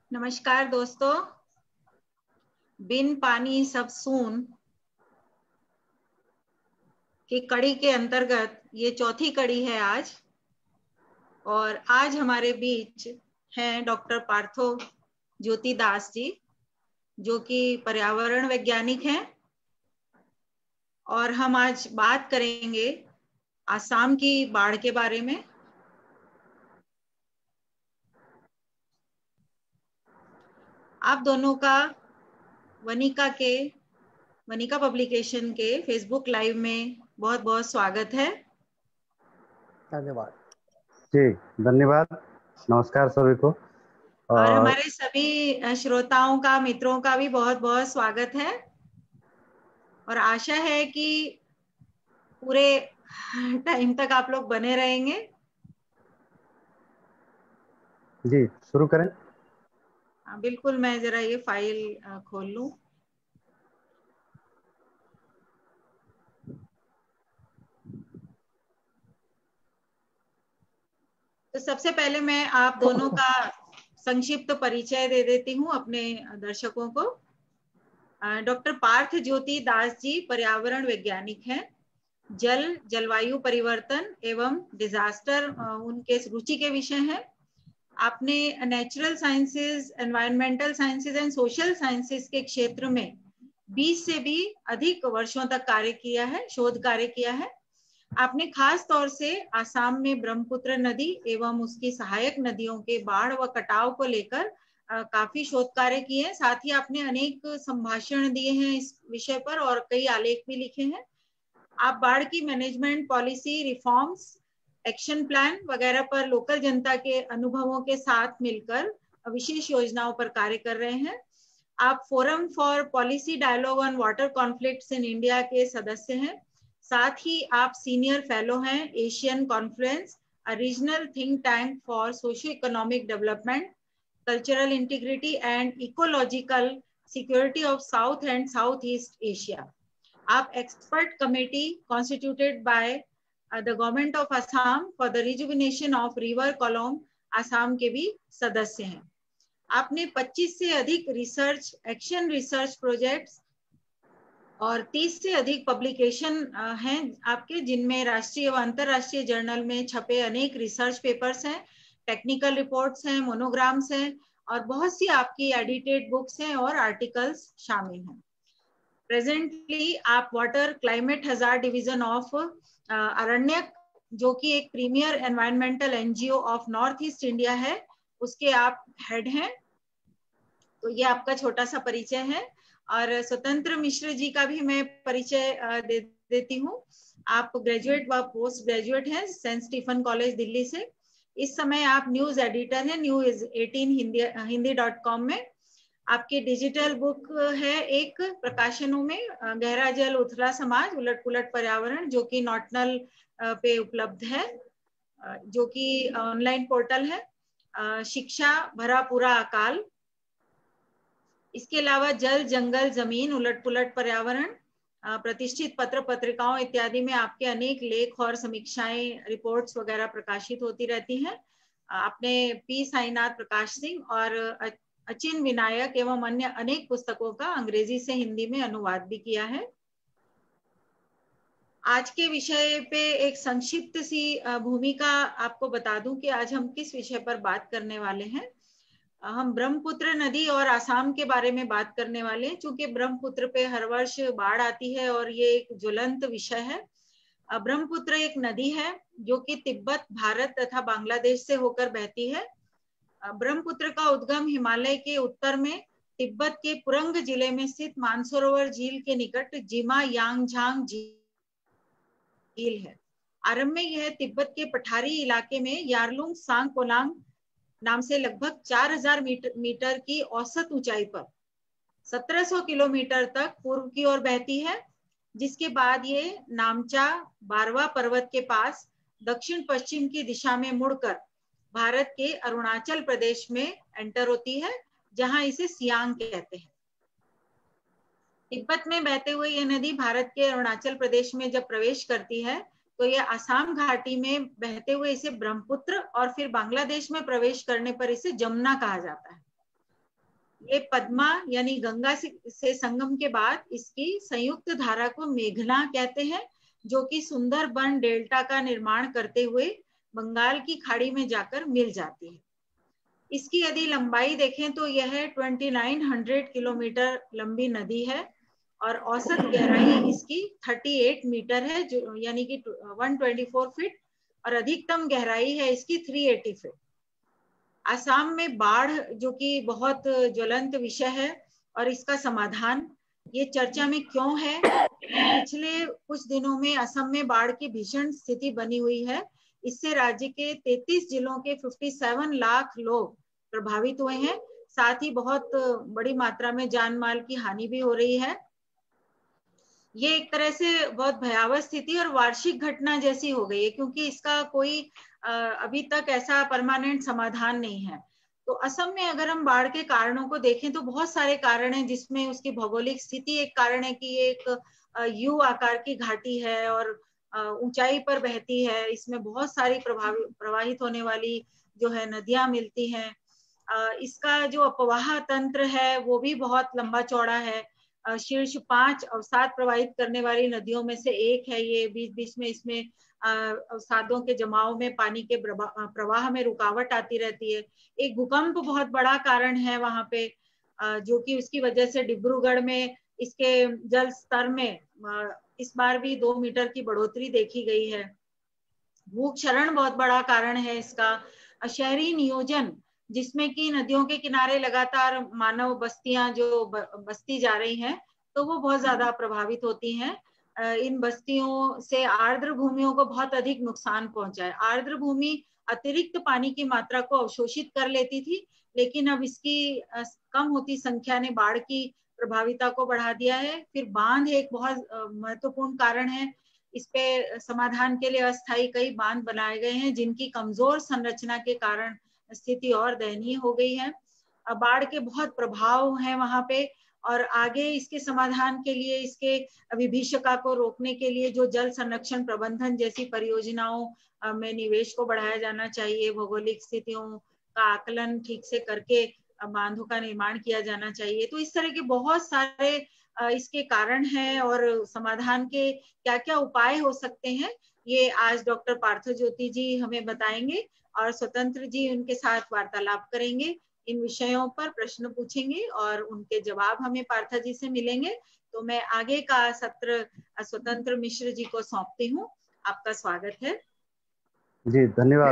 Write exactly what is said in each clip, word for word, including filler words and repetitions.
नमस्कार दोस्तों। बिन पानी सब सून की कड़ी के अंतर्गत ये चौथी कड़ी है आज। और आज हमारे बीच हैं डॉक्टर पार्थो ज्योति दास जी, जो कि पर्यावरण वैज्ञानिक हैं। और हम आज बात करेंगे आसाम की बाढ़ के बारे में। आप दोनों का वनिका के वनिका पब्लिकेशन के फेसबुक लाइव में बहुत बहुत स्वागत है। धन्यवाद जी, धन्यवाद। नमस्कार सभी को। और हमारे सभी श्रोताओं का, मित्रों का भी बहुत बहुत स्वागत है। और आशा है कि पूरे टाइम तक आप लोग बने रहेंगे। जी, शुरू करें। बिल्कुल, मैं जरा ये फाइल खोल लूं। तो सबसे पहले मैं आप दोनों का संक्षिप्त परिचय दे देती हूँ अपने दर्शकों को। डॉक्टर पार्थ ज्योति दास जी पर्यावरण वैज्ञानिक हैं। जल, जलवायु परिवर्तन एवं डिजास्टर उनके रुचि के विषय हैं। आपने natural sciences, environmental sciences and social sciences के क्षेत्र में बीस से भी अधिक वर्षों तक कार्य किया है, शोध कार्य किया है। आपने खास तौर से आसाम में ब्रह्मपुत्र नदी एवं उसकी सहायक नदियों के बाढ़ व कटाव को लेकर काफी शोध कार्य किए हैं। साथ ही आपने अनेक संभाषण दिए हैं इस विषय पर और कई आलेख भी लिखे हैं। आप बाढ़ की management policy, reforms, action plan वगैरह पर लोकल जनता के अनुभवों के साथ मिलकर विशेष योजनाओं पर कार्य कर रहे हैं। आप forum for policy dialogue on water conflicts in India के सदस्य हैं। साथ ही आप सीनियर फेलो हैं Asian conference, a regional think tank for socio economic development, cultural integrity and ecological security of south and south east Asia. आप expert committee constituted by the government of Assam for the rejuvenation of river Kolong Assam के भी सदस्य हैं। आपने पच्चीस से अधिक research, action research projects और तीस से अधिक पब्लिकेशन हैं आपके, जिनमें राष्ट्रीय व अंतरराष्ट्रीय जर्नल में छपे अनेक रिसर्च पेपर्स हैं, टेक्निकल रिपोर्ट्स हैं, मोनोग्राम्स हैं और बहुत सी आपकी एडिटेड बुक्स हैं और आर्टिकल्स शामिल हैं। प्रेजेंटली आप water climate hazard division of Aaranyak, जो कि एक premier environmental NGO of north east India है, उसके आप हेड हैं। तो ये आपका छोटा सा परिचय है। और स्वतंत्र मिश्र जी का भी मैं परिचय दे देती हूँ। आप ग्रेजुएट व पोस्ट ग्रेजुएट हैं सेंट स्टीफन कॉलेज दिल्ली से। इस समय आप न्यूज एडिटर हैं news eighteen Hindi Hindi dot com में। आपकी डिजिटल बुक है एक प्रकाशनों में, गहरा जल उथला समाज उलट पुलट पर्यावरण, जो कि नॉटनल पे उपलब्ध है, जो कि ऑनलाइन पोर्टल है। शिक्षा भरा पूरा अकाल, इसके अलावा जल, जंगल, जमीन उलट पुलट पर्यावरण, प्रतिष्ठित पत्र पत्रिकाओं इत्यादि में आपके अनेक लेख और समीक्षाएं, रिपोर्ट्स वगैरह प्रकाशित होती रहती हैं। आपने पी साईनाथ प्रकाश सिंह और अचिन विनायक एवं अन्य अनेक पुस्तकों का अंग्रेजी से हिंदी में अनुवाद भी किया है। आज के विषय पे एक संक्षिप्त सी भूमिका आपको बता दूं कि आज हम किस विषय पर बात करने वाले हैं। हम ब्रह्मपुत्र नदी और आसाम के बारे में बात करने वाले हैं, क्योंकि ब्रह्मपुत्र पे हर वर्ष बाढ़ आती है और ये एक ज्वलंत विषय है। ब्रह्मपुत्र एक नदी है जो कि तिब्बत, भारत तथा बांग्लादेश से होकर बहती है। ब्रह्मपुत्र का उद्गम हिमालय के उत्तर में तिब्बत के पुरंग जिले में स्थित मानसरोवर झील के निकट जिमा यांगझांग झील है। आरंभ में यह तिब्बत के पठारी इलाके में यारलुंग सांग कोलांग नाम से लगभग चार हज़ार मीटर, मीटर की औसत ऊंचाई पर सत्रह सौ किलोमीटर तक पूर्व की ओर बहती है, जिसके बाद ये नामचा बारवा पर्वत के पास दक्षिण पश्चिम की दिशा में मुड़कर भारत के अरुणाचल प्रदेश में एंटर होती है, जहां इसे सियांग कहते हैं। तिब्बत में बहते हुए यह नदी भारत के अरुणाचल प्रदेश में जब प्रवेश करती है तो यह आसाम घाटी में बहते हुए इसे ब्रह्मपुत्र और फिर बांग्लादेश में प्रवेश करने पर इसे जमुना कहा जाता है। ये पद्मा यानी गंगा से, से संगम के बाद इसकी संयुक्त धारा को मेघना कहते हैं, जो कि सुंदरबन डेल्टा का निर्माण करते हुए बंगाल की खाड़ी में जाकर मिल जाती है। इसकी यदि लंबाई देखें तो यह उनतीस सौ किलोमीटर लंबी नदी है और औसत गहराई इसकी अड़तीस मीटर है, जो यानी कि एक सौ चौबीस फीट, और अधिकतम गहराई है इसकी तीन सौ अस्सी फीट। असम में बाढ़, जो कि बहुत ज्वलंत विषय है, और इसका समाधान ये चर्चा में क्यों है? पिछले कुछ दिनों में असम में बाढ़ की भीषण स्थिति बनी हुई है। इससे राज्य के तैंतीस जिलों के सत्तावन लाख लोग प्रभावित हुए हैं। साथ ही बहुत बड़ी मात्रा में जान माल की हानि भी हो रही है। ये एक तरह से बहुत भयावह स्थिति और वार्षिक घटना जैसी हो गई है, क्योंकि इसका कोई अभी तक ऐसा परमानेंट समाधान नहीं है। तो असम में अगर हम बाढ़ के कारणों को देखें तो बहुत सारे कारण हैं, जिसमें उसकी भौगोलिक स्थिति एक कारण है कि ये एक यू आकार की घाटी है और ऊंचाई पर बहती है। इसमें बहुत सारी प्रभावित प्रवाहित होने वाली जो है नदियां मिलती हैं। इसका जो अपवाह तंत्र है वो भी बहुत लंबा चौड़ा है। शीर्ष पांच अवसाद प्रवाहित करने वाली नदियों में से एक है ये। बीच बीच में इसमें अवसादों के जमाव में पानी के प्रवाह में रुकावट आती रहती है। एक भूकंप बहुत बड़ा कारण है वहां पे, जो कि उसकी वजह से डिब्रूगढ़ में इसके जल स्तर में इस बार भी दो मीटर की बढ़ोतरी देखी गई है। भूक्षरण बहुत बड़ा कारण है इसका। शहरी नियोजन, जिसमें कि नदियों के किनारे लगातार मानव बस्तियां जो बसती जा रही हैं, तो वो बहुत ज्यादा प्रभावित होती हैं। इन बस्तियों से आर्द्र भूमियों को बहुत अधिक नुकसान पहुंचा है। आर्द्र भूमि अतिरिक्त पानी की मात्रा को अवशोषित कर लेती थी, लेकिन अब इसकी कम होती संख्या ने बाढ़ की प्रभाविता को बढ़ा दिया है। फिर बांध एक बहुत महत्वपूर्ण कारण है। इस पे समाधान के लिए अस्थायी कई बांध बनाए गए हैं, जिनकी कमजोर संरचना के कारण स्थिति और दयनीय हो गई है। बाढ़ के बहुत प्रभाव हैं वहां पे, और आगे इसके समाधान के लिए, इसके विभीषिका को रोकने के लिए जो जल संरक्षण प्रबंधन जैसी परियोजनाओं में निवेश को बढ़ाया जाना चाहिए। भौगोलिक स्थितियों का आकलन ठीक से करके बांधों का निर्माण किया जाना चाहिए। तो इस तरह के बहुत सारे इसके कारण हैं, और समाधान के क्या क्या उपाय हो सकते हैं, ये आज डॉक्टर पार्थ ज्योति जी हमें बताएंगे, और स्वतंत्र जी उनके साथ वार्तालाप करेंगे। इन विषयों पर प्रश्न पूछेंगे और उनके जवाब हमें पार्था जी से मिलेंगे। तो मैं आगे का सत्र स्वतंत्र मिश्र जी को सौंपती हूँ। आपका स्वागत है। जी धन्यवाद।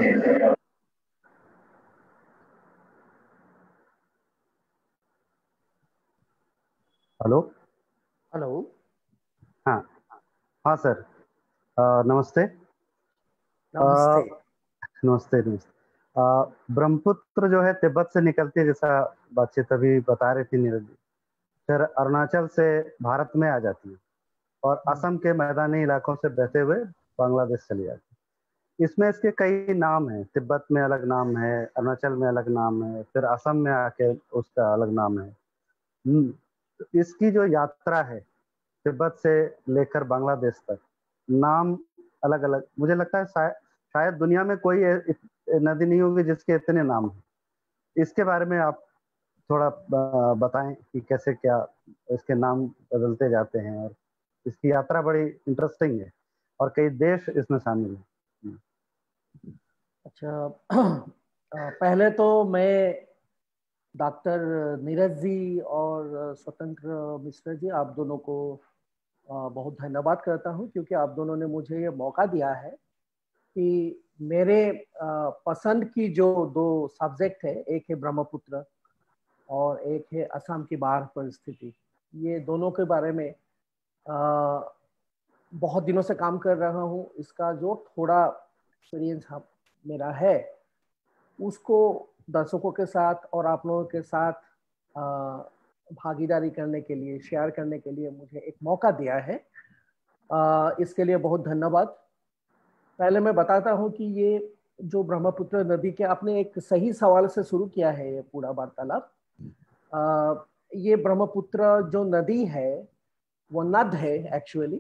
Hello hello. हाँ हाँ सर, आ, नमस्ते नमस्ते। नमस्ते नमस्ते। ब्रह्मपुत्र जो है तिब्बत से निकलती है, जैसा बातचीत अभी बता रही थी नीरज जी, फिर अरुणाचल से भारत में आ जाती है और असम के मैदानी इलाकों से बहते हुए बांग्लादेश चली जाती है। इसमें इसके कई नाम हैं। तिब्बत में अलग नाम है, अरुणाचल में अलग नाम है, फिर असम में आके उसका अलग नाम है। तो इसकी जो यात्रा है तिब्बत से लेकर बांग्लादेश तक, नाम अलग अलग, मुझे लगता है शायद शायद दुनिया में कोई नदी नहीं होगी जिसके इतने नाम हैं। इसके बारे में आप थोड़ा बताएं कि कैसे क्या इसके नाम बदलते जाते हैं, और इसकी यात्रा बड़ी इंटरेस्टिंग है और कई देश इसमें शामिल हैं। अच्छा, पहले तो मैं डॉक्टर नीरज जी और स्वतंत्र मिश्र जी, आप दोनों को बहुत धन्यवाद करता हूं, क्योंकि आप दोनों ने मुझे ये मौका दिया है कि मेरे पसंद की जो दो सब्जेक्ट है, एक है ब्रह्मपुत्र और एक है असम की बाढ़ परिस्थिति, ये दोनों के बारे में आ, बहुत दिनों से काम कर रहा हूँ। इसका जो थोड़ा एक्सपीरियंस मेरा है उसको दर्शकों के साथ और आप लोगों के साथ आ, भागीदारी करने के लिए, शेयर करने के लिए मुझे एक मौका दिया है। आ, इसके लिए बहुत धन्यवाद। पहले मैं बताता हूँ कि ये जो ब्रह्मपुत्र नदी के, आपने एक सही सवाल से शुरू किया है ये पूरा वार्तालाप। ये ब्रह्मपुत्र जो नदी है वो नद है एक्चुअली।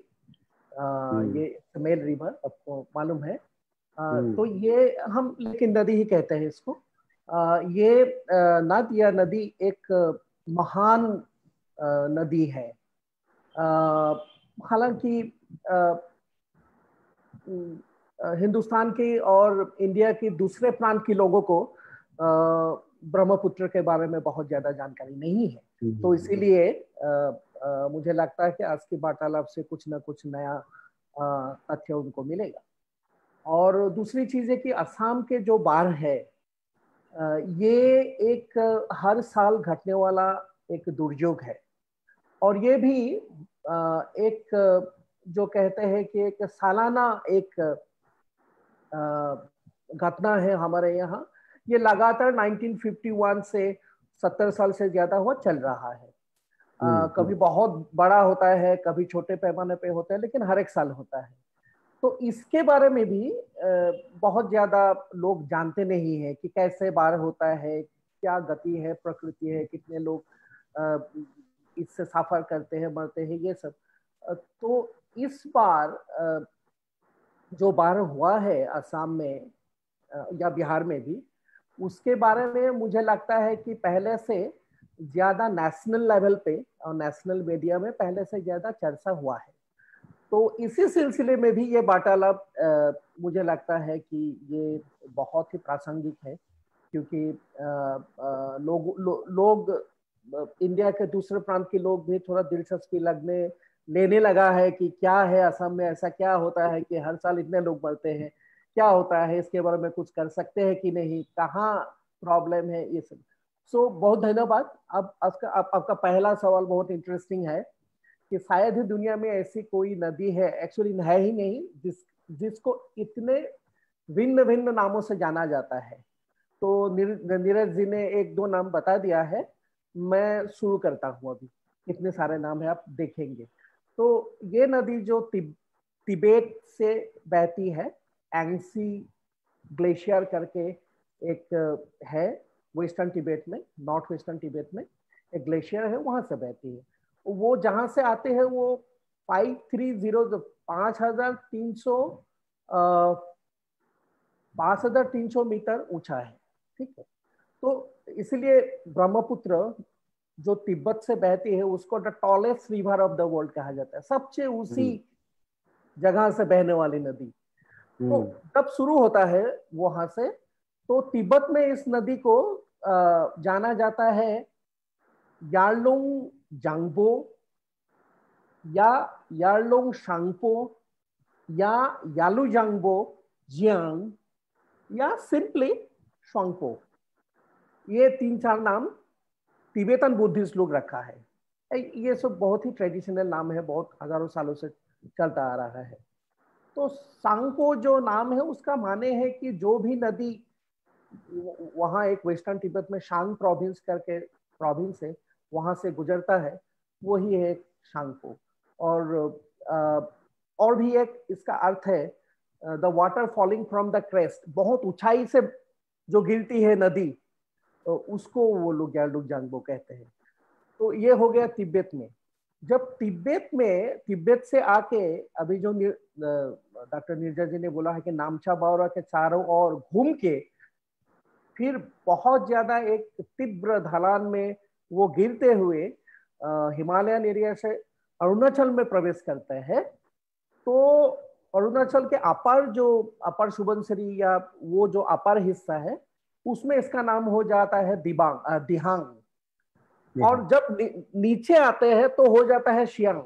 ये मेल रिवर, आपको मालूम है। आ, तो ये हम लेकिन नदी ही कहते हैं इसको। आ, ये नद या नदी एक महान नदी है। हालांकि हिंदुस्तान की और इंडिया की दूसरे प्रांत के लोगों को ब्रह्मपुत्र के बारे में बहुत ज्यादा जानकारी नहीं है, तो इसीलिए मुझे लगता है कि आज की वार्तालाप से कुछ ना कुछ नया तथ्य उनको मिलेगा। और दूसरी चीज है कि असम के जो बाढ़ है, ये एक हर साल घटने वाला एक दुर्योग है, और ये भी एक जो कहते हैं कि एक सालाना एक घटना है हमारे यहाँ। ये लगातार उन्नीस सौ इक्यावन से सत्तर साल से ज्यादा हुआ चल रहा है। आ, कभी बहुत बड़ा होता है, कभी छोटे पैमाने पे होता है, लेकिन हर एक साल होता है। तो इसके बारे में भी बहुत ज्यादा लोग जानते नहीं है कि कैसे बाढ़ होता है, क्या गति है, प्रकृति है, कितने लोग इससे सफर करते हैं, मरते हैं, ये सब। तो इस बार जो बाढ़ हुआ है असम में या बिहार में भी, उसके बारे में मुझे लगता है कि पहले से ज्यादा नेशनल लेवल पे और नेशनल मीडिया में पहले से ज्यादा चर्चा हुआ है। तो इसी सिलसिले में भी ये वार्तालाप मुझे लगता है कि ये बहुत ही प्रासंगिक है, क्योंकि आ, आ, लोग लो, लोग इंडिया के दूसरे प्रांत के लोग भी थोड़ा दिलचस्पी लगने लेने लगा है कि क्या है असम में, ऐसा क्या होता है कि हर साल इतने लोग मरते हैं, क्या होता है, इसके बारे में कुछ कर सकते हैं कि नहीं, कहाँ प्रॉब्लम है, ये सब। सो बहुत धन्यवाद। अब आपका आप, आपका पहला सवाल बहुत इंटरेस्टिंग है कि शायद ही दुनिया में ऐसी कोई नदी है, एक्चुअली है ही नहीं, जिस जिसको इतने भिन्न भिन्न नामों से जाना जाता है। तो नीरज जी ने एक दो नाम बता दिया है, मैं शुरू करता हूँ। अभी कितने सारे नाम है आप देखेंगे। तो ये नदी जो तिब, तिब्बत से बहती है, एंगसी ग्लेशियर करके एक है वेस्टर्न तिब्बत में, नॉर्थ वेस्टर्न तिब्बत में एक ग्लेशियर है, वहां से बहती है। वो जहां से आते हैं वो फाइव थ्री जीरो पांच हजार तीन सौ पांच हजार तीन सौ मीटर ऊंचा है, ठीक है। तो इसलिए ब्रह्मपुत्र जो तिब्बत से बहती है उसको the tallest river of the world कहा जाता है, सबसे ऊंची जगह से बहने वाली नदी। तो जब शुरू होता है वहां से, तो तिब्बत में इस नदी को जाना जाता है यार्लुंग जांगबो या यार्लुंग शांगपो या यालुजांगबो जियांग या सिंपली श्वांगपो। ये तीन चार नाम तिब्बतन बुद्धिस्ट लोग रखा है। ये सब बहुत ही ट्रेडिशनल नाम है, बहुत हजारों सालों से चलता आ रहा है। तो सांगपो जो नाम है उसका माने है कि जो भी नदी वहाँ एक वेस्टर्न तिब्बत में शांग प्रोविंस करके प्रोविंस है, वहां से गुजरता है, वही है शांगपो। और आ, और भी एक इसका अर्थ है the water falling from the crest, बहुत ऊंचाई से जो गिरती है नदी, तो उसको वो लोग यार्लुंग जांगबो कहते हैं। तो ये हो गया तिब्बत में। जब तिब्बत में तिब्बत से आके अभी जो डॉक्टर नीरजा जी ने बोला है कि नामचा बावरा के चारों ओर घूम के फिर बहुत ज्यादा एक तीव्र ढलान में वो गिरते हुए हिमालयन एरिया से अरुणाचल में प्रवेश करते हैं। तो अरुणाचल के अपर जो अपर सुबनसिरी या वो जो अपर हिस्सा है, उसमें इसका नाम हो जाता है दिबांग दिहांग। और जब नी, नीचे आते हैं तो हो जाता है शियांग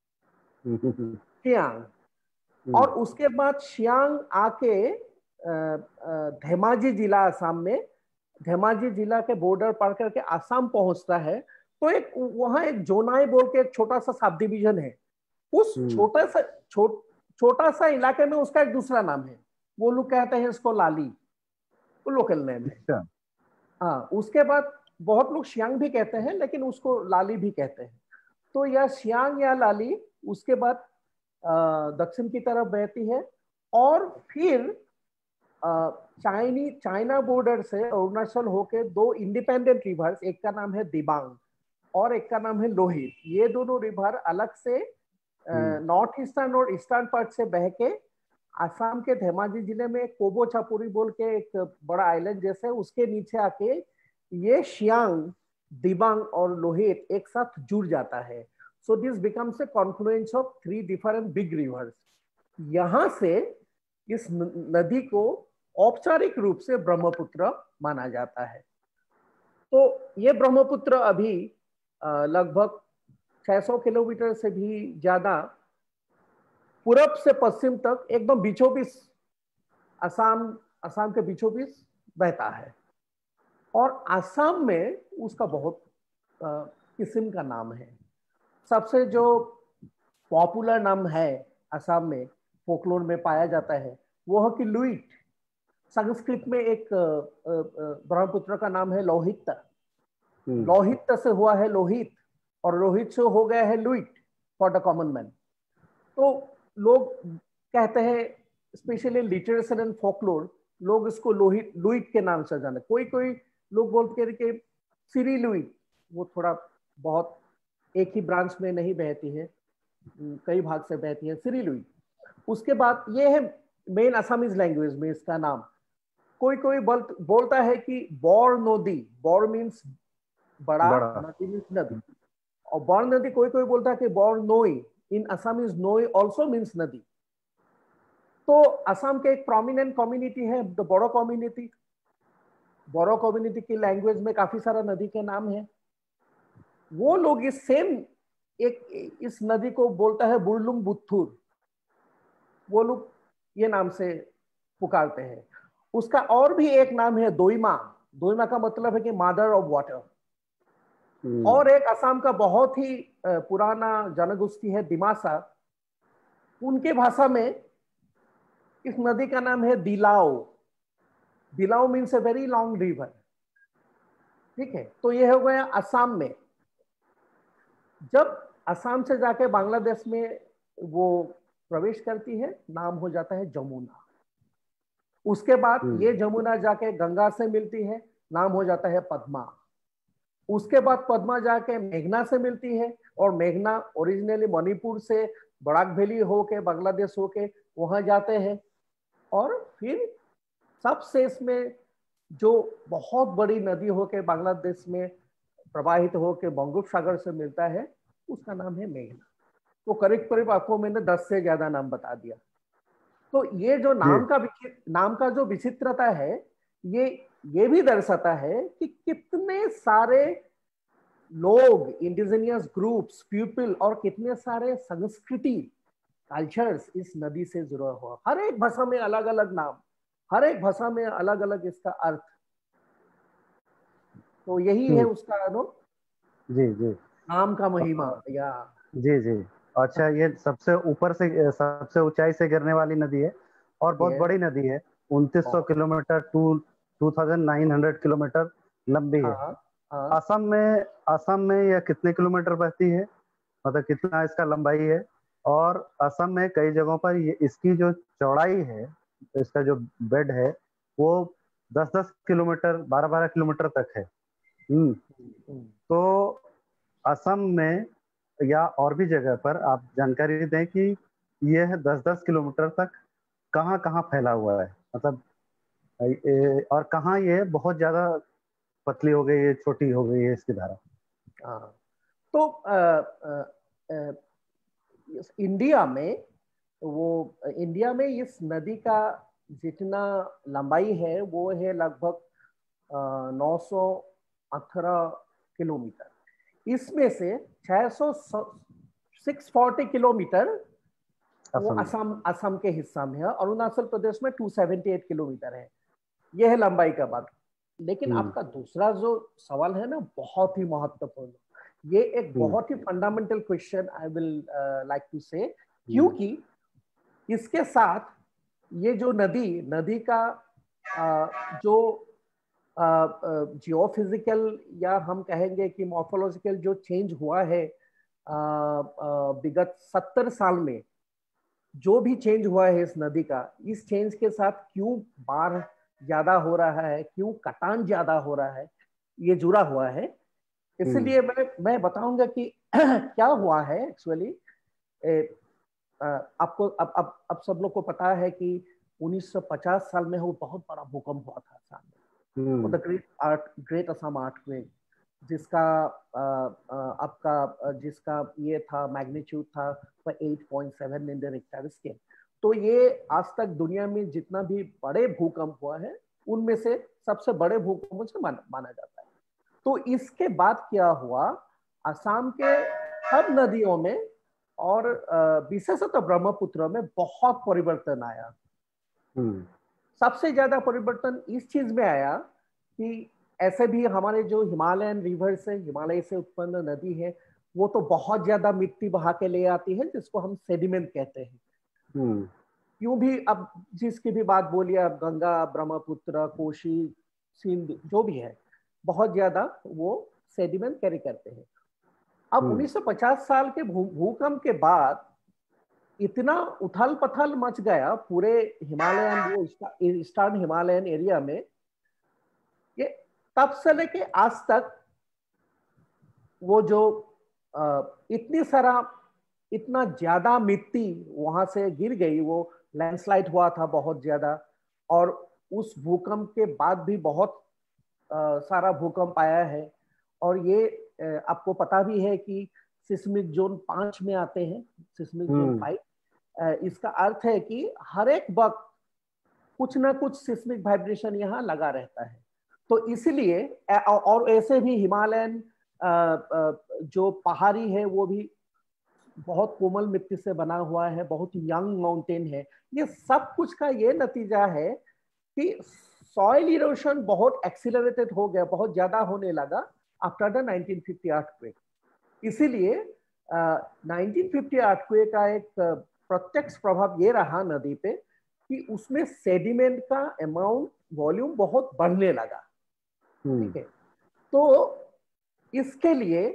शियांग। और उसके बाद शियांग आके धेमाजी जिला असम में, धेमाजी जिला के बॉर्डर पार करके असम पहुंचता है। तो एक वहां एक जोनाई बोल के एक छोटा सा सब डिवीजन है, उस छोटा सा छोट छोटा सा इलाके में उसका एक दूसरा नाम है, वो लोग कहते हैं इसको लाली, वो लोकल नेम है। हाँ, उसके बाद बहुत लोग शियांग भी कहते हैं, लेकिन उसको लाली भी कहते हैं। तो यह शियांग या लाली उसके बाद दक्षिण की तरफ बहती है, और फिर चाइनी चाइना बॉर्डर से अरुणाचल होके दो इंडिपेंडेंट रिवर्स, एक का नाम है दिबांग और एक का नाम है लोहित। ये दोनों रिवर अलग से नॉर्थ ईस्टर्न और ईस्टर्न पार्ट से बह के असम के धेमाजी जिले में कोबो चापुरी बोल के एक बड़ा आइलैंड जैसे उसके नीचे आके ये शियांग दिबांग और लोहित एक साथ जुड़ जाता है। So this becomes a confluence of three different big rivers. यहां से इस नदी को औपचारिक रूप से ब्रह्मपुत्र माना जाता है। तो ये ब्रह्मपुत्र अभी लगभग छह सौ किलोमीटर से भी ज्यादा पूरब से पश्चिम तक एकदम बीचों बीच असम असम के बीचों बीच बहता है। और असम में उसका बहुत किस्म का नाम है। सबसे जो पॉपुलर नाम है असम में, फोकलोर में पाया जाता है, वो है कि लुइट। संस्कृत में एक ब्रह्मपुत्र का नाम है लोहित। लोहित से हुआ है लोहित, और लोहित से हो गया है Luit for the common man. तो लोग कहते हैं, स्पेशली लिटरेचर एंड फोकलोर, लोग इसको लोहित लुइट के नाम से जाने। कोई कोई लोग बोलते हैं कि सिरी लुइट, वो थोड़ा बहुत एक ही ब्रांच में नहीं बहती है, कई भाग से बहती है, सिरी लुइट। उसके बाद ये है मेन असमीज लैंग्वेज में इसका नाम। कोई कोई बोल, बोलता है कि बौर नदी, बौर मीन्स बड़ा, बड़ा। नदी मीन्स नदी, और बौर नदी कोई कोई बोलता है कि बौर नोई, in Assam is noi also means nadi. तो असम के एक प्रोमिनेंट कम्युनिटी है the Bodo community. Bodo community की लैंग्वेज में काफी सारा नदी के नाम है। वो लोग इस सेम एक इस नदी को बोलता है बुरलुंग बुथुर, वो लोग ये नाम से पुकारते हैं। उसका और भी एक नाम है दोईमा। दोईमा का मतलब है कि मदर ऑफ वाटर। और एक असम का बहुत ही पुराना जनगोष्ठी है दिमासा। उनके भाषा में इस नदी का नाम है दिलाओ। Dilao means a very long river. ठीक है, तो ये हो गया असम में। जब असम से जाके बांग्लादेश में वो प्रवेश करती है, नाम हो जाता है जमुना। उसके बाद ये जमुना जाके गंगा से मिलती है, नाम हो जाता है पद्मा। उसके बाद पद्मा जाके मेघना से मिलती है, और मेघना ओरिजिनली मणिपुर से बराक वैली होके बांग्लादेश होके वहां जाते हैं। और फिर सब शेष में जो बहुत बड़ी नदी होके बांग्लादेश में प्रवाहित होके बंगोपसागर से मिलता है, उसका नाम है मेघना। तो करीब करीब आपको मैंने दस से ज्यादा नाम बता दिया। तो ये जो नाम का नाम का जो विचित्रता है, ये ये भी दर्शाता है कि कितने सारे लोग, इंडिजिनियस ग्रुप्स, पीपल, और कितने सारे संस्कृति, कल्चर्स इस नदी से जुड़ा हुआ। हर एक भाषा में अलग अलग नाम, हर एक भाषा में अलग अलग इसका अर्थ। तो यही है उसका नो जी जी नाम का महिमा। या जी जी अच्छा, ये सबसे ऊपर से, सबसे ऊंचाई से गिरने वाली नदी है, और बहुत बड़ी नदी है। उनतीस सौ kilometre, two two thousand nine hundred kilometre लंबी है। असम में असम में यह कितने किलोमीटर बहती है, मतलब कितना इसका लंबाई है? और असम में कई जगहों पर ये इसकी जो चौड़ाई है, इसका जो बेड है, वो दस दस किलोमीटर, बारह बारह किलोमीटर तक है। हम्म तो असम में या और भी जगह पर आप जानकारी दें कि यह दस दस किलोमीटर तक कहाँ कहाँ फैला हुआ है, मतलब और कहाँ ये बहुत ज्यादा पतली हो गई है, छोटी हो गई है इसकी धारा। हाँ, तो आ, आ, आ, इंडिया में वो इंडिया में इस नदी का जितना लंबाई है वो है लगभग नौ सौ अठारह किलोमीटर। इसमें से छह सौ सिक्स फोर्टी किलोमीटर वो असम असम के हिस्सा में है। अरुणाचल प्रदेश में टू सेवेंटी एट किलोमीटर है। यह है लंबाई का बात। लेकिन आपका दूसरा जो सवाल है ना, बहुत ही महत्वपूर्ण, ये एक बहुत ही fundamental question I will like to say, क्योंकि इसके साथ ये जो नदी नदी का uh, जो जियोफिजिकल uh, uh, या हम कहेंगे कि मॉर्फोलॉजिकल जो चेंज हुआ है विगत सत्तर साल में, जो भी चेंज हुआ है इस नदी का, इस चेंज के साथ क्यों बाढ़ ज्यादा हो रहा है, क्यों कटान ज्यादा हो रहा है, ये जुड़ा हुआ है। इसलिए मैं मैं बताऊंगा कि क्या हुआ है एक्चुअली। आपको अब अब अब सब लोग को पता है कि उन्नीस सौ पचास साल में वो बहुत बड़ा भूकंप हुआ था असम में, the great art great Assam earthquake, जिसका आपका जिसका ये था मैग्नीट्यूड था eight point seven in the Richter scale. तो ये आज तक दुनिया में जितना भी बड़े भूकंप हुआ है उनमें से सबसे बड़े भूकंपों से मान, माना जाता है। तो इसके बाद क्या हुआ, असम के सब नदियों में और विशेषतः ब्रह्मपुत्र में बहुत परिवर्तन आया। सबसे ज्यादा परिवर्तन इस चीज में आया कि ऐसे भी हमारे जो हिमालयन रिवर्स है, हिमालय से उत्पन्न नदी है, वो तो बहुत ज्यादा मिट्टी बहा के ले आती है जिसको हम सेडिमेंट कहते हैं। यूं भी अब जिसकी भी बात बोलिए, अब गंगा, ब्रह्मपुत्र, कोशी, सिंध जो भी है, बहुत ज्यादा वो सेडिमेंट कैरी करते हैं। अब उन्नीस सौ पचास साल के भूकंप के बाद इतना उथल पथल मच गया पूरे हिमालयन वो ईस्टर्न हिमालयन एरिया में, ये तब से लेके आज तक वो जो इतनी सारा इतना ज्यादा मिट्टी वहां से गिर गई, वो लैंडस्लाइड हुआ था बहुत ज्यादा, और उस भूकंप के बाद भी बहुत आ, सारा भूकंप आया है। और ये आ, आपको पता भी है कि सिस्मिक जोन पांच में आते हैं, सिस्मिक जोन फाइव। इसका अर्थ है कि हर एक वक्त कुछ ना कुछ सिस्मिक वाइब्रेशन यहाँ लगा रहता है। तो इसलिए, और ऐसे भी हिमालयन जो पहाड़ी है वो भी बहुत कोमल मिट्टी से बना हुआ है, बहुत यंग माउंटेन है। ये सब कुछ का ये नतीजा है कि सॉइल इरोशन बहुत एक्सीलरेटेड हो गया, बहुत ज्यादा होने लगा after the nineteen fifty earthquake. इसीलिए नाइनटीन फिफ्टी अर्थक्वेक का एक प्रत्यक्ष प्रभाव ये रहा नदी पे कि उसमें सेडिमेंट का अमाउंट, वॉल्यूम बहुत बढ़ने लगा। ठीक है, तो इसके लिए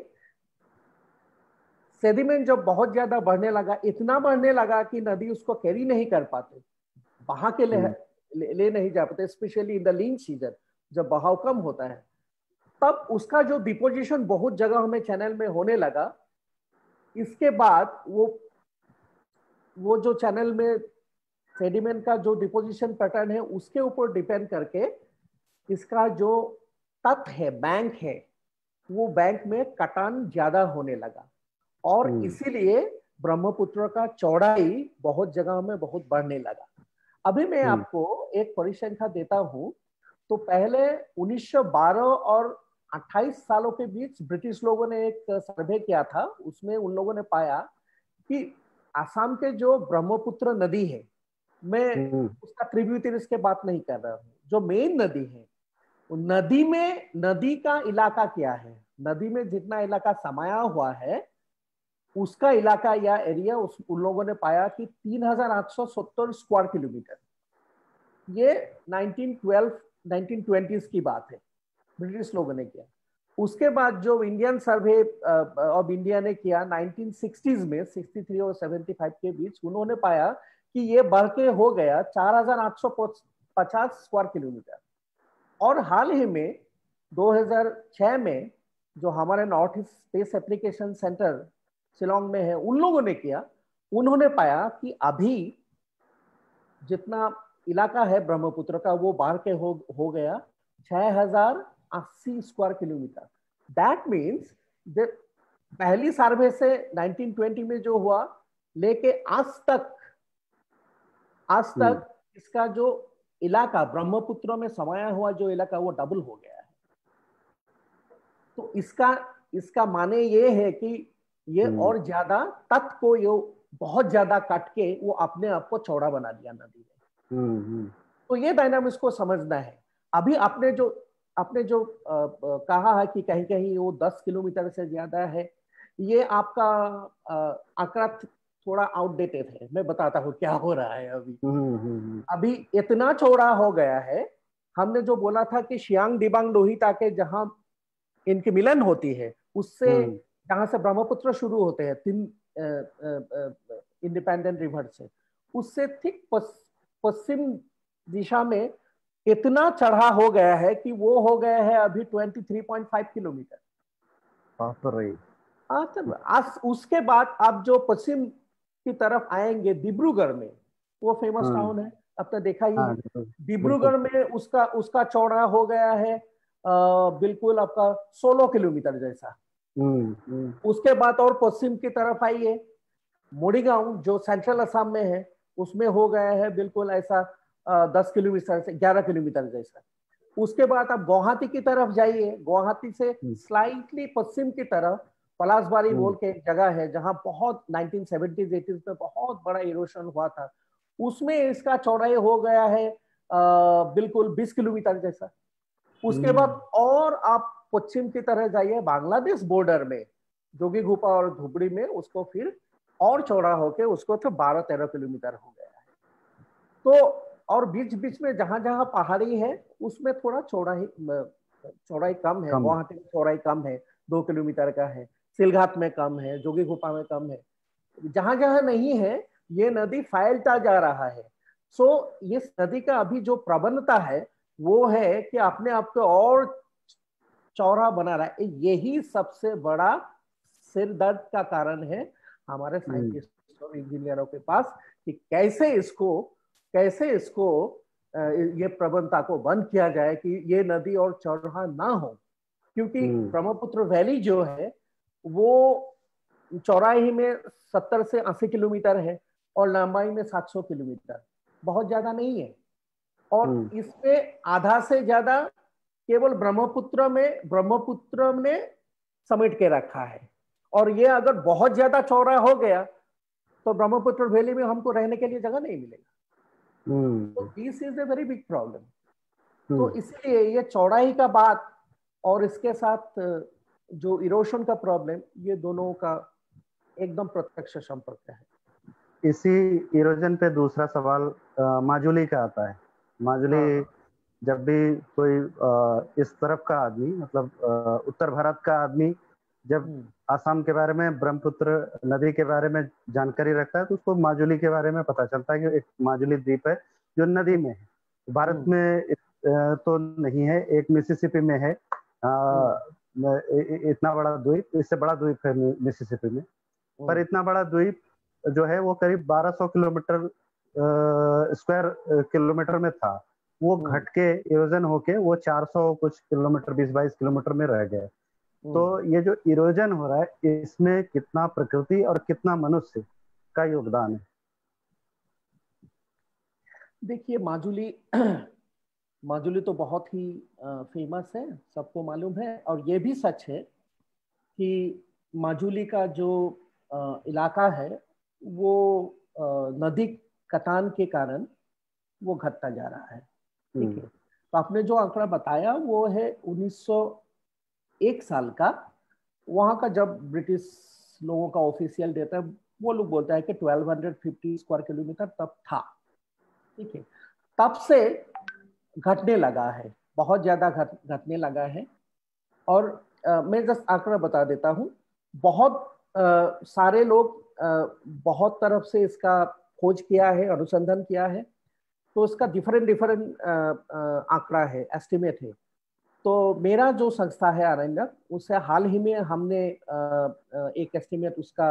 सेडिमेंट जब बहुत ज्यादा बढ़ने लगा, इतना बढ़ने लगा कि नदी उसको कैरी नहीं कर पाते, बहा के ले, ले, ले नहीं जा पाते, specially in the lean season जब बहाव कम होता है। तब उसका जो डिपोजिशन बहुत जगह हमें चैनल में होने लगा। इसके बाद वो वो जो चैनल में सेडिमेंट का जो डिपोजिशन पैटर्न है उसके ऊपर डिपेंड करके इसका जो तट है, बैंक है, वो बैंक में कटान ज्यादा होने लगा, और इसीलिए ब्रह्मपुत्र का चौड़ाई बहुत जगह में बहुत बढ़ने लगा। अभी मैं आपको एक परिसंख्या देता हूं। तो पहले उन्नीस सौ बारह और अट्ठाईस सालों के बीच ब्रिटिश लोगों ने एक सर्वे किया था। उसमें उन लोगों ने पाया कि असम के जो ब्रह्मपुत्र नदी है, मैं उसका ट्रिब्यूटरीज के बात नहीं कर रहा हूँ, जो मेन नदी है, नदी में नदी का इलाका क्या है, नदी में जितना इलाका समाया हुआ है उसका इलाका या एरिया, उस उन लोगों ने पाया कि तीन हजार आठ सौ सत्तर स्क्वायर किलोमीटर। ये नाइनटीन ट्वेल्व नाइनटीन ट्वेंटीज़ की बात है, ब्रिटिश लोगों ने किया। उसके बाद जो इंडियन सर्वे ऑफ इंडिया ने किया नाइनटीन सिक्सटीज़ में, तिरसठ और पचहत्तर के बीच, उन्होंने पाया कि ये बढ़ के हो गया चार हजार आठ सौ पचास स्क्वायर किलोमीटर। और हाल ही में दो हज़ार छह में जो हमारे north east space application centre Shillong में है, उन लोगों ने किया, उन्होंने पाया कि अभी जितना इलाका है ब्रह्मपुत्र का वो बाहर के हो हो गया छह हजार अस्सी स्क्वायर किलोमीटर। दैट मीन्स पहली सर्वे से नाइनटीन ट्वेंटी में जो हुआ लेके आज तक आज तक इसका जो इलाका ब्रह्मपुत्र में समाया हुआ जो इलाका वो डबल हो गया है। तो इसका इसका माने ये है कि ये और ज्यादा तट को ये बहुत ज्यादा काट के वो अपने आप को चौड़ा बना दिया नदी ने। तो ये डायनामिक्स को समझना है। अभी आपने जो आपने जो आ, आ, कहा है कि कहीं कहीं वो दस किलोमीटर से ज्यादा है, ये आपका आंकड़ा थोड़ा आउटडेटेड है। मैं बताता हूँ क्या हो रहा है अभी। अभी इतना चौड़ा हो गया है, हमने जो बोला था कि शियांग दिबांग लोहिता के जहां इनकी मिलन होती है, उससे जहां से ब्रह्मपुत्र शुरू होते हैं तीन इंडिपेंडेंट रिवर से, उससे ठीक पश्चिम दिशा में इतना चढ़ा हो गया है कि वो हो गया है अभी तेईस पॉइंट पाँच किलोमीटर। आज उसके बाद आप जो पश्चिम की तरफ आएंगे डिब्रूगढ़ में, वो फेमस टाउन है, अब तो देखा ही है। डिब्रूगढ़ में उसका उसका चौड़ा हो गया है बिल्कुल आपका सोलह किलोमीटर जैसा। उसके बाद और पश्चिम की तरफ आइए, मोड़ीगांव जो सेंट्रल असम में है, उसमें हो गया है बिल्कुल ऐसा दस किलोमीटर से ग्यारह किलोमीटर जैसा। उसके बाद आप गुवाहाटी की तरफ जाइए, गुवाहाटी से स्लाइटली पश्चिम की तरफ पलासबारी बोल के एक जगह है जहां बहुत नाइनटीन सेवेंटीज़ एटीज़ में बहुत बड़ा इरोशन हुआ था। उसमें इसका चौड़ाई हो गया है आ, बिल्कुल बीस किलोमीटर जैसा। उसके बाद और आप पश्चिम की तरह जाइए, बांग्लादेश बॉर्डर में जोगीघोपा और धुबड़ी में उसको फिर और चौड़ा होके उसको तो बारह तेरह किलोमीटर हो गया है। तो और बीच बीच में जहां जहां पहाड़ी है उसमें थोड़ा चौड़ाई चौड़ाई कम है। गुवाहाटी में चौड़ाई कम है, दो किलोमीटर का है। सिलघाट में कम है, जोगीघोपा में कम है। जहां जहां नहीं है ये नदी फैलता जा रहा है। सो इस नदी का अभी जो प्रवणता है वो है कि अपने आप को और चौड़ा बना रहा है। यही सबसे बड़ा सिर दर्द का कारण है हमारे साइंटिस्ट और इंजीनियरों के पास कि कैसे इसको कैसे इसको ये प्रवणता को बंद किया जाए कि ये नदी और चौड़ा ना हो। क्योंकि ब्रह्मपुत्र वैली जो है वो चौड़ाई में सत्तर से अस्सी किलोमीटर है और लंबाई में सात सौ किलोमीटर, बहुत ज्यादा नहीं है। और इसमें आधा से ज्यादा केवल ब्रह्मपुत्र में ब्रह्मपुत्र ने समेट के रखा है। और ये अगर बहुत ज्यादा चौड़ा हो गया तो ब्रह्मपुत्र वैली में हमको रहने के लिए जगह नहीं मिलेगा। तो this is a very big problem. तो इसलिए ये चौड़ाई का बात और इसके साथ जो इरोशन का प्रॉब्लम, ये दोनों का एकदम प्रत्यक्ष संपर्क है। इसी इरोजन पे दूसरा सवाल माजुली का आता है। माजुली हाँ। जब भी कोई आ, इस तरफ का आदमी मतलब आ, उत्तर भारत का आदमी जब आसाम के बारे में, ब्रह्मपुत्र नदी के बारे में जानकारी रखता है तो उसको माजुली के बारे में पता चलता है कि एक माजुली द्वीप है जो नदी में है। भारत में तो नहीं है, एक मिसिसिपी में है। आ, इतना बड़ा द्वीप, इससे बड़ा द्वीप है मिसिसिपी में, पर इतना बड़ा द्वीप जो है वो करीब बारह सौ किलोमीटर स्क्वायर किलोमीटर में था। वो घट के इरोजन होके वो चार सौ कुछ किलोमीटर, बीस बाईस किलोमीटर में रह गए। तो ये जो इरोजन हो रहा है इसमें कितना प्रकृति और कितना मनुष्य का योगदान है? देखिए माजुली माजुली तो बहुत ही फेमस है, सबको मालूम है। और ये भी सच है कि माजुली का जो इलाका है वो नदी कटान के कारण वो घटता जा रहा है। ठीक है, तो आपने जो आंकड़ा बताया वो है उन्नीस सौ एक साल का। वहां का जब ब्रिटिश लोगों का ऑफिशियल डेटा है वो लोग बोलता है कि बारह सौ पचास स्क्वायर किलोमीटर तब था। ठीक है, तब से घटने लगा है, बहुत ज्यादा घट घटने लगा है। और आ, मैं जस्ट आंकड़ा बता देता हूँ। बहुत आ, सारे लोग आ, बहुत तरफ से इसका खोज किया है, अनुसंधान किया है। तो इसका डिफरेंट डिफरेंट आंकड़ा है, एस्टिमेट है। तो मेरा जो संस्था है अरण्यक, उससे हाल ही में हमने एक एस्टिमेट उसका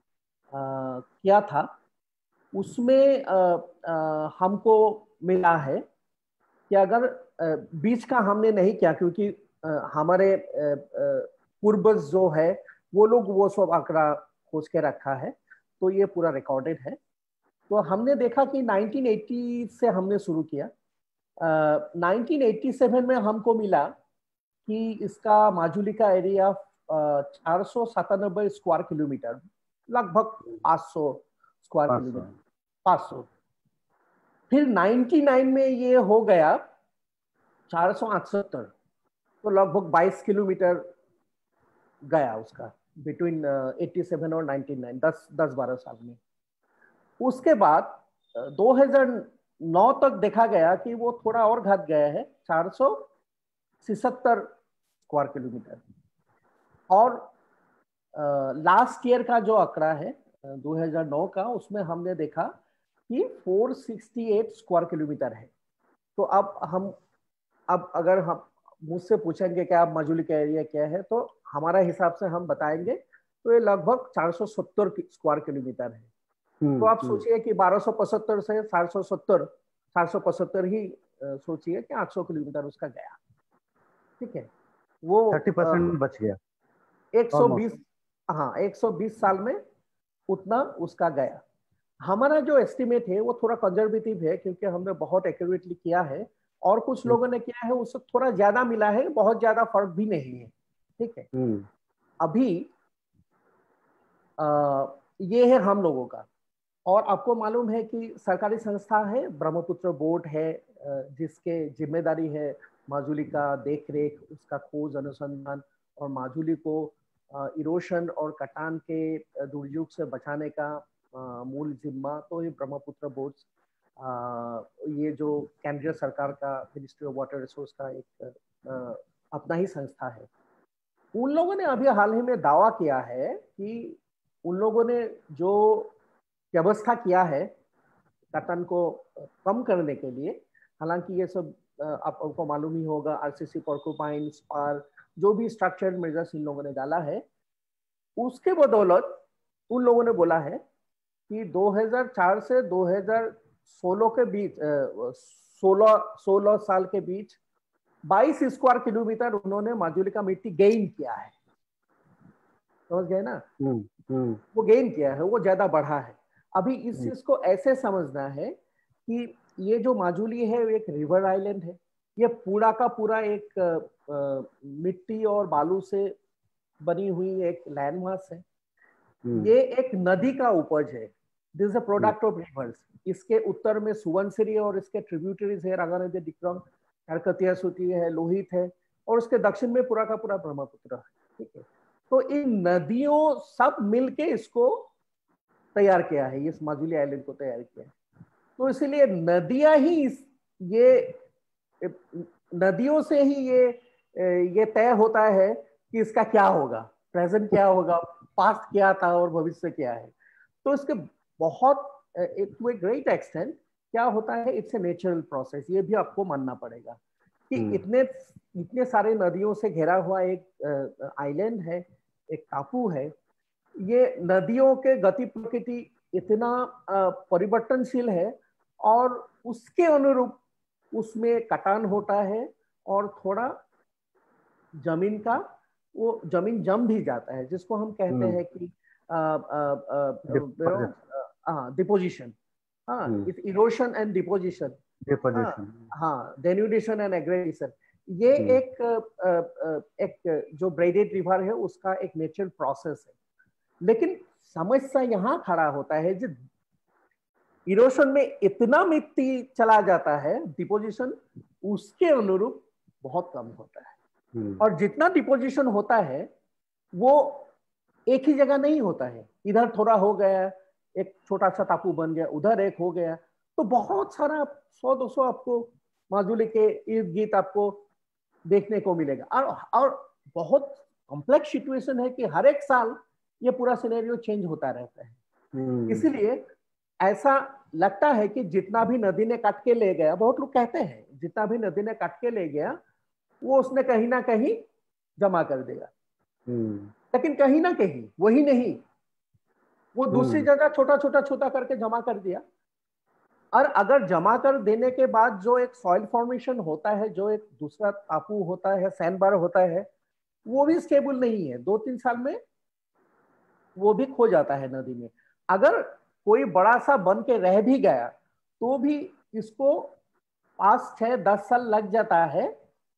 किया था। उसमें हमको मिला है कि अगर बीच का हमने नहीं किया क्योंकि हमारे पूर्वज जो है वो लोग वो सब आंकड़ा खोज के रखा है, तो ये पूरा रिकॉर्डेड है। तो हमने देखा कि नाइनटीन एटी से हमने शुरू किया। uh, नाइनटीन एटी सेवन में हमको मिला कि इसका माजुली का एरिया चार सौ सतानबे स्क्वायर किलोमीटर, लगभग पाँच सौ स्क्वायर किलोमीटर, पाँच सौ। फिर निन्यानवे में ये हो गया चार सौ अठहत्तर, तो लगभग बाईस किलोमीटर गया उसका बिटवीन सत्तासी और निन्यानवे, दस दस बारह साल में। उसके बाद दो हज़ार नौ तक देखा गया कि वो थोड़ा और घट गया है, चार सौ छिहत्तर स्क्वायर किलोमीटर। और लास्ट ईयर का जो आंकड़ा है दो हज़ार नौ का, उसमें हमने देखा कि चार सौ अड़सठ स्क्वायर किलोमीटर है। तो अब हम अब अगर हम मुझसे पूछेंगे कि आप माजुली का एरिया क्या है, तो हमारा हिसाब से हम बताएंगे तो ये लगभग चार सौ सत्तर स्क्वायर किलोमीटर है। तो आप सोचिए कि बारह सौ पचहत्तर से चार सौ सत्तर, चार सौ पचहत्तर ही सोचिए कि आठ सौ किलोमीटर उसका गया। ठीक है, वो थर्टी परसेंट बच गया एक सौ बीस, हाँ एक सौ बीस साल में उतना उसका गया। हमारा जो एस्टिमेट है वो थोड़ा कंजर्वेटिव है, क्योंकि हमने बहुत एक्यूरेटली किया है, और कुछ लोगों ने किया है उससे थोड़ा ज्यादा मिला है, बहुत ज्यादा फर्क भी नहीं है। ठीक है, अभी आ, ये है हम लोगों का। और आपको मालूम है कि सरकारी संस्था है, ब्रह्मपुत्र बोर्ड है, जिसके जिम्मेदारी है माजुली का देख रेख, उसका खोज अनुसंधान, और माजुली को इरोशन और कटान के दुर्योग से बचाने का मूल जिम्मा तो ये ब्रह्मपुत्र बोर्ड, ये जो केंद्रीय सरकार का मिनिस्ट्री ऑफ वाटर रिसोर्स का एक आ, अपना ही संस्था है। उन लोगों ने अभी हाल ही में दावा किया है कि उन लोगों ने जो व्यवस्था किया है कटन को कम करने के लिए, हालांकि ये सब आपको मालूम ही होगा, आरसीसी, पोर्कुपाइन, स्पार, जो भी स्ट्रक्चर्ड मेजर्स इन लोगों ने डाला है, उसके बदौलत उन लोगों ने बोला है कि दो हज़ार चार से दो हज़ार सोलह के बीच, सोलह सोलह साल के बीच बाईस स्क्वायर किलोमीटर उन्होंने माजुली का मिट्टी गेन किया है। समझ गए ना? वो गेन किया है, वो ज्यादा बढ़ा है। अभी इस चीज को ऐसे समझना है कि ये जो माजुली है वो एक रिवर आइलैंड है, ये पूरा का पूरा एक आ, आ, मिट्टी और बालू से बनी हुई एक लैंड मास है। ये एक नदी का उपज है, this is a product of rivers. इसके उत्तर में सुवनसिरी और इसके ट्रिब्यूटरीज है, रागा नदी, डिक्रम, हरकतिया सूती है, लोहित है, और उसके दक्षिण में पूरा का पूरा ब्रह्मपुत्र है। ठीक है, तो इन नदियों सब मिलके इसको तैयार किया है, इस माजुली आइलैंड को तैयार किया है। तो इसलिए नदियां ही इस, ये नदियों से ही ये ये तय होता है कि इसका क्या होगा, प्रेजेंट क्या होगा, पास्ट क्या था और भविष्य क्या है। तो इसके बहुत टू ए ग्रेट एक्सटेंट क्या होता है, इट्स ए नेचुरल प्रोसेस। ये भी आपको मानना पड़ेगा कि इतने इतने सारे नदियों से घिरा हुआ एक आइलैंड है, एक टापू है। ये नदियों के गति प्रकृति इतना परिवर्तनशील है और उसके अनुरूप उसमें कटान होता है, और थोड़ा जमीन का वो जमीन जम भी जाता है, जिसको हम कहते हैं कि डिपोजिशन, हाँ, इरोशन एंड डिपोजिशन, हाँ, डेन्यूडेशन एंड एग्रेडेशन। ये एक एक जो ब्रेडेड रिवर है उसका एक नेचुरल प्रोसेस है। लेकिन समस्या यहाँ खड़ा होता है, जो इरोशन में इतना मिट्टी चला जाता है, डिपोजिशन उसके अनुरूप बहुत कम होता है। और जितना डिपोजिशन होता है वो एक ही जगह नहीं होता है, इधर थोड़ा हो गया, एक छोटा सा टापू बन गया, उधर एक हो गया, तो बहुत सारा सौ दो सौ आपको माजुली के इर्द गिर्द आपको देखने को मिलेगा। और और बहुत कॉम्प्लेक्स सिचुएशन है कि हर एक साल ये पूरा सिनेरियो चेंज होता रहता है। इसलिए ऐसा लगता है कि जितना भी नदी ने काट के ले गया, बहुत लोग कहते हैं जितना भी नदी ने काट के ले गया वो उसने कहीं ना कहीं जमा कर देगा, लेकिन कहीं ना कहीं वही नहीं, वो दूसरी जगह छोटा छोटा छोटा करके जमा कर दिया। और अगर जमा कर देने के बाद जो एक सॉइल फॉर्मेशन होता है, जो एक दूसरा टापू होता है, सैंडबार होता है, वो भी स्टेबल नहीं है, दो तीन साल में वो भी खो जाता है नदी में। अगर कोई बड़ा सा बन के रह भी गया तो भी इसको पांच छह दस साल लग जाता है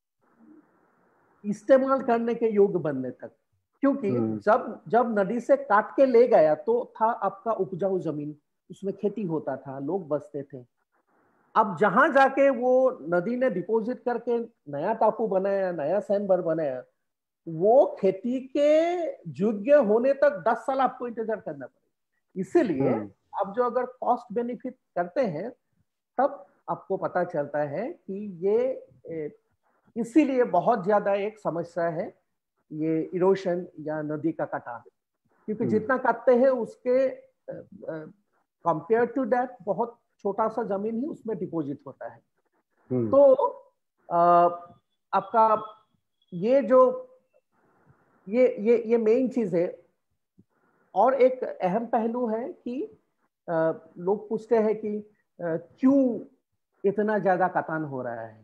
इस्तेमाल करने के योग्य बनने तक, क्योंकि जब जब नदी से काट के ले गया तो था आपका उपजाऊ जमीन, उसमें खेती होता था, लोग बसते थे। अब जहां जाके वो नदी ने डिपॉजिट करके नया टापू बनाया, नया सैंडबार बनाया, वो खेती के योग्य होने तक दस साल आपको इंतजार करना पड़ेगा। इसीलिए आप जो अगर कॉस्ट बेनिफिट करते हैं तब आपको पता चलता है कि ये इसीलिए बहुत ज्यादा एक समस्या है ये इरोशन या नदी का कटान, क्योंकि जितना काटते हैं उसके कंपेयर टू दैट बहुत छोटा सा जमीन ही उसमें डिपॉजिट होता है। तो आ, आपका ये जो ये ये ये मेन चीज है। और एक अहम पहलू है कि आ, लोग पूछते हैं कि आ, क्यों इतना ज्यादा कटान हो रहा है।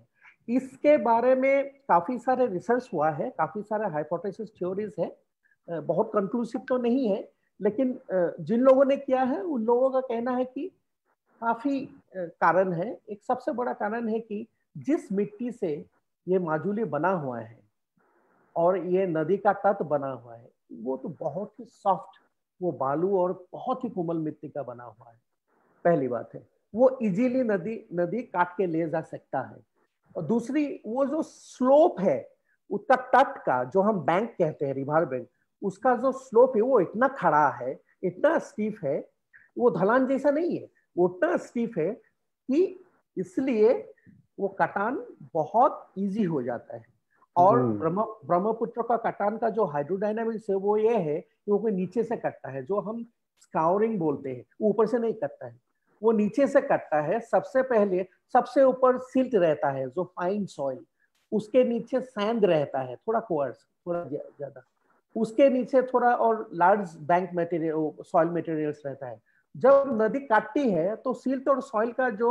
इसके बारे में काफी सारे रिसर्च हुआ है, काफी सारे हाइपोथेसिस थ्योरीज है, बहुत कंक्लूसिव तो नहीं है, लेकिन जिन लोगों ने किया है उन लोगों का कहना है कि काफी कारण है। एक सबसे बड़ा कारण है कि जिस मिट्टी से ये माजुली बना हुआ है और ये नदी का तट बना हुआ है, वो तो बहुत ही सॉफ्ट, वो बालू और बहुत ही कोमल मिट्टी का बना हुआ है। पहली बात है, वो इजीली नदी नदी काट के ले जा सकता है। और दूसरी, वो जो स्लोप है उसका, तट का जो हम बैंक कहते हैं, रिवर बैंक, उसका जो स्लोप है वो इतना खड़ा है, इतना स्टीफ है, वो ढलान जैसा नहीं है, वो इतना स्टीफ है कि इसलिए वो कटान बहुत इजी हो जाता है। और ब्रह्म ब्रह्मपुत्र का कटान का जो हाइड्रोडायनामिक्स है वो ये है कि वो कोई नीचे से कटता है, जो हम स्काउरिंग बोलते हैं, ऊपर से नहीं कटता है, वो नीचे से कटता है। सबसे पहले सबसे ऊपर सिल्ट रहता है जो फाइन सॉइल, उसके नीचे सैंड रहता है, थोड़ा कोर्स, थोड़ा ज्यादा, उसके नीचे थोड़ा और large bank material, soil materials रहता है। जब नदी काटती है तो सिल्ट और सॉइल का जो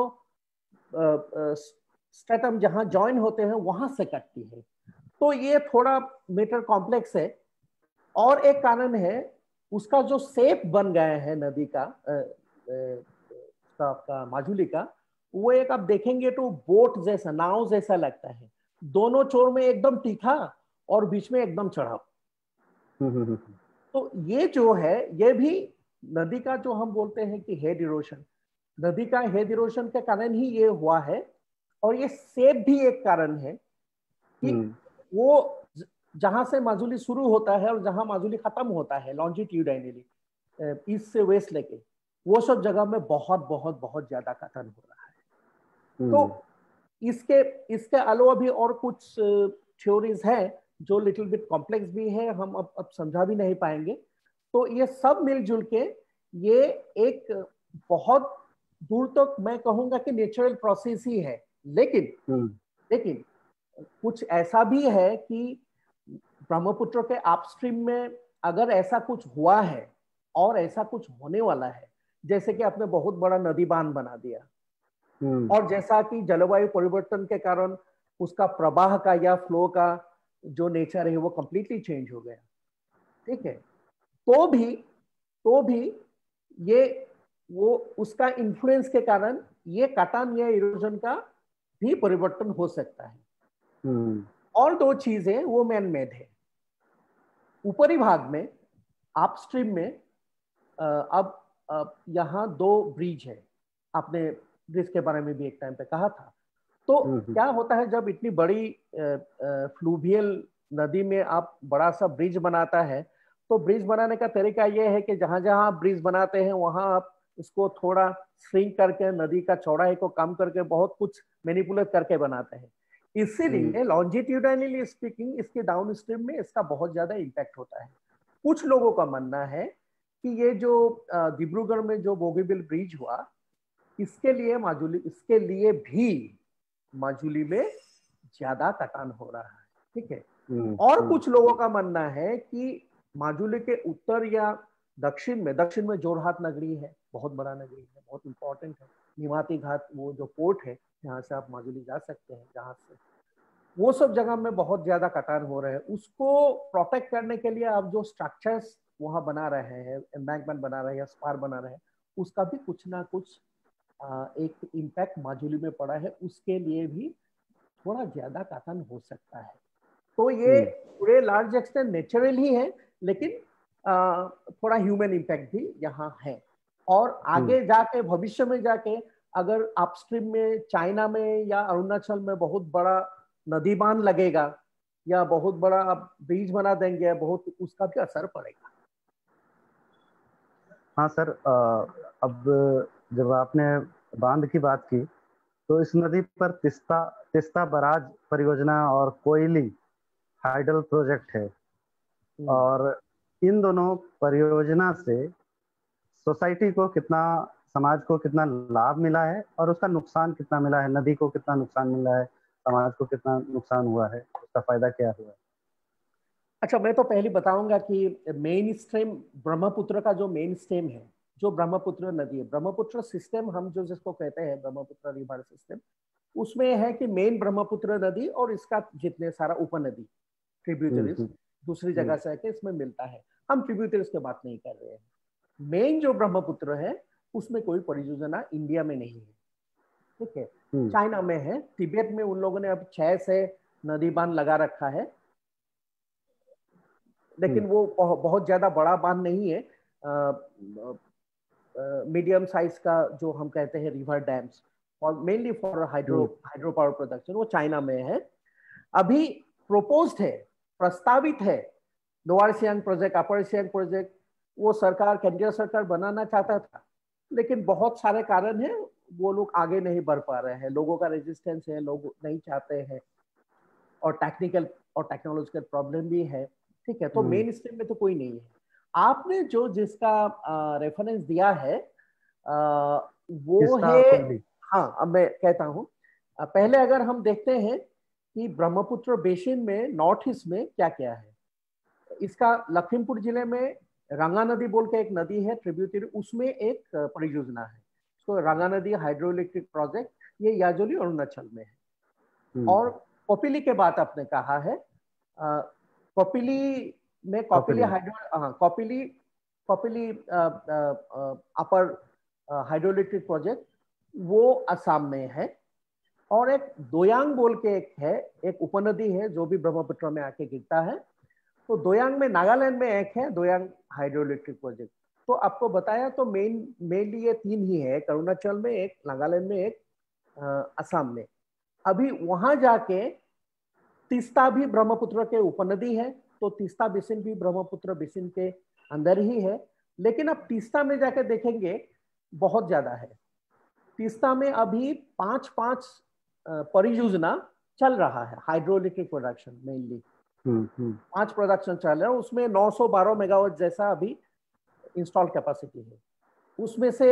स्ट्रेटम जहां ज्वाइन होते हैं वहां से कटती है। तो ये थोड़ा मेटर कॉम्प्लेक्स है। और एक कारण है उसका जो शेप बन गया है नदी का, आपका माजुली का, वो एक आप देखेंगे तो बोट जैसा, नाव जैसा लगता है, दोनों छोर में एकदम तीखा और बीच में एकदम चढ़ाव। तो ये जो है, ये भी नदी का जो हम बोलते हैं कि हेड इरोशन, नदी का हेड इरोशन के कारण ही ये हुआ है। और ये शेप भी एक कारण है कि वो जहां से माजुली शुरू होता है और जहां माजुली खत्म होता है लॉन्जिट्यूडाइनली, ईस्ट से वेस्ट लेके, वो सब जगह में बहुत बहुत बहुत ज्यादा कथन हो रहा है। तो इसके इसके अलावा भी और कुछ थ्योरीज हैं जो लिटिल बिट कॉम्प्लेक्स भी है, हम अब अब समझा भी नहीं पाएंगे। तो ये सब मिलजुल के ये एक बहुत दूर तक मैं कहूंगा कि नेचुरल प्रोसेस ही है। लेकिन लेकिन कुछ ऐसा भी है कि ब्रह्मपुत्र के अपस्ट्रीम में अगर ऐसा कुछ हुआ है और ऐसा कुछ होने वाला है, जैसे कि आपने बहुत बड़ा नदी बांध बना दिया, और जैसा कि जलवायु परिवर्तन के कारण उसका प्रवाह का या फ्लो का जो नेचर है वो कंप्लीटली चेंज हो गया, ठीक है, तो भी तो भी ये वो उसका इन्फ्लुएंस के कारण ये कटान या इरोजन का भी परिवर्तन हो सकता है। और दो चीजें वो मैन मेड है। ऊपरी भाग में अपस्ट्रीम में अब अब यहाँ दो ब्रिज है, आपने ब्रिज के बारे में भी एक टाइम पे कहा था। तो क्या होता है, जब इतनी बड़ी फ्लूवियल नदी में आप बड़ा सा ब्रिज बनाता है, तो ब्रिज बनाने का तरीका यह है कि जहां जहां आप ब्रिज बनाते हैं वहां आप इसको थोड़ा श्रिंक करके, नदी का चौड़ाई को कम करके, बहुत कुछ मैनिपुलेट करके बनाते हैं। इसीलिए लॉन्जिट्यूडाइनली स्पीकिंग इसके डाउन स्ट्रीम में इसका बहुत ज्यादा इम्पैक्ट होता है। कुछ लोगों का मानना है कि ये जो डिब्रूगढ़ में जो बोगीबिल ब्रिज हुआ, इसके लिए माजुली इसके लिए भी माजुली में ज्यादा कटान हो रहा है, ठीक है। और कुछ लोगों का मानना है कि माजुली के उत्तर या दक्षिण में, दक्षिण में जोरहाट नगरी है, बहुत बड़ा नगरी है, बहुत इंपॉर्टेंट है। निमाती घाट वो जो पोर्ट है जहाँ से आप माजुली जा सकते हैं, जहाँ से वो सब जगह में बहुत ज्यादा कटान हो रहे हैं। उसको प्रोटेक्ट करने के लिए आप जो स्ट्रक्चर्स वहां बना रहे हैं, एम्बैंकमेंट बना रहे हैं या स्पार बना रहे हैं, उसका भी कुछ ना कुछ आ, एक इम्पैक्ट माजुली में पड़ा है। उसके लिए भी थोड़ा ज्यादा कटान हो सकता है। तो ये पूरे लार्ज एक्सटेंट नेचुरल ही है, लेकिन आ, थोड़ा ह्यूमन इम्पैक्ट भी यहाँ है। और आगे जाके, भविष्य में जाके, अगर अपस्ट्रीम में चाइना में या अरुणाचल में बहुत बड़ा नदी बांध लगेगा या बहुत बड़ा आप ब्रिज बना देंगे, बहुत उसका भी असर पड़ेगा। हाँ सर, अब जब आपने बांध की बात की तो इस नदी पर तिस्ता तिस्ता बराज परियोजना और कोयली हाइडल प्रोजेक्ट है, और इन दोनों परियोजना से सोसाइटी को कितना, समाज को कितना लाभ मिला है और उसका नुकसान कितना मिला है, नदी को कितना नुकसान मिला है, समाज को कितना नुकसान हुआ है, उसका फायदा क्या हुआ है? अच्छा, मैं तो पहले बताऊंगा कि मेन स्ट्रीम ब्रह्मपुत्र का जो मेन स्ट्रीम है, जो ब्रह्मपुत्र नदी है, ब्रह्मपुत्र सिस्टम हम जो जिसको कहते हैं ब्रह्मपुत्र रिवर सिस्टम, उसमें है कि मेन ब्रह्मपुत्र नदी और इसका जितने सारा उपनदी ट्रिब्यूटरीज दूसरी जगह से आके इसमें मिलता है। हम ट्रिब्यूटरीज की बात नहीं कर रहे हैं। मेन जो ब्रह्मपुत्र है उसमें कोई परियोजना इंडिया में नहीं है, ठीक है, चाइना में है। तिब्बत में उन लोगों ने अब छह से नदी बांध लगा रखा है, लेकिन वो बहुत ज्यादा बड़ा बांध नहीं है, मीडियम साइज का जो हम कहते हैं रिवर डैम्स, और mainly for hydro hydro power production, वो चाइना में है। अभी प्रोपोज्ड है, प्रस्तावित है lower Siang project, upper Siang project, वो सरकार केंद्रीय सरकार बनाना चाहता था, लेकिन बहुत सारे कारण हैं, वो लोग आगे नहीं बढ़ पा रहे हैं, लोगों का रेजिस्टेंस है, लोग नहीं चाहते हैं, और टेक्निकल और टेक्नोलॉजिकल प्रॉब्लम भी है, ठीक है। तो मेन स्ट्रीम में तो कोई नहीं है। आपने जो जिसका रेफरेंस दिया है आ, वो है, हाँ, अब मैं कहता हूँ, पहले अगर हम देखते हैं कि ब्रह्मपुत्र बेसिन में नॉर्थ ईस्ट में क्या क्या है, इसका लखीमपुर जिले में रंगा नदी बोल के एक नदी है ट्रिब्यूटरी, उसमें एक परियोजना है, तो रंगा नदी हाइड्रो इलेक्ट्रिक प्रोजेक्ट, ये याजोली अरुणाचल में है। और कपिली के बाद आपने कहा है, कपिली में कपिली हाइड्रो, हाँ, Kopili Kopili upper hydro electric project वो असम में है। और एक दोयांग बोल के एक है, एक उपनदी है जो भी ब्रह्मपुत्र में आके गिरता है, तो दोयांग में नागालैंड में एक है दोयांग हाइड्रो इलेक्ट्रिक प्रोजेक्ट। तो आपको बताया तो मेन मेनली ये तीन ही है, अरुणाचल में एक, नागालैंड में एक, असम में। अभी वहां जाके तीस्ता भी ब्रह्मपुत्र के उपनदी है, तो तीस्ता बेसिन भी ब्रह्मपुत्र बेसिन के अंदर ही है, लेकिन अब तीस्ता में जाके देखेंगे बहुत ज्यादा है। तीस्ता में अभी पांच पांच परियोजना चल रहा है, हाइड्रो इलेक्ट्रिक प्रोडक्शन मेनली पांच प्रोडक्शन चल रहा है, उसमें नौ सौ बारह मेगावाट जैसा अभी इंस्टॉल कैपेसिटी है। उसमें से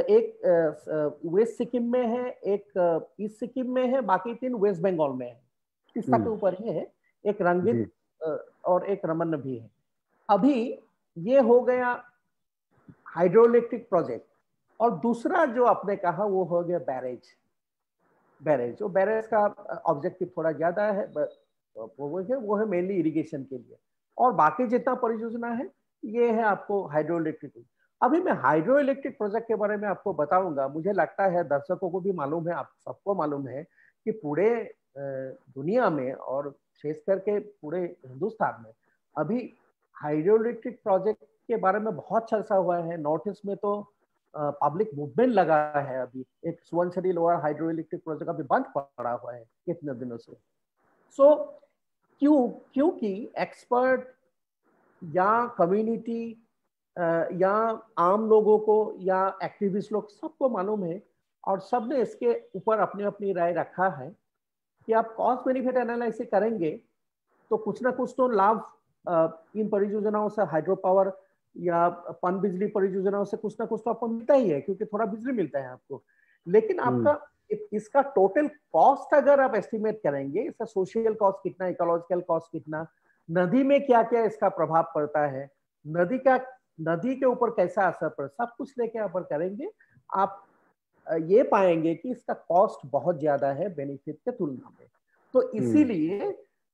एक वेस्ट सिक्किम में है, एक ईस्ट सिक्किम में है, बाकी तीन वेस्ट बंगाल में है। तीस्ता के ऊपर ही है, एक रंगित और एक रमन भी है। अभी ये हो गया हाइड्रो इलेक्ट्रिक प्रोजेक्ट। और दूसरा जो आपने कहा वो हो गया बैरेज। बैरेज जो बैरेज का ऑब्जेक्टिव थोड़ा ज्यादा है, वो है वो है मेनली इरिगेशन के लिए, और बाकी जितना परियोजना है ये है आपको हाइड्रो इलेक्ट्रिक। अभी मैं हाइड्रो इलेक्ट्रिक प्रोजेक्ट के बारे में आपको बताऊंगा। मुझे लगता है दर्शकों को भी मालूम है, आप सबको मालूम है कि पूरे दुनिया में और विशेष करके पूरे हिंदुस्तान में अभी हाइड्रो इलेक्ट्रिक प्रोजेक्ट के बारे में बहुत चर्चा हुआ है। नॉर्थ ईस्ट में तो पब्लिक मूवमेंट लगा है। अभी एक Subansiri lower hydro electric project अभी बंद पड़ा हुआ है कितने दिनों से। सो so, क्यों क्योंकि एक्सपर्ट या कम्युनिटी या आम लोगों को या एक्टिविस्ट लोग सबको मालूम है, और सबने इसके ऊपर अपनी अपनी राय रखा है कि आप कॉस्ट बेनिफिट एनालिसिस करेंगे तो कुछ ना कुछ तो लाभ इन परियोजनाओं से, हाइड्रो पावर या पन बिजली परियोजनाओं से कुछ ना कुछ तो आपको मिलता ही है, क्योंकि थोड़ा बिजली मिलता है आपको। लेकिन आपका इसका टोटल कॉस्ट अगर आप एस्टिमेट करेंगे, इसका सोशल कॉस्ट कितना, इकोलॉजिकल कॉस्ट कितना, नदी में क्या क्या इसका प्रभाव पड़ता है, नदी का नदी के ऊपर कैसा असर पड़ता, सब कुछ लेके आप करेंगे, आप ये पाएंगे कि इसका कॉस्ट बहुत ज्यादा है बेनिफिट के तुलना में। तो इसीलिए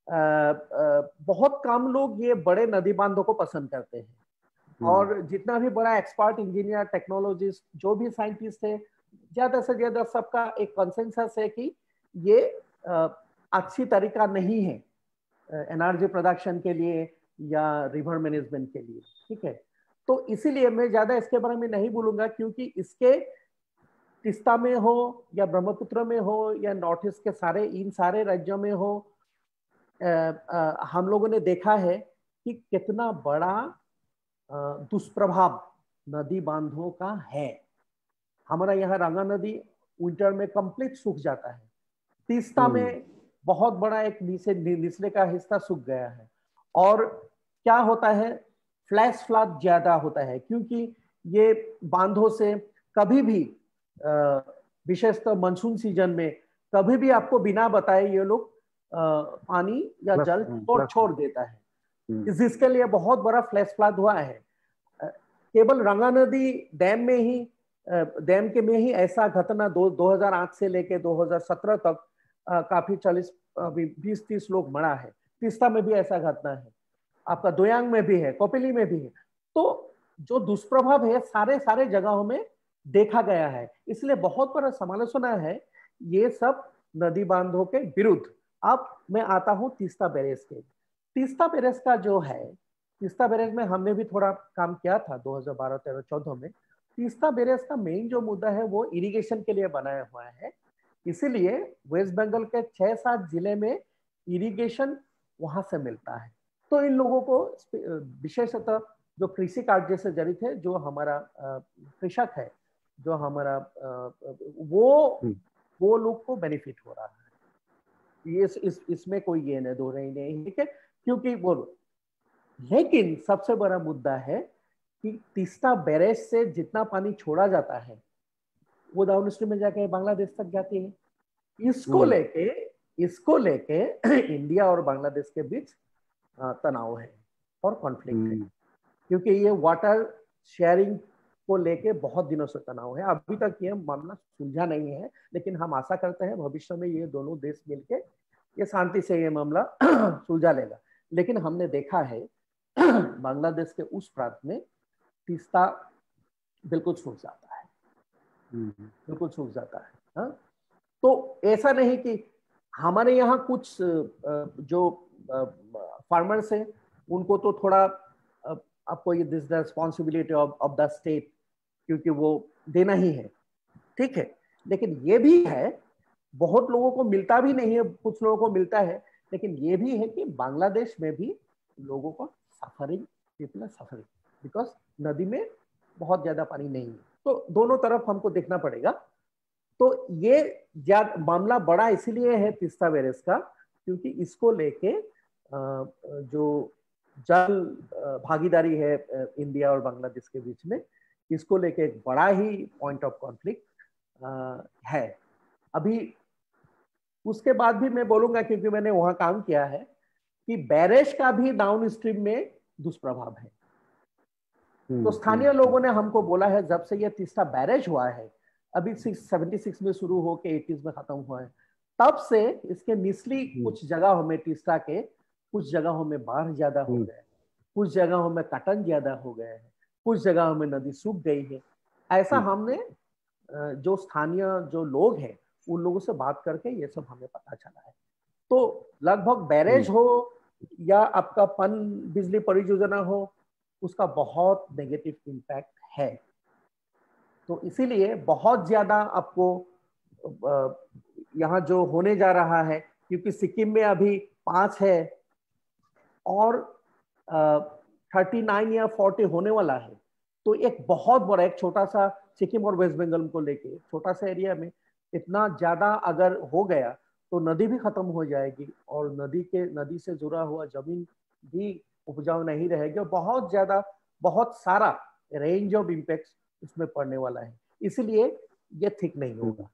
बहुत कम लोग ये बड़े नदी बांधों को पसंद करते हैं, और जितना भी बड़ा एक्सपर्ट इंजीनियर, टेक्नोलॉजिस्ट, जो भी साइंटिस्ट है, ज्यादा से ज्यादा सबका एक कंसेंसस है कि ये अच्छी तरीका नहीं है एनर्जी प्रोडक्शन के लिए या रिवर मैनेजमेंट के लिए, ठीक है। तो इसीलिए मैं ज्यादा इसके बारे में नहीं बोलूंगा, क्योंकि इसके तीस्ता में हो या ब्रह्मपुत्र में हो या नॉर्थ ईस्ट के सारे इन सारे राज्यों में हो, आ, आ, हम लोगों ने देखा है कि कितना बड़ा दुष्प्रभाव नदी बांधों का है। हमारा यहाँ रंगा नदी विंटर में कंप्लीट सूख जाता है। तीस्ता में बहुत बड़ा एक नीचे निचले का हिस्सा सूख गया है। और क्या होता है, फ्लैश फ्लड ज्यादा होता है, क्योंकि ये बांधों से कभी भी विशेषतः मानसून सीजन में कभी भी आपको बिना बताए ये लोग पानी या जल छोड़ छोड़ देता है, जिसके लिए बहुत बड़ा फ्लैश फ्लड हुआ है। केवल रंगा नदी डैम में ही डैम के में ही ऐसा घटना दो 2008 से लेके दो हज़ार सत्रह तक आ, काफी चालीस अभी बीस तीस लोग मरा है। तीस्ता में भी ऐसा घटना है, आपका दोयांग में भी है, कोपिली में भी है। तो जो दुष्प्रभाव है सारे सारे जगहों में देखा गया है, इसलिए बहुत बड़ा समालोचना है ये सब नदी बांधों के विरुद्ध। अब मैं आता हूँ तीस्ता बैरेज के। तीस्ता बैरेज का जो है, तीस्ता बैरेज में हमने भी थोड़ा काम किया था दो हज़ार बारह तेरह चौदह में। तीस्ता बैरेज का मेन जो मुद्दा है वो इरिगेशन के लिए बनाया हुआ है, इसीलिए वेस्ट बंगाल के छह सात जिले में इरिगेशन वहां से मिलता है। तो इन लोगों को विशेषतः जो कृषि कार्य से जड़ित है, जो हमारा कृषक है, जो हमारा वो वो लोग को बेनिफिट हो रहा है। ये इस, इस इसमें कोई ये नहीं दो रही नहीं, ठीक है, क्योंकि वो। लेकिन सबसे बड़ा मुद्दा है कि तीस्ता बैरेज से जितना पानी छोड़ा जाता है वो डाउन स्ट्रीम में जाके बांग्लादेश तक जाती है। इसको लेके इसको लेके इंडिया और बांग्लादेश के बीच तनाव है और कॉन्फ्लिक्ट है, क्योंकि ये वाटर शेयरिंग को लेके बहुत दिनों से तनाव है। अभी तक ये मामला सुलझा नहीं है, लेकिन हम आशा करते हैं भविष्य में ये दोनों देश मिलके ये शांति से ये मामला सुलझा लेगा। लेकिन हमने देखा है बांग्लादेश के उस प्रांत में तीस्ता बिल्कुल सूख जाता है, बिल्कुल सूख जाता है। हाँ, तो ऐसा नहीं कि हमारे यहाँ कुछ जो फार्मर्स हैं उनको तो थोड़ा आपको ये this the responsibility of of the state, क्योंकि वो देना ही है, ठीक है। लेकिन ये भी है, बहुत लोगों को मिलता भी नहीं है, कुछ लोगों को मिलता है, लेकिन ये भी है कि बांग्लादेश में भी लोगों को suffering, people are suffering because नदी में बहुत ज्यादा पानी नहीं है। तो दोनों तरफ हमको देखना पड़ेगा। तो ये ज्यादा मामला बड़ा इसलिए है तीस्ता बैरेज का, क्योंकि इसको लेके जो जल भागीदारी है इंडिया और बांग्लादेश के बीच में, इसको लेके एक बड़ा ही पॉइंट ऑफ कॉन्फ्लिक्ट है अभी। उसके बाद भी मैं बोलूंगा, क्योंकि मैंने वहां काम किया है, कि बैरेज का भी डाउन स्ट्रीम में दुष्प्रभाव है। तो स्थानीय लोगों ने हमको बोला है, जब से ये तीस्ता बैरेज हुआ है, अभी सेवेंटी सिक्स में शुरू होके एटीज़ में खत्म हुआ है, तब से इसके निचली कुछ जगहों में तीस्ता के कुछ जगहों में बाढ़ ज्यादा हो गए, कुछ जगहों में कटन ज्यादा हो गए हैं, कुछ जगहों में नदी सूख गई है। ऐसा हमने जो स्थानीय जो लोग हैं उन लोगों से बात करके ये सब हमें पता चला है। तो लगभग बैरेज हो या आपका पन बिजली परियोजना हो, उसका बहुत नेगेटिव इम्पैक्ट है। तो इसीलिए बहुत ज्यादा आपको यहाँ जो होने जा रहा है, क्योंकि सिक्किम में अभी पांच है और थर्टी नाइन या फोर्टी होने वाला है, तो एक बहुत बड़ा, एक छोटा सा सिक्किम और वेस्ट बंगाल को लेके छोटा सा एरिया में इतना ज्यादा अगर हो गया तो नदी भी खत्म हो जाएगी और नदी के नदी से जुड़ा हुआ जमीन भी उपजाऊ नहीं रहेगी और बहुत ज्यादा बहुत सारा रेंज ऑफ इम्पैक्ट इसमें पड़ने वाला है। इसलिए ये ठीक नहीं होगा।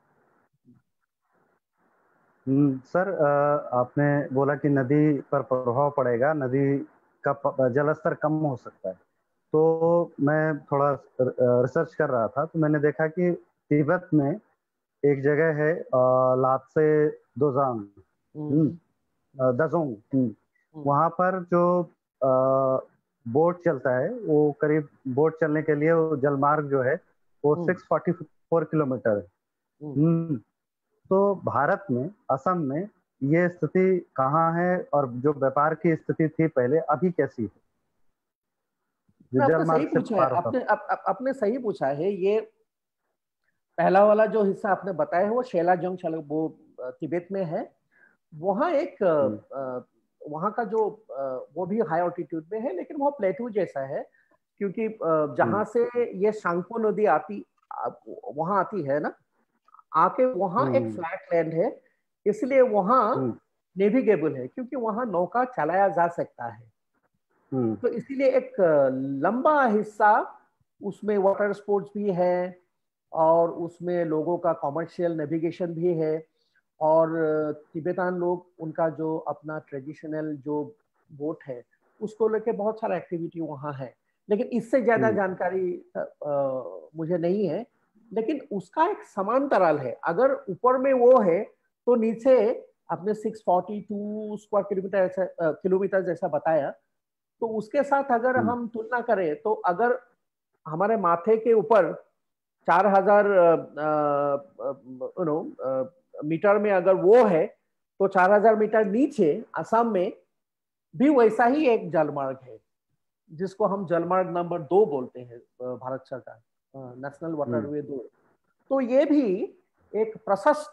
सर, आपने बोला कि नदी पर प्रभाव पड़ेगा, नदी का जलस्तर कम हो सकता है। तो मैं थोड़ा रिसर्च कर रहा था, तो मैंने देखा कि तिब्बत में एक जगह है लात्से दोजांग दजोंग, वहाँ पर जो बोट चलता है, वो करीब बोट चलने के लिए वो जलमार्ग जो है वो सिक्स फोर्टी फोर किलोमीटर है। तो भारत में, असम में ये स्थिति कहाँ है और जो व्यापार की स्थिति थी पहले, अभी कैसी है? आपने सही पूछा है, आपने आप, आप, आपने सही पूछा है। ये पहला वाला जो हिस्सा आपने बताया है वो शेलाजोंग वो तिब्बत में है। वहाँ एक वहाँ का जो वो भी हाई ऑल्टीट्यूड में है, लेकिन वो प्लेटू जैसा है, क्योंकि जहाँ से ये सांगपो नदी आती वहाँ आती है ना, आके वहाँ एक फ्लैट लैंड है, इसलिए वहाँ नेविगेबल है, क्योंकि वहाँ नौका चलाया जा सकता है। तो इसीलिए एक लंबा हिस्सा उसमें वाटर स्पोर्ट्स भी है और उसमें लोगों का कॉमर्शियल नेविगेशन भी है, और तिब्बतान लोग उनका जो अपना ट्रेडिशनल जो बोट है उसको लेके बहुत सारा एक्टिविटी वहाँ है। लेकिन इससे ज्यादा हम्म। जानकारी आ, मुझे नहीं है। लेकिन उसका एक समांतराल है, अगर ऊपर में वो है तो नीचे आपने six forty two square kilometre ऐसा किलोमीटर जैसा बताया, तो उसके साथ अगर हम्म। हम तुलना करें तो अगर हमारे माथे के ऊपर चार हजार यू नो मीटर में अगर वो है, तो चार हजार मीटर नीचे असम में भी वैसा ही एक जलमार्ग है, जिसको हम जलमार्ग नंबर दो बोलते हैं, भारत सरकार नेशनल हम्म। वाटरवे दो। तो ये भी एक प्रशस्त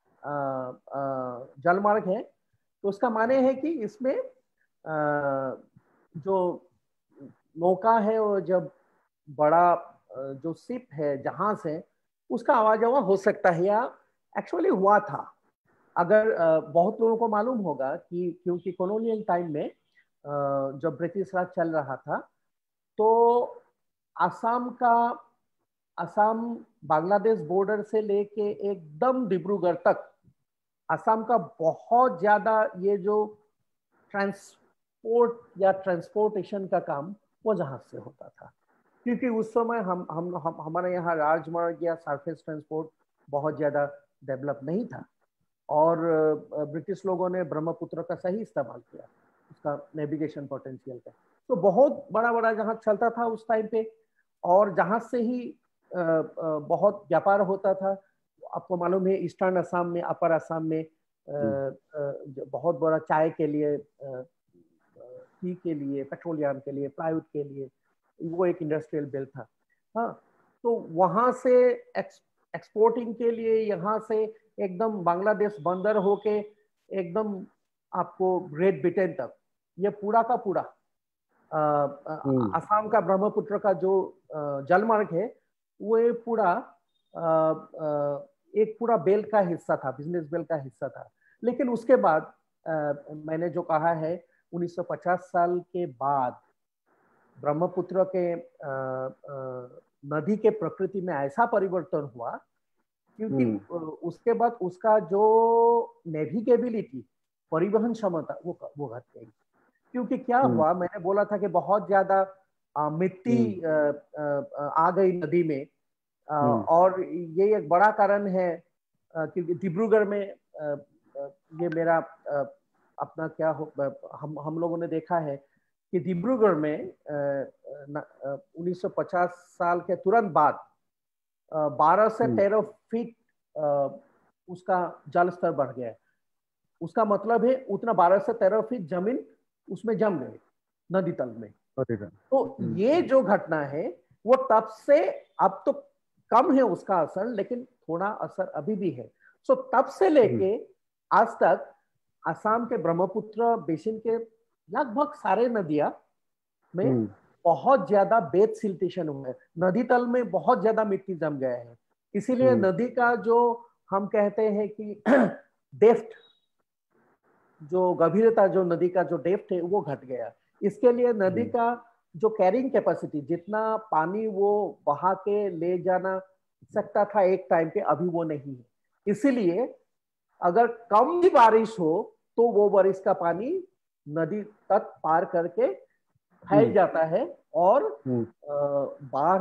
जलमार्ग है। तो उसका माने है कि इसमें अ, जो नौका है और जब बड़ा अ, जो शिप है जहाज है, उसका आवा जावा हो सकता है, या एक्चुअली हुआ था। अगर अ, बहुत लोगों को मालूम होगा कि क्योंकि कॉलोनियल टाइम में अ, जब ब्रिटिश राज चल रहा था, तो असम का असम बांग्लादेश बॉर्डर से लेके एकदम डिब्रूगढ़ तक असम का बहुत ज्यादा ये जो ट्रांसपोर्ट या ट्रांसपोर्टेशन का काम वो जहाज से होता था। क्योंकि उस समय हम हम, हम हमारे यहाँ राजमार्ग या सरफेस ट्रांसपोर्ट बहुत ज्यादा डेवलप नहीं था, और ब्रिटिश लोगों ने ब्रह्मपुत्र का सही इस्तेमाल किया, उसका नेविगेशन पोटेंशियल का। तो बहुत बड़ा बड़ा जहाज चलता था उस टाइम पे, और जहाज से ही बहुत व्यापार होता था। आपको मालूम है ईस्टर्न असम में, अपर असम में बहुत बड़ा चाय के लिए, टी के लिए, पेट्रोलियम के लिए, प्लाईवुड के लिए, वो एक इंडस्ट्रियल बेल्ट था। हाँ, तो वहां से एक्स, एक्सपोर्टिंग के लिए यहाँ से एकदम बांग्लादेश बंदर होके एकदम आपको ग्रेट ब्रिटेन तक, ये पूरा का पूरा असम का ब्रह्मपुत्र का जो जलमार्ग है, वो पूरा आ, आ, एक पूरा बेल्ट का हिस्सा था, बिजनेस बेल्ट का हिस्सा था। लेकिन उसके बाद आ, मैंने जो कहा है उन्नीस सौ पचास साल के बाद ब्रह्मपुत्र के आ, आ, नदी के प्रकृति में ऐसा परिवर्तन हुआ, क्योंकि उसके बाद उसका जो नेविगेबिलिटी, परिवहन क्षमता, वो वो घट गई। क्योंकि क्या हुआ, मैंने बोला था कि बहुत ज्यादा मिट्टी आ, आ, आ गई नदी में, आ, और ये एक बड़ा कारण है, क्योंकि डिब्रूगढ़ में आ, ये मेरा आ, अपना क्या हो, हम हम लोगों ने देखा है कि डिब्रूगढ़ में उन्नीस सौ पचास साल के तुरंत बाद बारह से तेरह फीट उसका जल स्तर बढ़ गया है। उसका मतलब है उतना बारह से तेरह फीट जमीन उसमें जम गई नदी तल में। तो ये जो घटना है वो तब से, अब तो कम है उसका असर, लेकिन थोड़ा असर अभी भी है। सो तब से लेके आज तक असम के ब्रह्मपुत्र बेसिन के लगभग सारे नदियां में बहुत ज्यादा बेद सिल्टेशन हुआ है, नदी तल में बहुत ज्यादा मिट्टी जम गया है। इसीलिए नदी का जो हम कहते हैं कि डेप्थ, जो गंभीरता, जो नदी का जो डेप्थ है वो घट गया। इसके लिए नदी का जो कैरिंग कैपेसिटी, जितना पानी वो बहा के ले जाना सकता था एक टाइम पे, अभी वो नहीं है। इसीलिए अगर कम भी बारिश हो तो वो बारिश का पानी नदी तक पार करके फैल जाता है और बाढ़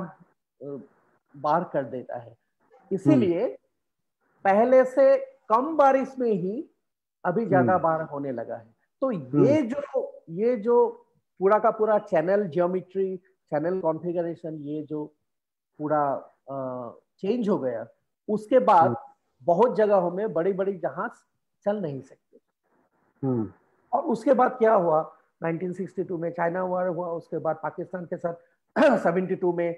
बाढ़ कर देता है। इसीलिए पहले से कम बारिश में ही अभी ज्यादा बाढ़ होने लगा है। तो ये जो ये जो पूरा का पूरा चैनल जियोमेट्री, चैनल कॉन्फ़िगरेशन, ये जो पूरा चेंज हो गया, उसके बाद बहुत जगहों में बड़ी बड़ी जहाज चल नहीं सकते। और उसके बाद क्या हुआ, नाइनटीन सिक्सटी टू में चाइना वॉर हुआ, उसके बाद पाकिस्तान के साथ सेवेंटी टू में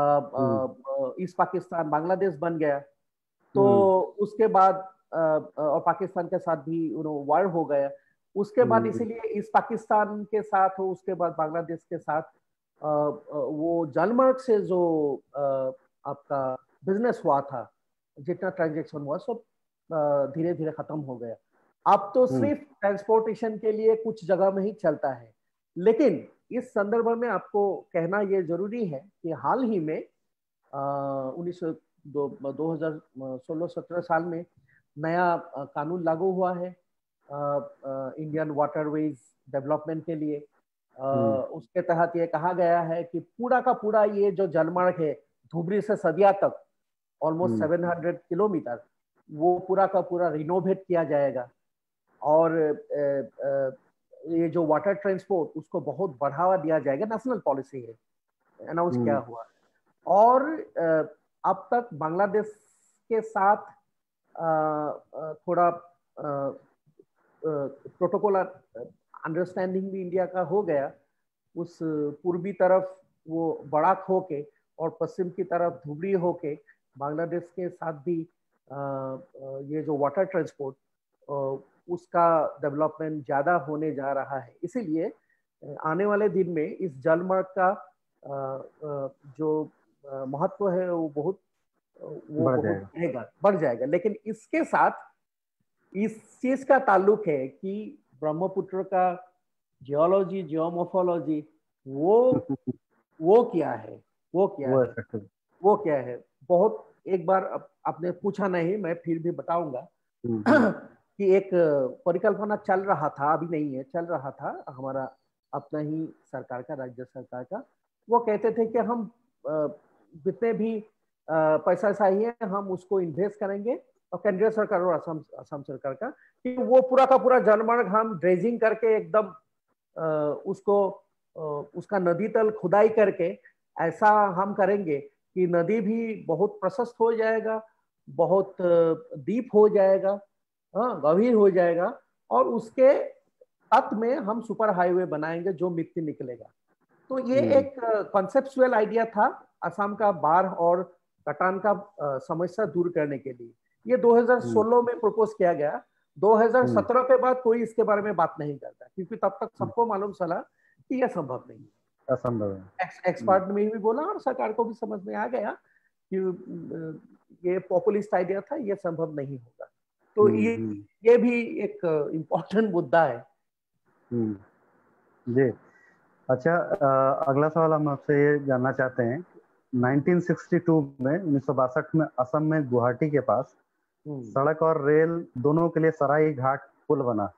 ईस्ट पाकिस्तान बांग्लादेश बन गया। तो उसके बाद और पाकिस्तान के साथ भी वॉर हो गया। उसके बाद इसीलिए ईस्ट पाकिस्तान के साथ हो, उसके बाद बांग्लादेश के साथ वो जलमार्ग से जो आपका बिजनेस हुआ था, जितना ट्रांजैक्शन हुआ, सब धीरे धीरे खत्म हो गया। अब तो सिर्फ ट्रांसपोर्टेशन के लिए कुछ जगह में ही चलता है। लेकिन इस संदर्भ में आपको कहना ये जरूरी है कि हाल ही में उन्नीस सौ दो हजार सोलह सत्रह साल में नया कानून लागू हुआ है इंडियन वाटरवेज डेवलपमेंट के लिए, उसके तहत ये कहा गया है कि पूरा का पूरा ये जो जलमार्ग है धुबरी से सदिया तक ऑलमोस्ट सेवन हंड्रेड किलोमीटर, वो पूरा का पूरा रिनोवेट किया जाएगा। और ये जो वाटर ट्रांसपोर्ट उसको बहुत बढ़ावा दिया जाएगा, नेशनल पॉलिसी है, अनाउंस किया हुआ। और अब तक बांग्लादेश के साथ थोड़ा प्रोटोकॉल अंडरस्टैंडिंग भी इंडिया का हो गया। उस पूर्वी तरफ वो बड़ाक होके और पश्चिम की तरफ धुबरी होके बांग्लादेश के साथ भी ये जो वाटर ट्रांसपोर्ट उसका डेवलपमेंट ज़्यादा होने जा रहा है। इसीलिए आने वाले दिन में इस जलमार्ग का जो महत्व है वो बहुत वो बढ़ बहुत जाएगा। बढ़ेगा, बढ़ जाएगा। लेकिन इसके साथ इस चीज का ताल्लुक है कि ब्रह्मपुत्र का जियोलॉजी, जियोमोर्फोलॉजी वो वो क्या है, वो क्या वो है, वो क्या है। बहुत एक बार आपने पूछा नहीं, मैं फिर भी बताऊंगा कि एक परिकल्पना चल रहा था, अभी नहीं है, चल रहा था हमारा अपना ही सरकार का, राज्य सरकार का। वो कहते थे कि हम जितने भी पैसा चाहिए हम उसको इन्वेस्ट करेंगे, और केंद्रीय सरकार और असम असम सरकार का, कि वो पूरा का पूरा जलमार्ग हम ड्रेजिंग करके एकदम उसको उसका नदी तल खुदाई करके ऐसा हम करेंगे कि नदी भी बहुत प्रशस्त हो जाएगा, बहुत डीप हो जाएगा, हाँ गंभीर हो जाएगा, और उसके तट में हम सुपर हाईवे बनाएंगे जो मिट्टी निकलेगा। तो ये एक कॉन्सेप्चुअल आइडिया था असम का बाढ़ और कटान का समस्या दूर करने के लिए। ये दो हज़ार सोलह में प्रपोज किया गया। दो हज़ार सत्रह के बाद कोई इसके बारे में बात नहीं करता, क्योंकि तब तक सबको मालूम चला कि यह संभव नहीं है, असंभव है। एक्सपर्ट में भी बोला और सरकार को भी समझ में आ गया कि ये पॉपुलिस्ट आइडिया था, ये संभव नहीं होगा। तो ये ये भी एक इम्पोर्टेंट मुद्दा है। जी अच्छा, अगला सवाल हम आपसे ये जानना चाहते हैं, उन्नीस सौ बासठ में उन्नीस सौ बासठ में असम में गुवाहाटी के पास सड़क और रेल दोनों के लिए सराई घाट पुल बना।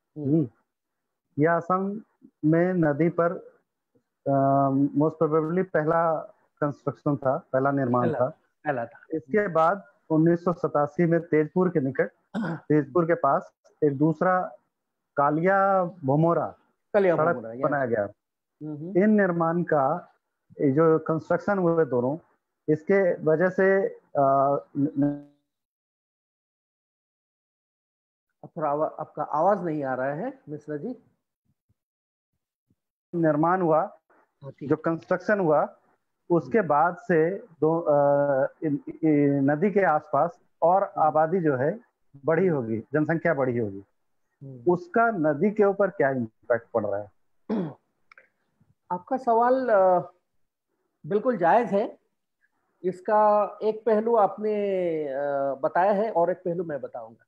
यह असम में नदी पर मोस्ट प्रोबेबली पहला कंस्ट्रक्शन था, पहला निर्माण था, पहला था। इसके बाद उन्नीस सौ सतासी में तेजपुर के निकट, तेजपुर के पास एक दूसरा कालिया भोमोरा सड़क बनाया गया। इन निर्माण का जो कंस्ट्रक्शन हुए दोनों, इसके वजह से आपका आवाज नहीं आ रहा है मिश्रा जी। निर्माण हुआ, जो कंस्ट्रक्शन हुआ, उसके बाद से दो आ, इन, इन, नदी के आसपास और आबादी जो है बढ़ी होगी, जनसंख्या बढ़ी होगी, उसका नदी के ऊपर क्या इम्पैक्ट पड़ रहा है? आपका सवाल बिल्कुल जायज है। इसका एक पहलू आपने बताया है और एक पहलू मैं बताऊंगा।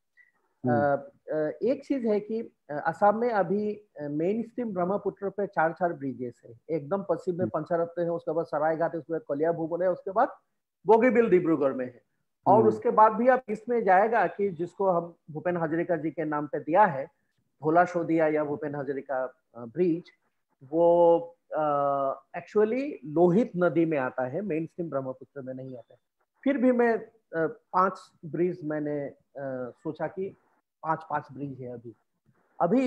एक चीज है कि असम में अभी मेन स्ट्रीम ब्रह्मपुत्र पे चार चार ब्रिजेस है। एकदम पश्चिम में पंचरत्न है, उसके बाद सरायघाट है, उसके बाद कलिया भूमोर है, उसके बाद बोगीबिल डिब्रूगढ़ में है, और उसके बाद भी अब इसमें जाएगा कि जिसको हम भूपेन हजारिका जी के नाम पे दिया है, धोला शोदिया या भूपेन हजारिका ब्रिज, वो एक्चुअली uh, लोहित नदी में आता है, मेन स्ट्रीम ब्रह्मपुत्र में नहीं आता है। फिर भी मैं uh, पांच ब्रिज मैंने uh, सोचा कि पांच पांच ब्रिज है अभी अभी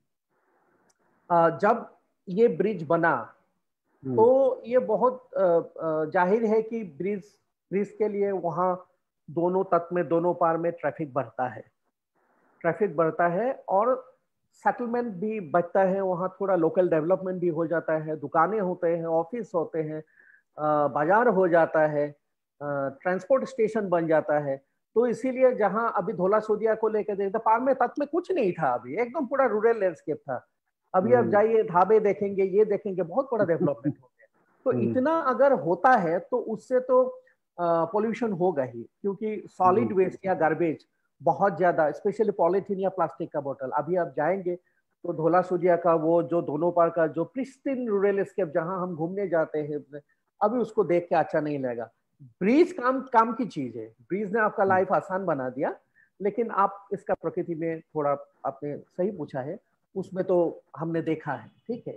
uh, जब ये ब्रिज बना तो ये बहुत uh, uh, जाहिर है कि ब्रिज ब्रिज के लिए वहाँ दोनों तट में, दोनों पार में ट्रैफिक बढ़ता है ट्रैफिक बढ़ता है और सेटलमेंट भी बचता है, वहाँ थोड़ा लोकल डेवलपमेंट भी हो जाता है, दुकानें होते हैं, ऑफिस होते हैं, बाजार हो जाता है, ट्रांसपोर्ट स्टेशन बन जाता है। तो इसीलिए जहाँ अभी धोला सोदिया को लेकर देखते पार में तट में कुछ नहीं था, अभी एकदम पूरा रूरल लैंडस्केप था। अभी आप जाइए, ढाबे देखेंगे, ये देखेंगे, बहुत बड़ा डेवलपमेंट हो गया। तो इतना अगर होता है तो उससे तो पॉल्यूशन होगा ही, क्योंकि सॉलिड वेस्ट या गार्बेज बहुत ज्यादा, स्पेशली पॉलीथीन या प्लास्टिक का बोतल। अभी आप जाएंगे तो धोला सूजिया का वो जो दोनों पार का जो प्रिस्टीन रूरल स्केप जहां हम घूमने जाते हैं, अभी उसको देख के अच्छा नहीं लगेगा। ब्रिज काम काम की चीज है, ब्रिज ने आपका लाइफ आसान बना दिया, लेकिन आप इसका प्रकृति में थोड़ा, आपने सही पूछा है, उसमें तो हमने देखा है, ठीक है।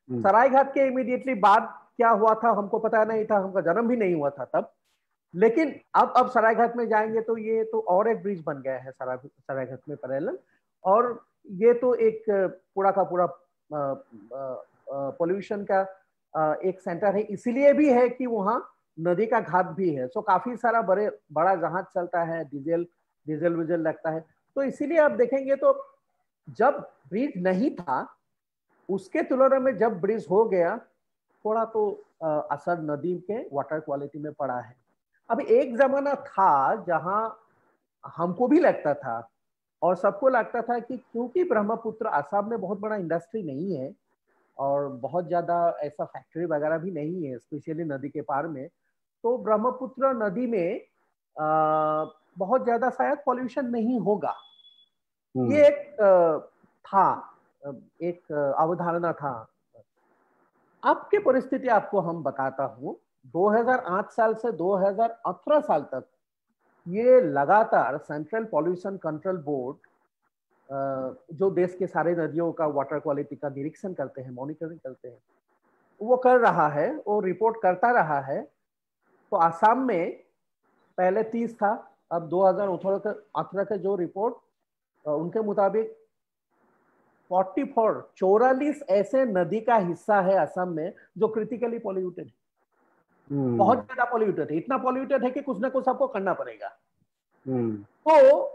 सरायघाट के इमीडिएटली बाद क्या हुआ था हमको पता नहीं था, हमका जन्म भी नहीं हुआ था तब। लेकिन अब अब सरायघाट में जाएंगे तो ये तो और एक ब्रिज बन गया है सराय सरायघाट में पैरेलल, और ये तो एक पूरा का पूरा पोल्यूशन का एक सेंटर है, इसीलिए भी है कि वहाँ नदी का घाट भी है। सो काफी सारा बड़े बड़ा जहाज चलता है, डीजल डीजल विजल लगता है। तो इसीलिए आप देखेंगे तो जब ब्रिज नहीं था उसके तुलना में जब ब्रिज हो गया थोड़ा तो असर नदी के वाटर क्वालिटी में पड़ा है। अब एक जमाना था जहां हमको भी लगता था और सबको लगता था कि क्योंकि ब्रह्मपुत्र असम में बहुत बड़ा इंडस्ट्री नहीं है और बहुत ज्यादा ऐसा फैक्ट्री वगैरह भी नहीं है स्पेशली नदी के पार में, तो ब्रह्मपुत्र नदी में आ, बहुत ज्यादा शायद पॉल्यूशन नहीं होगा। ये एक आ, था एक अवधारणा था। अब की परिस्थिति आपको हम बताता हूँ, दो हज़ार आठ साल से दो हज़ार अठारह साल तक ये लगातार सेंट्रल पॉल्यूशन कंट्रोल बोर्ड जो देश के सारे नदियों का वाटर क्वालिटी का निरीक्षण करते हैं, मॉनिटरिंग करते हैं, वो कर रहा है, वो रिपोर्ट करता रहा है। तो आसाम में पहले तीस था, अब दो हज़ार अठारह का जो रिपोर्ट उनके मुताबिक चौवालीस चौवालीस ऐसे नदी का हिस्सा है असम में जो क्रिटिकली पॉल्यूटेड है। hmm. बहुत ज्यादा पॉल्यूटेड है, इतना पॉल्यूटेड है कि कुछ ना कुछ आपको करना पड़ेगा। hmm. तो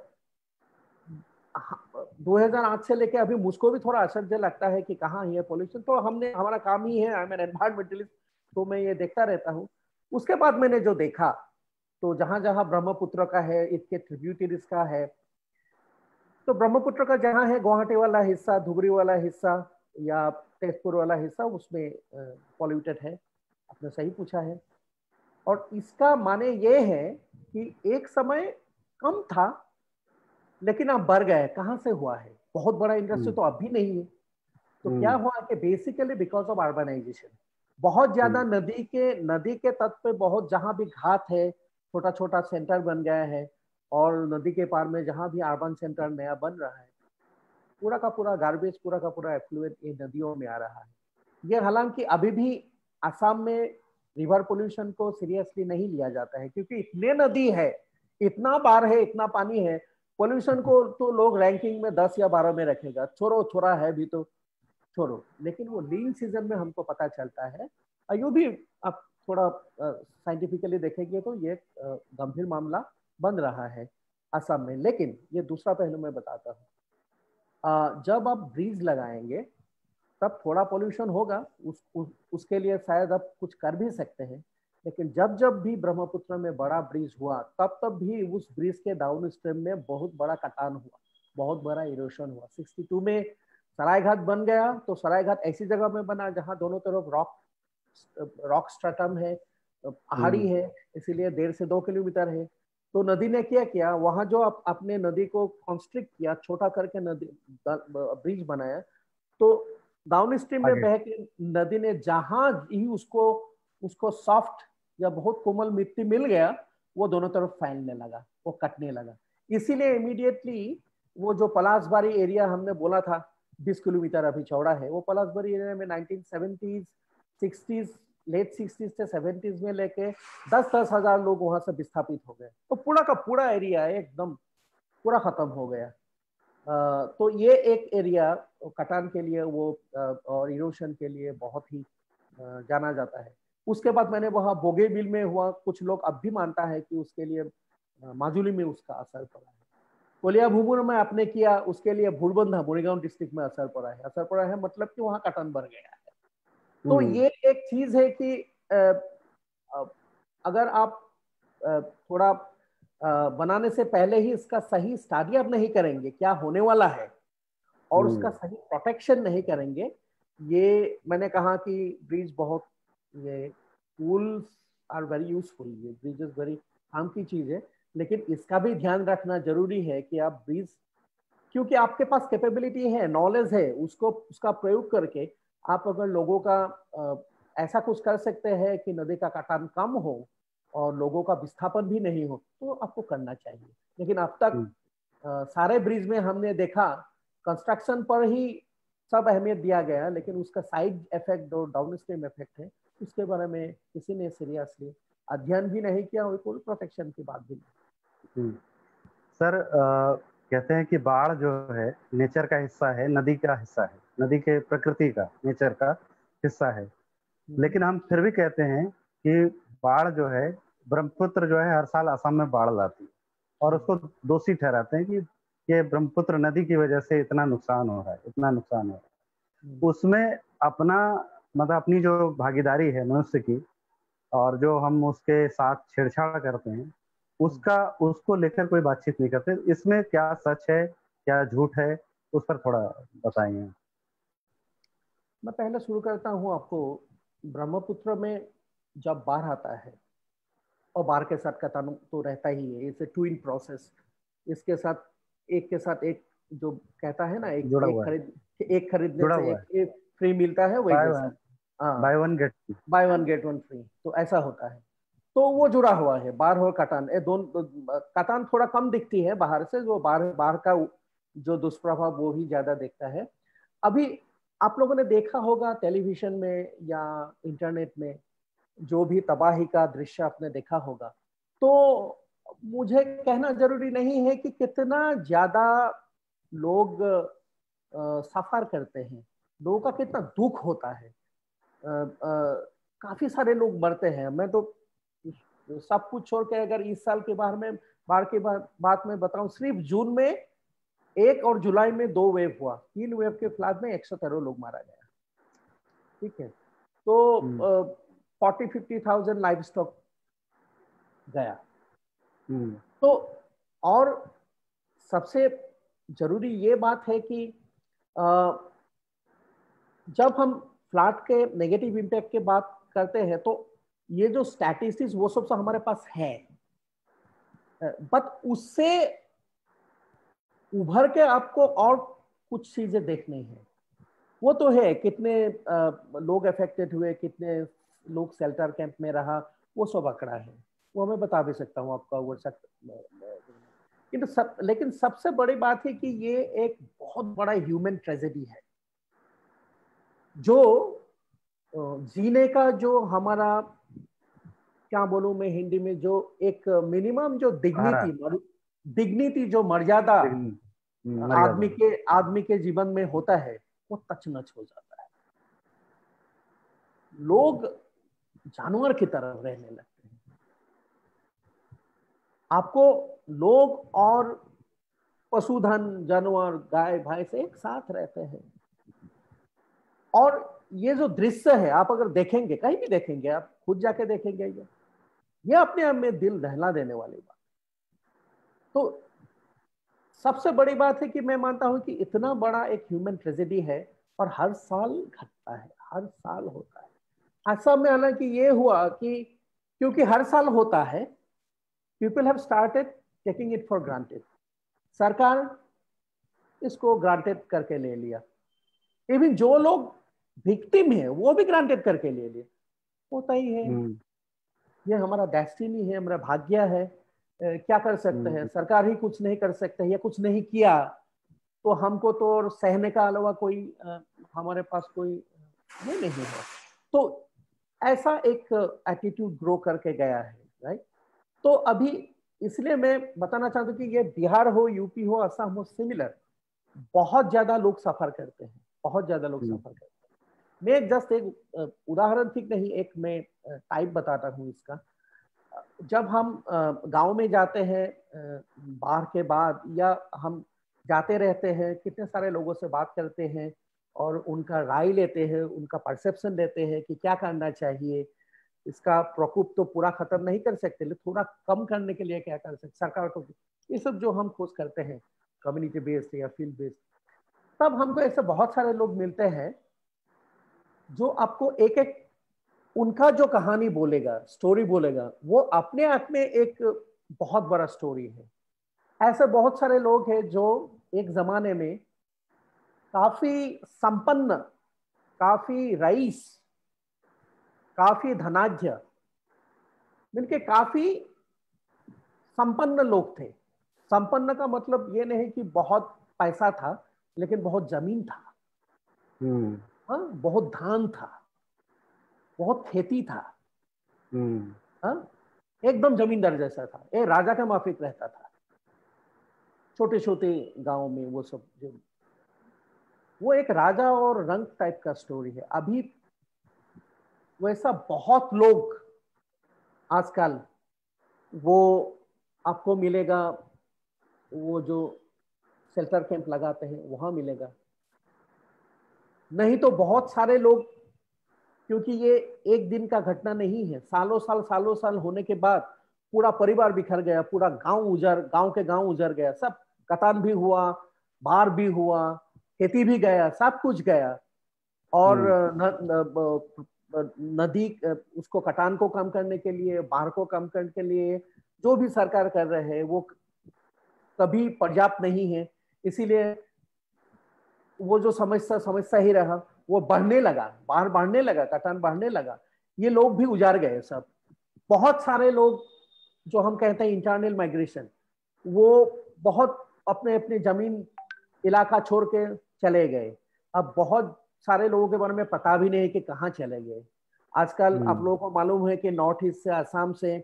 दो हज़ार आठ से लेके अभी मुझको भी थोड़ा आश्चर्य लगता है कि कहाँ है पॉल्यूशन। तो हमने हमारा काम ही है, आई एम एन एनवायरमेंटलिस्ट, तो मैं ये देखता रहता हूँ। उसके बाद मैंने जो देखा तो जहां जहां ब्रह्मपुत्र का है, इसके ट्रिब्यूटरीज का है, तो ब्रह्मपुत्र का जहां है गुवाहाटी वाला हिस्सा, धुबरी वाला हिस्सा या तेजपुर वाला हिस्सा, उसमें पॉल्यूटेड है। आपने सही पूछा है। और इसका माने ये है कि एक समय कम था लेकिन अब बढ़ गए। कहां से हुआ है? बहुत बड़ा इंडस्ट्री तो अब भी नहीं है। तो क्या हुआ कि बेसिकली बिकॉज ऑफ अर्बनाइजेशन, बहुत ज्यादा नदी के नदी के तट पे बहुत जहां भी घाट है छोटा छोटा सेंटर बन गया है, और नदी के पार में जहां भी अर्बन सेंटर नया बन रहा है, पूरा का पूरा गार्बेज, पूरा का पूरा एफ्लुएंट ये नदियों में आ रहा है। ये हालांकि अभी भी असम में रिवर पोल्यूशन को सीरियसली नहीं लिया जाता है क्योंकि इतने नदी है, इतना बार है, इतना पानी है, पोल्यूशन को तो लोग रैंकिंग में दस या बारह में रखेगा, छोड़ो छोड़ा है भी तो छोड़ो। लेकिन वो लीन सीजन में हमको पता चलता है, यू भी आप थोड़ा साइंटिफिकली देखेंगे तो ये गंभीर मामला बन रहा है असम में। लेकिन ये दूसरा पहलू मैं बताता हूँ, जब आप ब्रिज लगाएंगे तब थोड़ा पोल्यूशन होगा, उस, उस उसके लिए शायद आप कुछ कर भी सकते हैं। लेकिन जब जब भी ब्रह्मपुत्र में बड़ा ब्रिज हुआ तब तब भी उस ब्रिज के डाउन स्ट्रीम में बहुत बड़ा कटान हुआ, बहुत बड़ा इरोशन हुआ। बासठ में सरायघाट बन गया, तो सरायघाट ऐसी जगह में बना जहां दोनों तरफ रॉक रॉक स्ट्रैटम है, पहाड़ी है, इसीलिए डेढ़ से दो किलोमीटर है। तो नदी ने क्या किया, वहां जो आप अपने नदी को कॉन्स्ट्रिक्ट किया, छोटा करके नदी ब्रिज बनाया, तो डाउन स्ट्रीम में बह के नदी ने जहां ही उसको उसको सॉफ्ट या बहुत कोमल मिट्टी मिल गया, वो दोनों तरफ फैलने लगा, वो कटने लगा। इसीलिए इमीडिएटली वो जो पलासबारी एरिया हमने बोला था बीस किलोमीटर अभी चौड़ा है, वो पलासबारी एरिया में nineteen seventies sixties late sixties से सेवेंटीज़ में लेके दस दस हजार लोग वहां से विस्थापित हो गए। तो पूरा का पूरा एरिया एकदम पूरा खत्म हो गया। आ, तो ये एक एरिया कटान के लिए वो और इरोशन के लिए बहुत ही जाना जाता है। उसके बाद मैंने वहाँ बोगेबिल में हुआ, कुछ लोग अब भी मानता है कि उसके लिए माजुली में उसका असर पड़ा है। कोलियाभूमुर में आपने किया, उसके लिए भूलबंधा मोरीगांव डिस्ट्रिक्ट में असर पड़ा है। असर पड़ा है मतलब कि वहाँ कटान बढ़ गया है। तो ये एक चीज है कि अगर आप थोड़ा बनाने से पहले ही इसका सही स्टडी आप नहीं करेंगे क्या होने वाला है और उसका सही प्रोटेक्शन नहीं करेंगे, ये मैंने कहा कि ब्रिज बहुत, ये टूल्स आर वेरी यूजफुल, ये ब्रिज इज वेरी काम की चीज है, लेकिन इसका भी ध्यान रखना जरूरी है कि आप ब्रिज, क्योंकि आपके पास कैपेबिलिटी है, नॉलेज है, उसको उसका प्रयोग करके आप अगर लोगों का आ, ऐसा कुछ कर सकते हैं कि नदी का कटान कम हो और लोगों का विस्थापन भी नहीं हो, तो आपको करना चाहिए। लेकिन अब तक आ, सारे ब्रिज में हमने देखा कंस्ट्रक्शन पर ही सब अहमियत दिया गया, लेकिन उसका साइड इफेक्ट और डाउनस्ट्रीम इफेक्ट है उसके बारे में किसी ने सीरियसली अध्ययन भी नहीं किया और कोई प्रोटेक्शन की बात भी नहीं। सर आ, कहते हैं कि बाढ़ जो है नेचर का हिस्सा है, नदी का हिस्सा है, नदी के प्रकृति का, नेचर का हिस्सा है, लेकिन हम फिर भी कहते हैं कि बाढ़ जो है, ब्रह्मपुत्र जो है हर साल असम में बाढ़ लाती है और उसको दोषी ठहराते हैं कि ये ब्रह्मपुत्र नदी की वजह से इतना नुकसान हो रहा है, इतना नुकसान हो रहा है। उसमें अपना मतलब अपनी जो भागीदारी है मनुष्य की और जो हम उसके साथ छेड़छाड़ करते हैं उसका उसको लेकर कोई बातचीत नहीं करते। इसमें क्या सच है, क्या झूठ है, उस पर थोड़ा बताइए। मैं पहले शुरू करता हूँ आपको। ब्रह्मपुत्र में जब बाढ़ आता है और बाढ़ के साथ कटान तो रहता ही है, इट्स ए ट्विन प्रोसेस। इसके साथ एक के साथ एक जो कहता है ना, एक जुड़ा एक हुआ है, खरीद एक खरीदने जुड़ा से हुआ एक, एक फ्री मिलता है, वही जैसा। हाँ, buy one get buy one get one free, तो ऐसा होता है। तो वो जुड़ा हुआ है बाढ़ और कटान। ये दोनों, कटान थोड़ा कम दिखती है बाहर से, जो बाढ़ बाढ़ का जो दुष्प्रभाव वो ही ज्यादा दिखता है। अभी आप लोगों ने देखा होगा टेलीविजन में या इंटरनेट में जो भी तबाही का दृश्य आपने देखा होगा, तो मुझे कहना जरूरी नहीं है कि कितना ज्यादा लोग सफर करते हैं, लोगों का कितना दुख होता है। आ, आ, काफी सारे लोग मरते हैं। मैं तो सब कुछ छोड़ के अगर इस साल के बारे में बाढ़ के बात में बताऊं, सिर्फ जून में एक और जुलाई में दो वेव हुआ, तीन वेव के फ्लड में एक सौ तेरह लोग मारा गया। ठीक है, तो forty fifty thousand livestock गया। तो और सबसे जरूरी ये बात है कि आ, जब हम फ्लड के नेगेटिव इम्पैक्ट की बात करते हैं तो ये जो स्टैटिस्टिक्स वो सब तो हमारे पास है, बट उससे उभर के आपको और कुछ चीजें देखनी है। वो तो है कितने आ, लोग अफेक्टेड हुए, कितने लोग शेल्टर कैंप में रहा, वो सब आंकड़ा है, वो मैं बता भी सकता हूँ आपका वो सब। सब लेकिन सबसे बड़ी बात है कि ये एक बहुत बड़ा ह्यूमन ट्रेजेडी है। जो जीने का जो हमारा, क्या बोलूं मैं हिंदी में, जो एक मिनिमम जो डिग्निटी डिग्निटी जो मर्यादा आदमी के आदमी के जीवन में होता है, वो तचनच हो जाता है। लोग जानवर की तरह रहने लगते हैं। आपको लोग और पशुधन, जानवर, गाय भैंस एक साथ रहते हैं। और ये जो दृश्य है, आप अगर देखेंगे, कहीं भी देखेंगे, आप खुद जाके देखेंगे, ये ये अपने आप में दिल दहला देने वाली बात। तो सबसे बड़ी बात है कि मैं मानता हूं कि इतना बड़ा एक ह्यूमन ट्रेजेडी है और हर साल घटता है, हर साल होता है। असम में हालांकि ये हुआ कि क्योंकि हर साल होता है, people have started taking it for granted. सरकार इसको ग्रांटेड करके ले लिया। इवन जो लोग विक्टिम है वो भी ग्रांटेड करके ले लिए। होता ही है, ये हमारा डेस्टिनी है, हमारा भाग्य है। क्या कर सकते हैं, सरकार ही कुछ नहीं कर सकते, या कुछ नहीं किया तो हमको तो सहने का अलावा कोई आ, हमारे पास कोई ये नहीं है। तो ऐसा एक एटीट्यूड ग्रो करके गया है, राइट। तो अभी इसलिए मैं बताना चाहता हूँ कि ये बिहार हो, यूपी हो, असम हो, सिमिलर बहुत ज्यादा लोग सफर करते हैं, बहुत ज्यादा लोग सफर करते हैं। मैं जस्ट एक उदाहरण ठीक नहीं, एक मैं टाइप बताता हूँ इसका। जब हम गांव में जाते हैं बाढ़ के बाद, या हम जाते रहते हैं, कितने सारे लोगों से बात करते हैं और उनका राय लेते हैं, उनका परसेप्शन लेते हैं कि क्या करना चाहिए। इसका प्रकोप तो पूरा खत्म नहीं कर सकते, लेकिन थोड़ा कम करने के लिए क्या कर सकते सरकार को, ये सब जो हम खोज करते हैं कम्युनिटी बेस्ड या फील्ड बेस्ड। तब हमको ऐसे बहुत सारे लोग मिलते हैं जो आपको एक एक उनका जो कहानी बोलेगा, स्टोरी बोलेगा, वो अपने आप में एक बहुत बड़ा स्टोरी है। ऐसे बहुत सारे लोग हैं जो एक जमाने में काफी संपन्न, काफी रईस, काफी धनाढ्य, मिलके काफी संपन्न लोग थे। संपन्न का मतलब ये नहीं कि बहुत पैसा था, लेकिन बहुत जमीन था, हम्म हाँ, बहुत धान था, बहुत खेती था। हम्म हाँ, एकदम जमींदार जैसा था, एक राजा का माफिक रहता था, छोटे छोटे गांव में। वो सब जो, वो एक राजा और रंक टाइप का स्टोरी है। अभी वैसा बहुत लोग आजकल वो आपको मिलेगा, वो जो शेल्टर कैंप लगाते हैं वहां मिलेगा, नहीं तो बहुत सारे लोग, क्योंकि ये एक दिन का घटना नहीं है, सालों साल सालों साल होने के बाद पूरा परिवार बिखर गया, पूरा गांव उजर, गांव के गांव उजर गया, सब कतान भी हुआ, बाढ़ भी हुआ, खेती भी गया, सब कुछ गया। और हम्म न, न, नदी उसको कटान को कम करने के लिए, बाढ़ को कम करने के लिए जो भी सरकार कर रहे हैं वो कभी पर्याप्त नहीं है। इसीलिए वो जो समस्या समस्या ही रहा, वो बढ़ने लगा, बाढ़ बढ़ने लगा, कटान बढ़ने लगा, ये लोग भी उजार गए सब। बहुत सारे लोग जो हम कहते हैं इंटरनल माइग्रेशन, वो बहुत अपने अपने जमीन इलाका छोड़ के चले गए। अब बहुत सारे लोगों के बारे में पता भी नहीं कि कहाँ चले गए। आजकल आप हम्म लोगों को मालूम है कि नॉर्थ ईस्ट से, असम से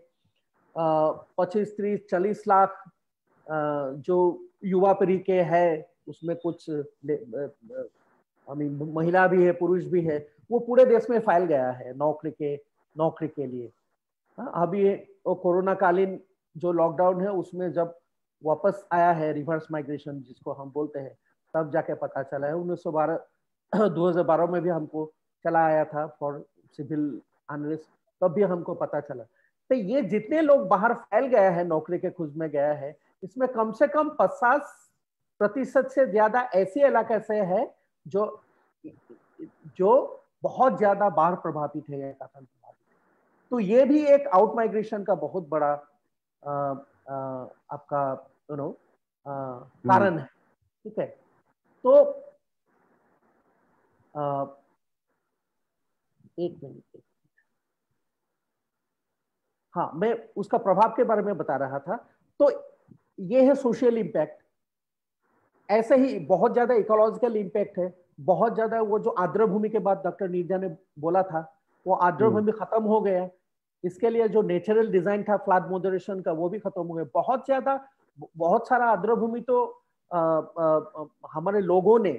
पच्चीस तीस चालीस लाख अ, जो युवा पीढ़ी के है, उसमें कुछ आई मीन महिला भी है, पुरुष भी है, वो पूरे देश में फैल गया है नौकरी के नौकरी के लिए। हाँ, अभी वो कोरोना कालीन जो लॉकडाउन है उसमें जब वापस आया है रिवर्स माइग्रेशन जिसको हम बोलते हैं, तब जाके पता चला है। उन्नीस सौ बारह दो हजार बारह में भी हमको चला आया था फॉर सिविल अनरेस्ट, तब भी हमको पता चला। तो ये जितने लोग बाहर फैल गया है, नौकरी के खोज में गया है, इसमें कम से कम पचास प्रतिशत से ज्यादा ऐसे इलाके से है जो जो बहुत ज्यादा बाढ़ प्रभावित है या कटान प्रभावित है। तो ये भी एक आउट माइग्रेशन का बहुत बड़ा आ, आ, आपका यू नो कारण है। ठीक है, तो आ, एक मिनट, हाँ, मैं उसका प्रभाव के बारे में बता रहा था। तो ये है सोशल इम्पैक्ट। ऐसे ही बहुत ज्यादा इकोलॉजिकल इम्पैक्ट है, बहुत ज्यादा। वो जो आर्द्र भूमि के बाद डॉक्टर नीरजा ने बोला था, वो आर्द्र भूमि खत्म हो गया, इसके लिए जो नेचुरल डिजाइन था फ्लड मॉडरेशन का वो भी खत्म हो गया। बहुत ज्यादा, बहुत सारा आर्द्र भूमि तो आ, आ, हमारे लोगों ने,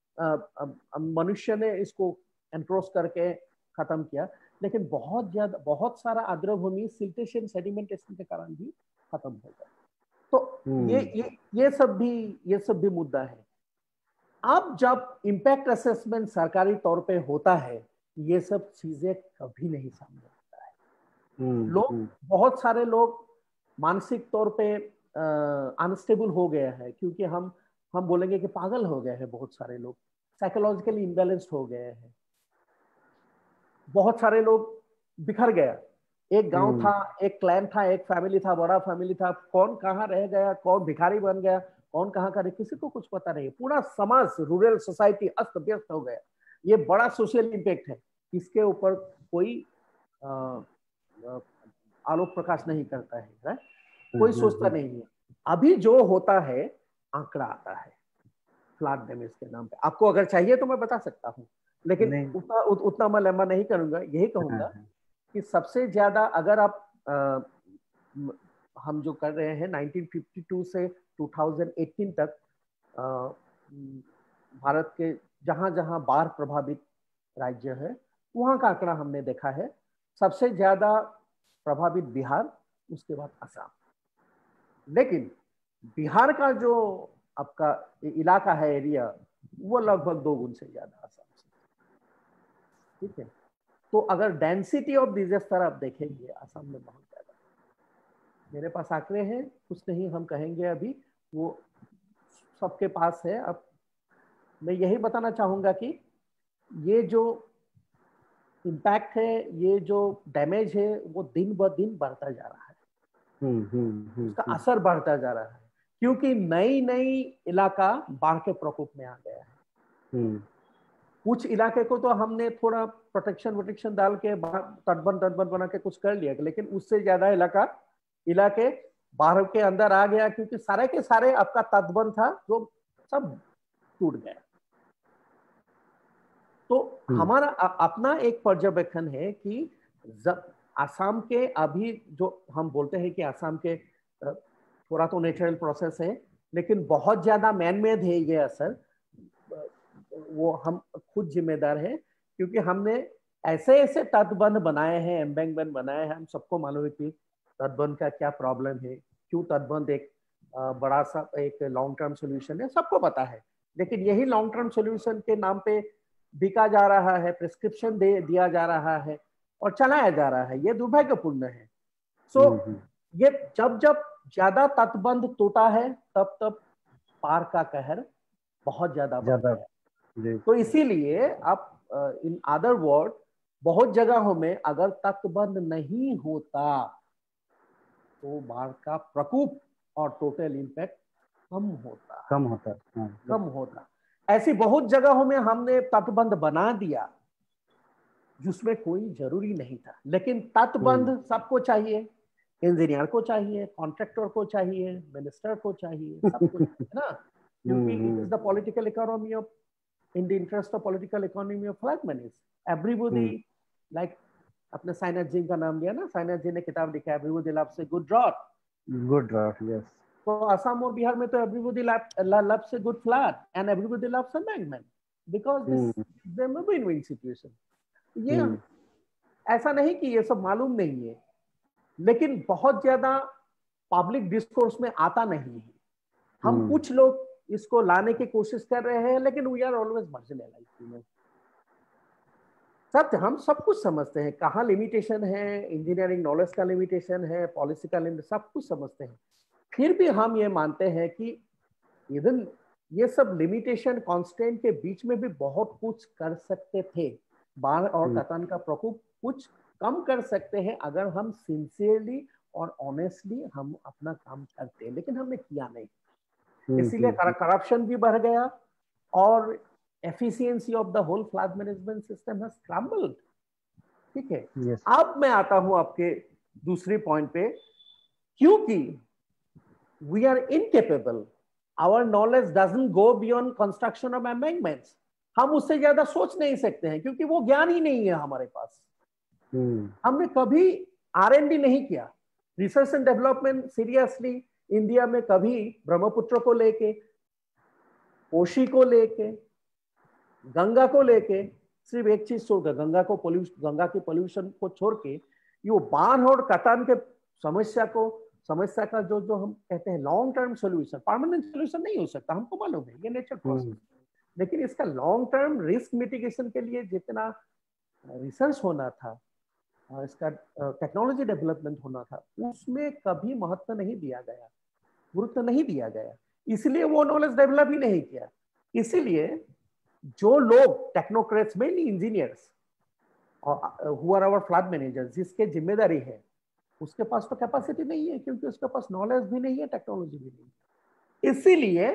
मनुष्य ने इसको एनक्रोच करके खत्म किया। लेकिन बहुत ज्यादा, बहुत सारा आर्द्र भूमि सिल्टेशन सेडिमेंटेशन के कारण भी खत्म हो गया। तो ये ये ये सब भी ये सब भी मुद्दा है। अब जब इम्पैक्ट असेसमेंट सरकारी तौर पे होता है, ये सब चीजें कभी नहीं सामने आता है। लोग, बहुत सारे लोग मानसिक तौर पे अनस्टेबल हो गया है, क्योंकि हम हम बोलेंगे कि पागल हो गए हैं। बहुत सारे लोग साइकोलॉजिकली इम्बैलेंस्ड हो गए हैं। बहुत सारे लोग बिखर गया। एक गांव था, एक क्लैन था, एक फैमिली था, बड़ा फैमिली था, कौन कहाँ रह गया, कौन भिखारी बन गया, कौन कहाँ का, किसी को कुछ पता नहीं। पूरा समाज, रूरल सोसाइटी अस्त व्यस्त हो गया। ये बड़ा सोशल इम्पैक्ट है, इसके ऊपर कोई आ, आ, आलोक प्रकाश नहीं करता है, है? कोई सोचता नहीं है। अभी जो होता है, आंकड़ा आता है फ्लड डैमेज के नाम पे। आपको अगर चाहिए तो मैं बता सकता हूँ, लेकिन उतना उत, उतना मैं लंबा नहीं करूंगा। यही कहूंगा कि सबसे ज्यादा अगर आप आ, हम जो कर रहे हैं नाइनटीन फिफ्टी टू से टू थाउजेंड एटीन तक, आ, भारत के जहां जहां बाढ़ प्रभावित राज्य है वहां का आंकड़ा हमने देखा है। सबसे ज्यादा प्रभावित बिहार, उसके बाद असम। लेकिन बिहार का जो आपका इलाका है, एरिया, वो लगभग दो गुण से ज्यादा असम से। ठीक है, तो अगर डेंसिटी ऑफ डिजास्टर आप देखेंगे, असम में बहुत ज्यादा। मेरे पास आंकड़े हैं, कुछ नहीं हम कहेंगे अभी, वो सबके पास है। अब मैं यही बताना चाहूंगा कि ये जो इम्पैक्ट है, ये जो डैमेज है, वो दिन ब दिन बढ़ता जा रहा है। उसका असर बढ़ता जा रहा है, क्योंकि नई नई इलाका बाढ़ के प्रकोप में आ गया है। कुछ इलाके को तो हमने थोड़ा प्रोटेक्शन वोटेक्शन डाल के तटबंध तटबंध बना के कुछ कर लिया, लेकिन उससे ज्यादा इलाका इलाके बाढ़ के अंदर आ गया, क्योंकि सारे के सारे आपका तटबंध था जो सब टूट गया। तो हमारा अपना एक पर्यवेक्षण है कि असम के अभी जो हम बोलते हैं कि असम के थोड़ा तो नेचुरल प्रोसेस है, लेकिन बहुत ज्यादा मैन मेड है ये असर, वो हम खुद जिम्मेदार है, क्योंकि हमने ऐसे ऐसे तटबंध बनाए हैं, एम्बैंकमेंट बनाए हैं। हम सबको मालूम है कि तटबंध का क्या प्रॉब्लम है, क्यों तटबंध एक बड़ा सा एक लॉन्ग टर्म सोल्यूशन है, सबको पता है। लेकिन यही लॉन्ग टर्म सोल्यूशन के नाम पे बिका जा रहा है, प्रिस्क्रिप्शन दे दिया जा रहा है और चलाया जा रहा है। ये दुर्भाग्यपूर्ण है। सो so, ये जब जब ज्यादा तटबंध टूटा है तब तब पार का कहर बहुत ज्यादा बढ़ गया। तो इसीलिए आप इन अदर वर्ड बहुत जगहों में अगर तटबंध नहीं होता तो बाढ़ का प्रकोप और टोटल इम्पैक्ट कम होता कम होता हाँ, कम होता। ऐसी बहुत जगहों में हमने तटबंध बना दिया जिसमें कोई जरूरी नहीं था, लेकिन तटबंध सबको चाहिए, इंजीनियर को चाहिए, कॉन्ट्रैक्टर को चाहिए, मिनिस्टर को चाहिए, सबको चाहिए ना, क्योंकि it is the political economy of in the interest of political economy of flood monies. Everybody like अपने साइनाथ जी का नाम लिया ना, साइनाथ जी ने किताब लिखा everybody loves a good drought, good drought yes. तो असम और बिहार में तो everybody loves a good flood and everybody loves embankment because this is a win win situation. ये hmm. ऐसा नहीं कि ये सब मालूम नहीं है, लेकिन बहुत ज्यादा पब्लिक डिस्कोर्स में आता नहीं है। हम hmm. कुछ लोग इसको लाने की कोशिश कर रहे हैं, लेकिन वी आर ऑलवेज मार्जिनलाइज्ड। सत्य हम सब कुछ समझते हैं, कहाँ लिमिटेशन है, इंजीनियरिंग नॉलेज का लिमिटेशन है, पॉलिसी का लिमिटेशन, सब कुछ समझते हैं। फिर भी हम ये मानते हैं कि इवन ये सब लिमिटेशन कॉन्स्टेंट के बीच में भी बहुत कुछ कर सकते थे। बाढ़ और कटान का प्रकोप कुछ कम कर सकते हैं अगर हम सिंसियरली और ऑनेस्टली हम अपना काम करते हैं, लेकिन हमने किया नहीं। इसीलिए करप्शन भी बढ़ गया और efficiency of the whole flood management system has crumbled. ठीक है yes. अब मैं आता हूं आपके दूसरी पॉइंट पे, क्योंकि we are incapable, our knowledge doesn't go beyond construction of embankments. हम उससे ज्यादा सोच नहीं सकते हैं क्योंकि वो ज्ञान ही नहीं है हमारे पास। hmm. हमने कभी आर एन डी नहीं किया, research and development seriously India में कभी ब्रह्मपुत्र को लेके, कोशी को लेके, गंगा को लेके, सिर्फ एक चीज छोड़कर गंगा को पोल्यूशन गंगा के पोल्यूशन को छोड़ के ये बाढ़ और कटान के समस्या को समस्या का जो जो हम कहते हैं long term solution, permanent solution नहीं हो सकता, हमको मालूम है, ये नेचर प्रोसेस hmm. लेकिन इसका लॉन्ग टर्म रिस्क मिटिगेशन के लिए जितना रिसर्च होना था, इसका टेक्नोलॉजी डेवलपमेंट होना था, उसमें कभी महत्व नहीं दिया गया, गुरुत्व नहीं दिया गया। इसलिए वो नॉलेज डेवलप ही नहीं किया। इसीलिए जो लोग टेक्नोक्रेट्स में engineers who are our flood managers, जिसके जिम्मेदारी है, उसके पास तो कैपेसिटी नहीं है, क्योंकि उसके पास नॉलेज भी नहीं है, टेक्नोलॉजी भी नहीं है। इसीलिए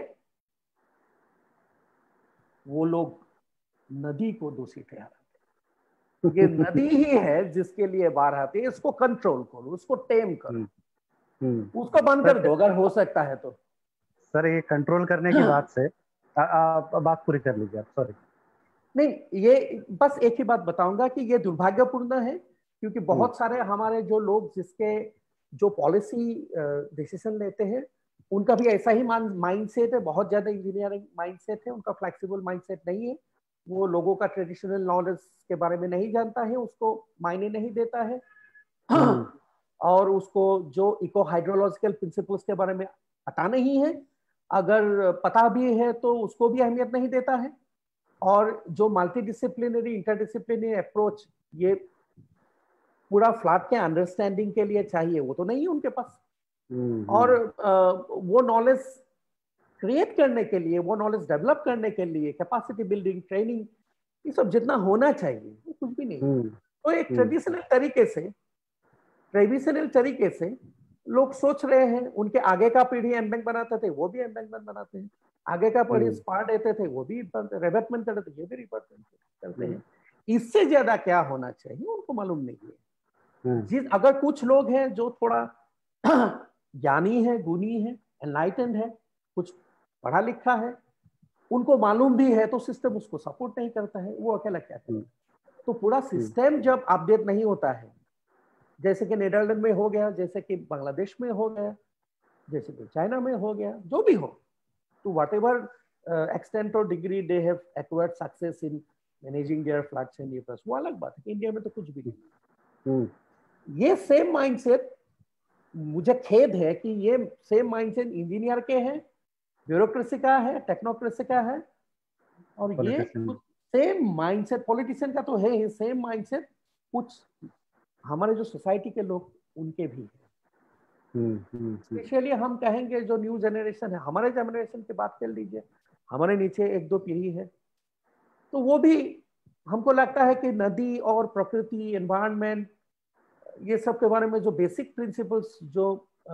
वो लोग नदी को दोषी ठहराते। ये नदी ही है जिसके लिए बाढ़ आती है, इसको कंट्रोल करो, उसको टेम करो, उसको बंद कर दो अगर हो सकता है तो। सर ये कंट्रोल करने की बात से आप बात पूरी कर लीजिए आप, सॉरी। नहीं, ये बस एक ही बात बताऊंगा कि ये दुर्भाग्यपूर्ण है, क्योंकि बहुत सारे हमारे जो लोग जिसके जो पॉलिसी डिसीजन लेते हैं उनका भी ऐसा ही माइंडसेट है, बहुत ज्यादा इंजीनियरिंग माइंडसेट है, उनका फ्लेक्सिबल माइंडसेट नहीं है। वो लोगों का ट्रेडिशनल नॉलेज के बारे में नहीं जानता है, उसको मायने नहीं देता है और उसको जो इको हाइड्रोलॉजिकल प्रिंसिपल्स के बारे में पता नहीं है, अगर पता भी है तो उसको भी अहमियत नहीं देता है। और जो मल्टी डिसिप्लिनरी इंटरडिसिप्लिनरी अप्रोच ये पूरा फ्लड के अंडरस्टैंडिंग के लिए चाहिए, वो तो नहीं है उनके पास। और वो नॉलेज क्रिएट करने के लिए, वो नॉलेज डेवलप करने के लिए कैपेसिटी बिल्डिंग, ट्रेनिंग, ये सब जितना होना चाहिए वो कुछ भी नहीं। तो एक ट्रेडिशनल तरीके से ट्रेडिशनल तरीके से लोग सोच रहे हैं, उनके आगे का पीढ़ी एम्बैंक बनाते थे, वो भी एम्बैंकमेंट बनाते हैं, आगे का पीढ़ी स्पार देते थे, वो भी रिवेटमेंट करते थे, ये भी रिवेटमेंट करते हैं। इससे ज्यादा क्या होना चाहिए उनको मालूम नहीं है। जिस अगर कुछ लोग हैं जो थोड़ा ज्ञानी है, गुणी है, एनलाइटेंड है, कुछ पढ़ा लिखा है, उनको मालूम भी है तो सिस्टम उसको सपोर्ट नहीं करता है, वो अकेला क्या करे। तो पूरा सिस्टम जब अपडेट नहीं होता है, जैसे कि नीदरलैंड में हो गया, जैसे कि बांग्लादेश में हो गया, जैसे कि चाइना में हो गया, जो भी हो, तो वट एवर एक्सटेंट और degree they have acquired success in managing their floods and rivers, वो अलग बात है। इंडिया में तो कुछ भी नहीं। ये सेम माइंडसेट, मुझे खेद है कि ये सेम माइंडसेट इंजीनियर के हैं, ब्यूरोक्रेसी का है, टेक्नोक्रेसी का है, और ये सेम माइंडसेट पॉलिटिशियन का तो है ही, सेम माइंडसेट कुछ हमारे जो सोसाइटी के लोग उनके भी है। स्पेशली हम कहेंगे जो न्यू जनरेशन है, हमारे जनरेशन की बात कर लीजिए, हमारे नीचे एक दो पीढ़ी है, तो वो भी हमको लगता है कि नदी और प्रकृति, एनवायरनमेंट, ये सब के बारे में जो बेसिक प्रिंसिपल्स, जो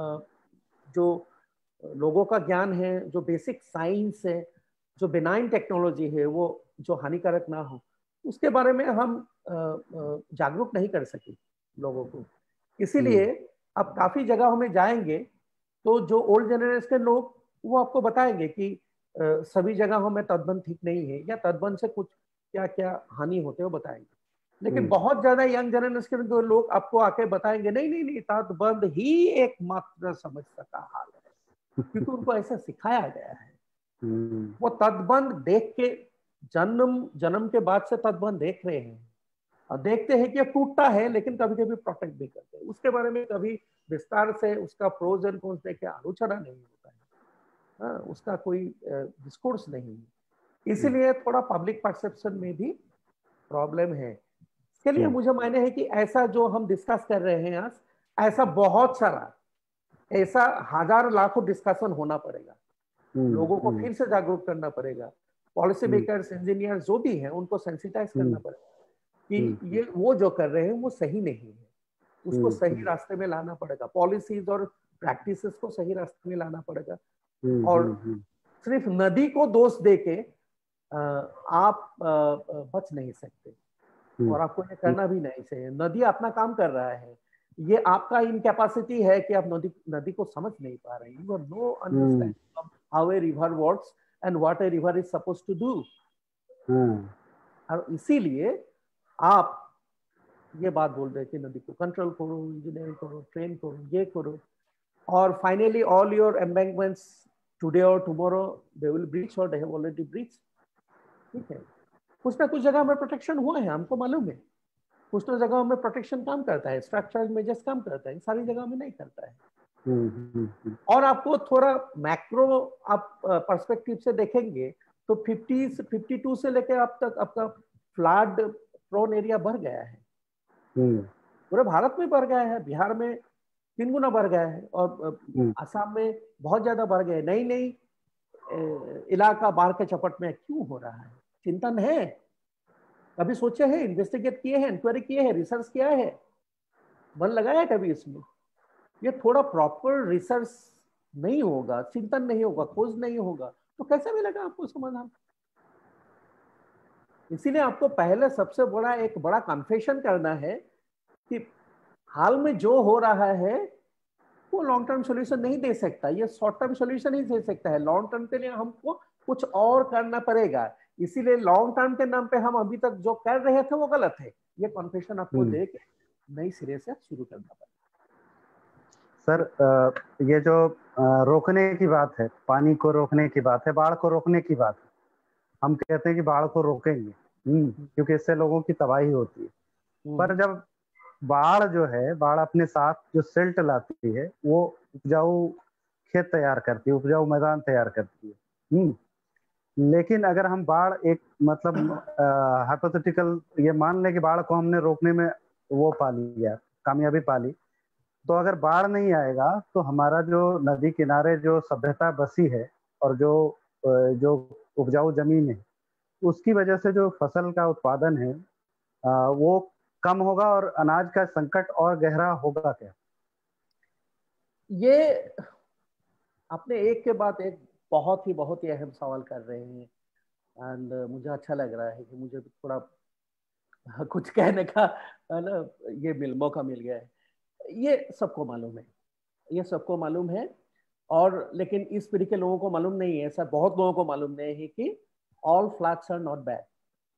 जो लोगों का ज्ञान है, जो बेसिक साइंस है, जो बेनाइन टेक्नोलॉजी है, वो जो हानिकारक ना हो, उसके बारे में हम जागरूक नहीं कर सके लोगों को। इसीलिए अब काफी जगहों में जाएंगे तो जो ओल्ड जनरेशन के लोग वो आपको बताएंगे कि सभी जगहों में तटबंध ठीक नहीं है, या तटबंध से कुछ क्या क्या हानि होते हैं वो बताएंगे। लेकिन बहुत ज्यादा यंग जनरेशन के लोग आपको आके बताएंगे नहीं नहीं नहीं, तटबंध ही एकमात्र समस्या का हाल है, क्योंकि उनको ऐसा सिखाया गया है। वो तटबंध देख के जन्म जन्म के बाद से तटबंध देख रहे हैं, और देखते हैं कि टूटता है, लेकिन कभी कभी प्रोटेक्ट भी करते हैं, उसके बारे में कभी विस्तार से उसका प्रोज एंड कॉन्स देख के आलोचना नहीं होता है, हाँ, उसका कोई डिस्कोर्स नहीं है। इसीलिए थोड़ा पब्लिक परसेप्शन में भी प्रॉब्लम है। इसके लिए मुझे मायने है कि ऐसा जो हम डिस्कस कर रहे हैं आज, ऐसा बहुत सारा, ऐसा हजार लाखों डिस्कशन होना पड़ेगा, लोगों को फिर से जागरूक करना पड़ेगा, पॉलिसी मेकर्स, इंजीनियर जो भी हैं उनको सेंसिटाइज करना पड़ेगा कि ये वो जो कर रहे हैं वो सही नहीं है, उसको सही रास्ते में लाना पड़ेगा, पॉलिसीज और प्रैक्टिसेस को सही रास्ते में लाना पड़ेगा। और सिर्फ नदी को दोष देके आप बच नहीं सकते, और आपको ये करना भी नहीं चाहिए। नदी अपना काम कर रहा है, ये आपका इनकैपेसिटी है कि आप नदी नदी को समझ नहीं पा रहे, you have no understanding of how a river works and what a river is supposed to do. और इसीलिए आप ये बात बोल रहे हैं कि नदी को कंट्रोल करो, इंजीनियरिंग करो, ट्रेन करो, ये करो, और finally all your embankments today और टुमारो दे विल ब्रीच और दे हैव ऑलरेडी ब्रीच। ठीक है, कुछ ना कुछ जगह में प्रोटेक्शन हुआ है, हमको मालूम है, कुछ ना जगह में प्रोटेक्शन काम करता है, स्ट्रक्चरल मेजर्स काम करता है, सारी जगह में नहीं करता है। और आपको थोड़ा मैक्रो आप पर्सपेक्टिव से देखेंगे तो फिफ्टी से फिफ्टी टू से लेकर अब तक आपका फ्लड प्रोन एरिया बढ़ गया है, पूरे भारत में बढ़ गया है, बिहार में तीन गुना बढ़ गया है, और असम में बहुत ज्यादा बढ़ गया है। नई नई इलाका बाढ़ के चपट में क्यों हो रहा है? चिंतन है, कभी सोचे हैं, इन्वेस्टिगेट किए हैं, इंक्वायरी किए हैं, रिसर्च किया है, मन लगाया है कभी इसमें? ये थोड़ा प्रॉपर रिसर्च नहीं होगा, चिंतन नहीं होगा, खोज नहीं होगा, तो कैसे मिलेगा आपको समाधान? इसीलिए आपको पहले सबसे बड़ा एक बड़ा कन्फेशन करना है कि हाल में जो हो रहा है वो लॉन्ग टर्म सॉल्यूशन नहीं दे सकता, ये शॉर्ट टर्म सॉल्यूशन ही दे सकता है। लॉन्ग टर्म के लिए हमको कुछ और करना पड़ेगा, इसीलिए लॉन्ग टर्म के नाम पे हम अभी तक जो कर रहे थे वो गलत है। ये कन्फेशन आपको दे के नई सिरे से शुरू करना पड़ेगा। सर, ये जो रोकने की बात है, पानी को रोकने की बात है, बाढ़ को रोकने की बात है, हम कहते हैं कि बाढ़ को रोकेंगे क्योंकि इससे लोगों की तबाही होती है, पर जब बाढ़ जो है, बाढ़ अपने साथ जो सिल्ट लाती है वो उपजाऊ खेत तैयार करती है, उपजाऊ मैदान तैयार करती है। लेकिन अगर हम बाढ़ एक मतलब हाइपोथेटिकल ये मान लें कि बाढ़ को हमने रोकने में वो पा लिया, कामयाबी पा ली, तो अगर बाढ़ नहीं आएगा तो हमारा जो नदी किनारे जो सभ्यता बसी है और जो जो उपजाऊ जमीन है उसकी वजह से जो फसल का उत्पादन है वो कम होगा और अनाज का संकट और गहरा होगा क्या? ये आपने एक के बाद एक बहुत ही बहुत ही अहम सवाल कर रहे हैं, एंड मुझे अच्छा लग रहा है कि मुझे थोड़ा कुछ कहने का ना ये मिल मौका मिल गया है। ये सबको मालूम है, ये सबको मालूम है और लेकिन इस पीढ़ी के लोगों को मालूम नहीं है, ऐसा बहुत लोगों को मालूम नहीं है कि all floods are not bad.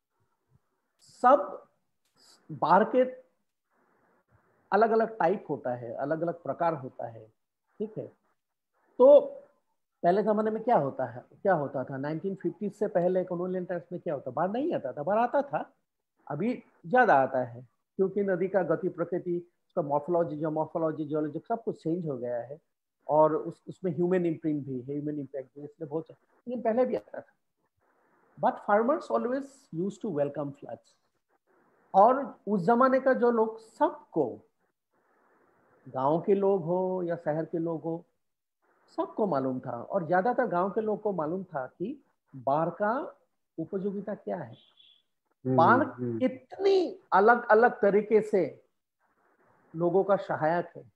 सब बाढ़ के अलग अलग टाइप होता है, अलग अलग प्रकार होता है, ठीक है। तो पहले जमाने में क्या होता है, क्या होता था नाइनटीन फिफ्टी से पहले कॉलोनियल टाइम्स में क्या होता, बाढ़ नहीं आता था, बाढ़ आता था, अभी ज्यादा आता है क्योंकि नदी का गति प्रकृति, उसका मॉर्फोलॉजी, जो मॉर्फोलॉजी जियोलॉजी सब कुछ चेंज हो गया है, और उस उसमें ह्यूमन इम्प्रिंट भी है, ह्यूमन इम्पैक्ट भी, इसलिए बहुत, लेकिन पहले भी आता था। But farmers always used to welcome floods, और उस जमाने का जो लोग, सबको, गांव के लोग हो या शहर के लोग हो, सबको मालूम था, और ज्यादातर गांव के लोग को मालूम था कि बाढ़ का उपयोगिता क्या है। बाढ़ कितनी अलग अलग तरीके से लोगों का सहायक है,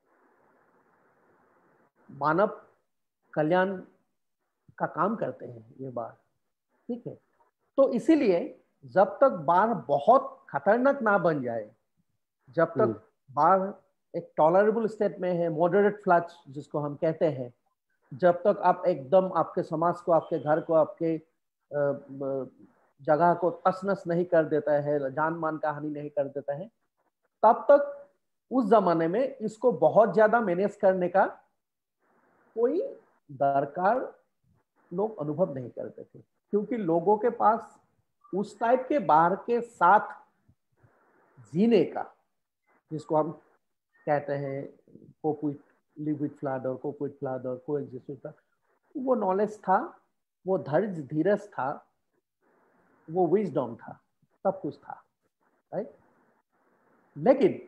मानव कल्याण का काम करते हैं ये बाढ़, ठीक है। तो इसीलिए जब तक बाढ़ बहुत खतरनाक ना बन जाए, जब तक बाढ़ एक टॉलरेबल स्टेट में है, मॉडरेट फ्लड्स जिसको हम कहते हैं, जब तक आप एकदम आपके समाज को, आपके घर को, आपके जगह को तस नस नहीं कर देता है, जान मान का हानि नहीं कर देता है, तब तक उस जमाने में इसको बहुत ज्यादा मैनेज करने का कोई दरकार लोग अनुभव नहीं करते थे, क्योंकि लोगों के पास उस टाइप के बाढ़ के साथ जीने का, जिसको हम कहते हैं cope with live with flood और कोप विद फ्लड और कोएग्जिस्ट विद फ्लड, वो नॉलेज था, वो धैर्य धीरज था, वो विजडम था, सब कुछ था, राइट। लेकिन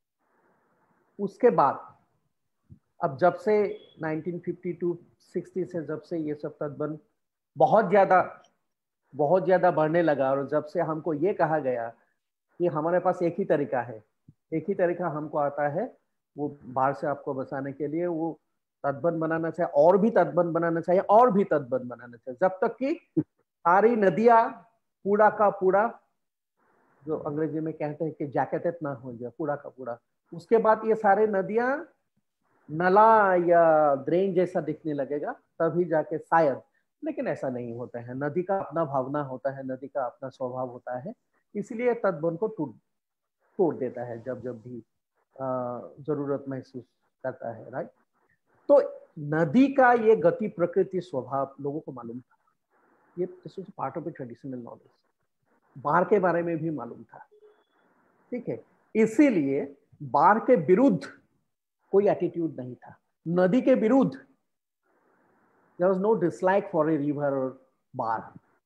उसके बाद अब जब से नाइनटीन फिफ्टी टू सिक्सटी से जब से ये सब तटबंध बहुत ज्यादा बहुत ज्यादा बढ़ने लगा, और जब से हमको ये कहा गया कि हमारे पास एक ही तरीका है, एक ही तरीका हमको आता है वो बाढ़ से आपको बचाने के लिए, वो तटबंध बनाना चाहिए, और भी तटबंध बनाना चाहिए, और भी तटबंध बनाना चाहिए, जब तक कि सारी नदियां पूरा का पूरा, जो अंग्रेजी में कहते हैं कि जैकेटेड ना हो जाए, पूरा का पूरा। उसके बाद ये सारे नदियां नाला या ड्रेन जैसा दिखने लगेगा, तभी जाके शायद, लेकिन ऐसा नहीं होता है। नदी का अपना भावना होता है, नदी का अपना स्वभाव होता है, इसलिए तटबंध को टूट तोड़ देता है जब जब भी जरूरत महसूस करता है, राइट। तो नदी का ये गति प्रकृति स्वभाव लोगों को मालूम था, ये part of the traditional knowledge. बाढ़ के बारे में भी मालूम था, ठीक है। इसीलिए बाढ़ के विरुद्ध कोई एटीट्यूड नहीं था, नदी के विरुद्ध there was no dislike for a river और बाढ़।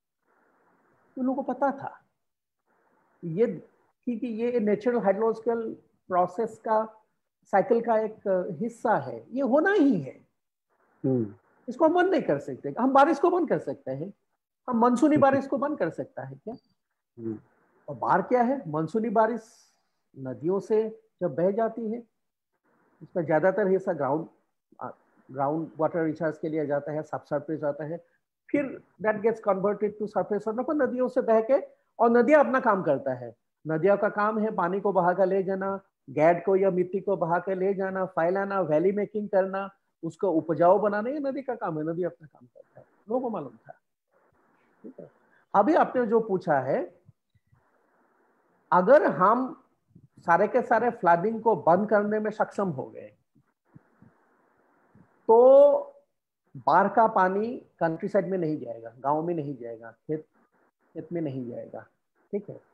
तो लोगों को पता था ये कि ये नेचुरल हाइड्रोलॉजिकल प्रोसेस का, साइकिल का एक हिस्सा है, ये होना ही है, इसको हम बंद नहीं कर सकते। हम बारिश को बंद कर सकते हैं, हम मानसूनी बारिश को बंद कर सकता है क्या? और बाढ़ क्या है? मानसूनी बारिश नदियों से जब बह जाती है, इसका ज्यादातर हिस्सा ग्राउंड ग्राउंड वाटर रिचार्ज के लिए जाता है, सब सरफेस जाता है, फिर that gets converted to surface, और नदियों से बह के, और नदियां अपना काम करता है। नदियों का काम है पानी को बहा कर ले जाना, गैड को या मिट्टी को बहा कर ले जाना, फैलाना, वैली मेकिंग करना, उसको उपजाऊ बनाना, ये नदी का काम है, नदी अपना काम करता है, लोगों को मालूम था, ठीक है। अभी आपने जो पूछा है, अगर हम सारे के सारे फ्लडिंग को बंद करने में सक्षम हो गए तो बाढ़ का पानी कंट्री साइड में नहीं जाएगा, गांव में नहीं जाएगा, खेत खेत में नहीं जाएगा, ठीक है।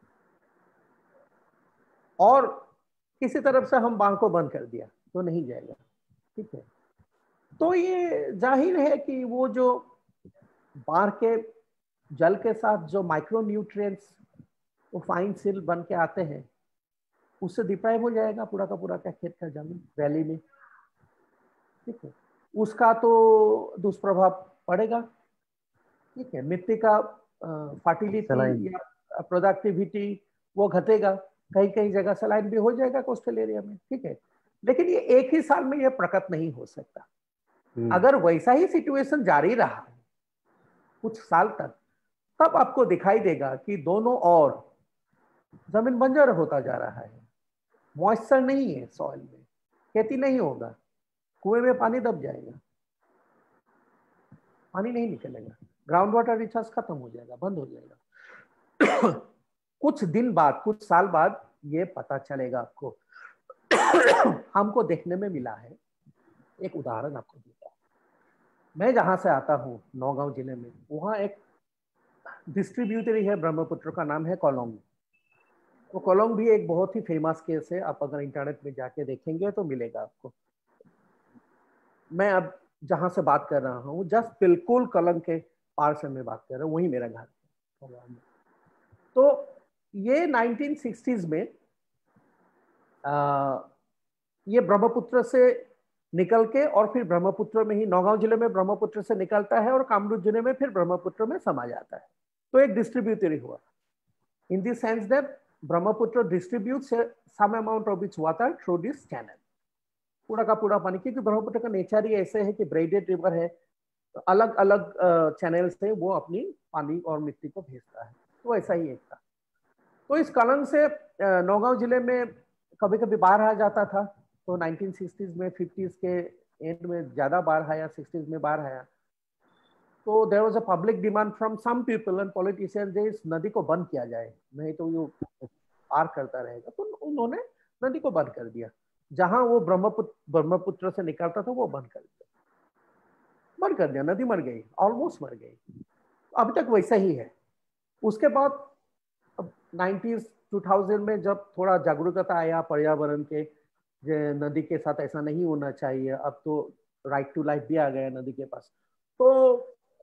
और किसी तरफ से हम बाढ़ को बंद कर दिया तो नहीं जाएगा, ठीक है। तो ये जाहिर है कि वो जो बाढ़ के जल के साथ जो माइक्रो न्यूट्रिएंट्स वो फाइन सिल बन के आते हैं, उससे डिप्राइव हो जाएगा पूरा का पूरा क्या खेत का जमीन वैली में, ठीक है। उसका तो दुष्प्रभाव पड़ेगा, ठीक है। मिट्टी का फर्टिलिटी या प्रोडक्टिविटी वो घटेगा, कहीं कहीं जगह सलाइन भी हो जाएगा कोस्टल एरिया में, ठीक है। लेकिन ये एक ही साल में ये प्रकट नहीं हो सकता। अगर वैसा ही सिचुएशन जारी रहा कुछ साल तक, तब आपको दिखाई देगा कि दोनों ओर जमीन बंजर होता जा रहा है, मॉइस्चर नहीं है सॉइल में, खेती नहीं होगा, कुएं में पानी दब जाएगा, पानी नहीं निकलेगा, ग्राउंड वाटर रिचार्ज खत्म हो जाएगा, बंद हो जाएगा। कुछ दिन बाद, कुछ साल बाद ये पता चलेगा आपको। हमको देखने में मिला है, एक उदाहरण आपको देता हूँ। मैं जहां से आता हूँ नौगांव जिले में, वहाँ एक डिस्ट्रीब्यूटरी है ब्रह्मपुत्र का, नाम है कोलोंग। वो कोलोंग भी एक बहुत ही फेमस केस है, आप अगर इंटरनेट में जाके देखेंगे तो मिलेगा आपको। मैं अब जहां से बात कर रहा हूँ जस्ट बिल्कुल कोलोंग के पार से मैं बात कर रहा हूँ, वही मेरा घर है। तो ये नाइनटीन सिक्सटीज़ में आ, ये ब्रह्मपुत्र से निकल के और फिर ब्रह्मपुत्र में ही, नौगांव जिले में ब्रह्मपुत्र से निकलता है और कामरूप जिले में फिर ब्रह्मपुत्र में समा जाता है। तो एक डिस्ट्रीब्यूटरी हुआ, in the sense that Brahmaputra distributes some amount of its water through this channel, पूरा का पूरा पानी, क्योंकि ब्रह्मपुत्र का नेचर ही ऐसे है कि ब्रेडेड रिवर है, तो अलग अलग चैनल से वो अपनी पानी और मिट्टी को भेजता है। तो ऐसा ही एक था। तो इस कारण से नौगांव जिले में कभी कभी बाढ़ आ जाता था। तो नाइनटीन सिक्सटीज़ में, फिफ्टीज़ के एंड में ज़्यादा बाढ़ आया, सिक्सटीज़ में बाढ़ आया। तो there was a public demand from some people and politicians, इस नदी को बंद किया जाए, नहीं तो ये पार करता रहेगा। तो उन्होंने नदी को बंद कर दिया। जहां वो ब्रह्मपुत्र ब्रह्मपुत्र से निकलता था वो बंद कर दिया, बंद कर दिया, नदी मर गई, ऑलमोस्ट मर गई। अब तक वैसा ही है। उसके बाद अब नाइनटीज़ टू थाउज़ेंड में जब थोड़ा जागरूकता आया पर्यावरण के, नदी के साथ ऐसा नहीं होना चाहिए, अब तो राइट टू लाइफ भी आ गया नदी के पास। तो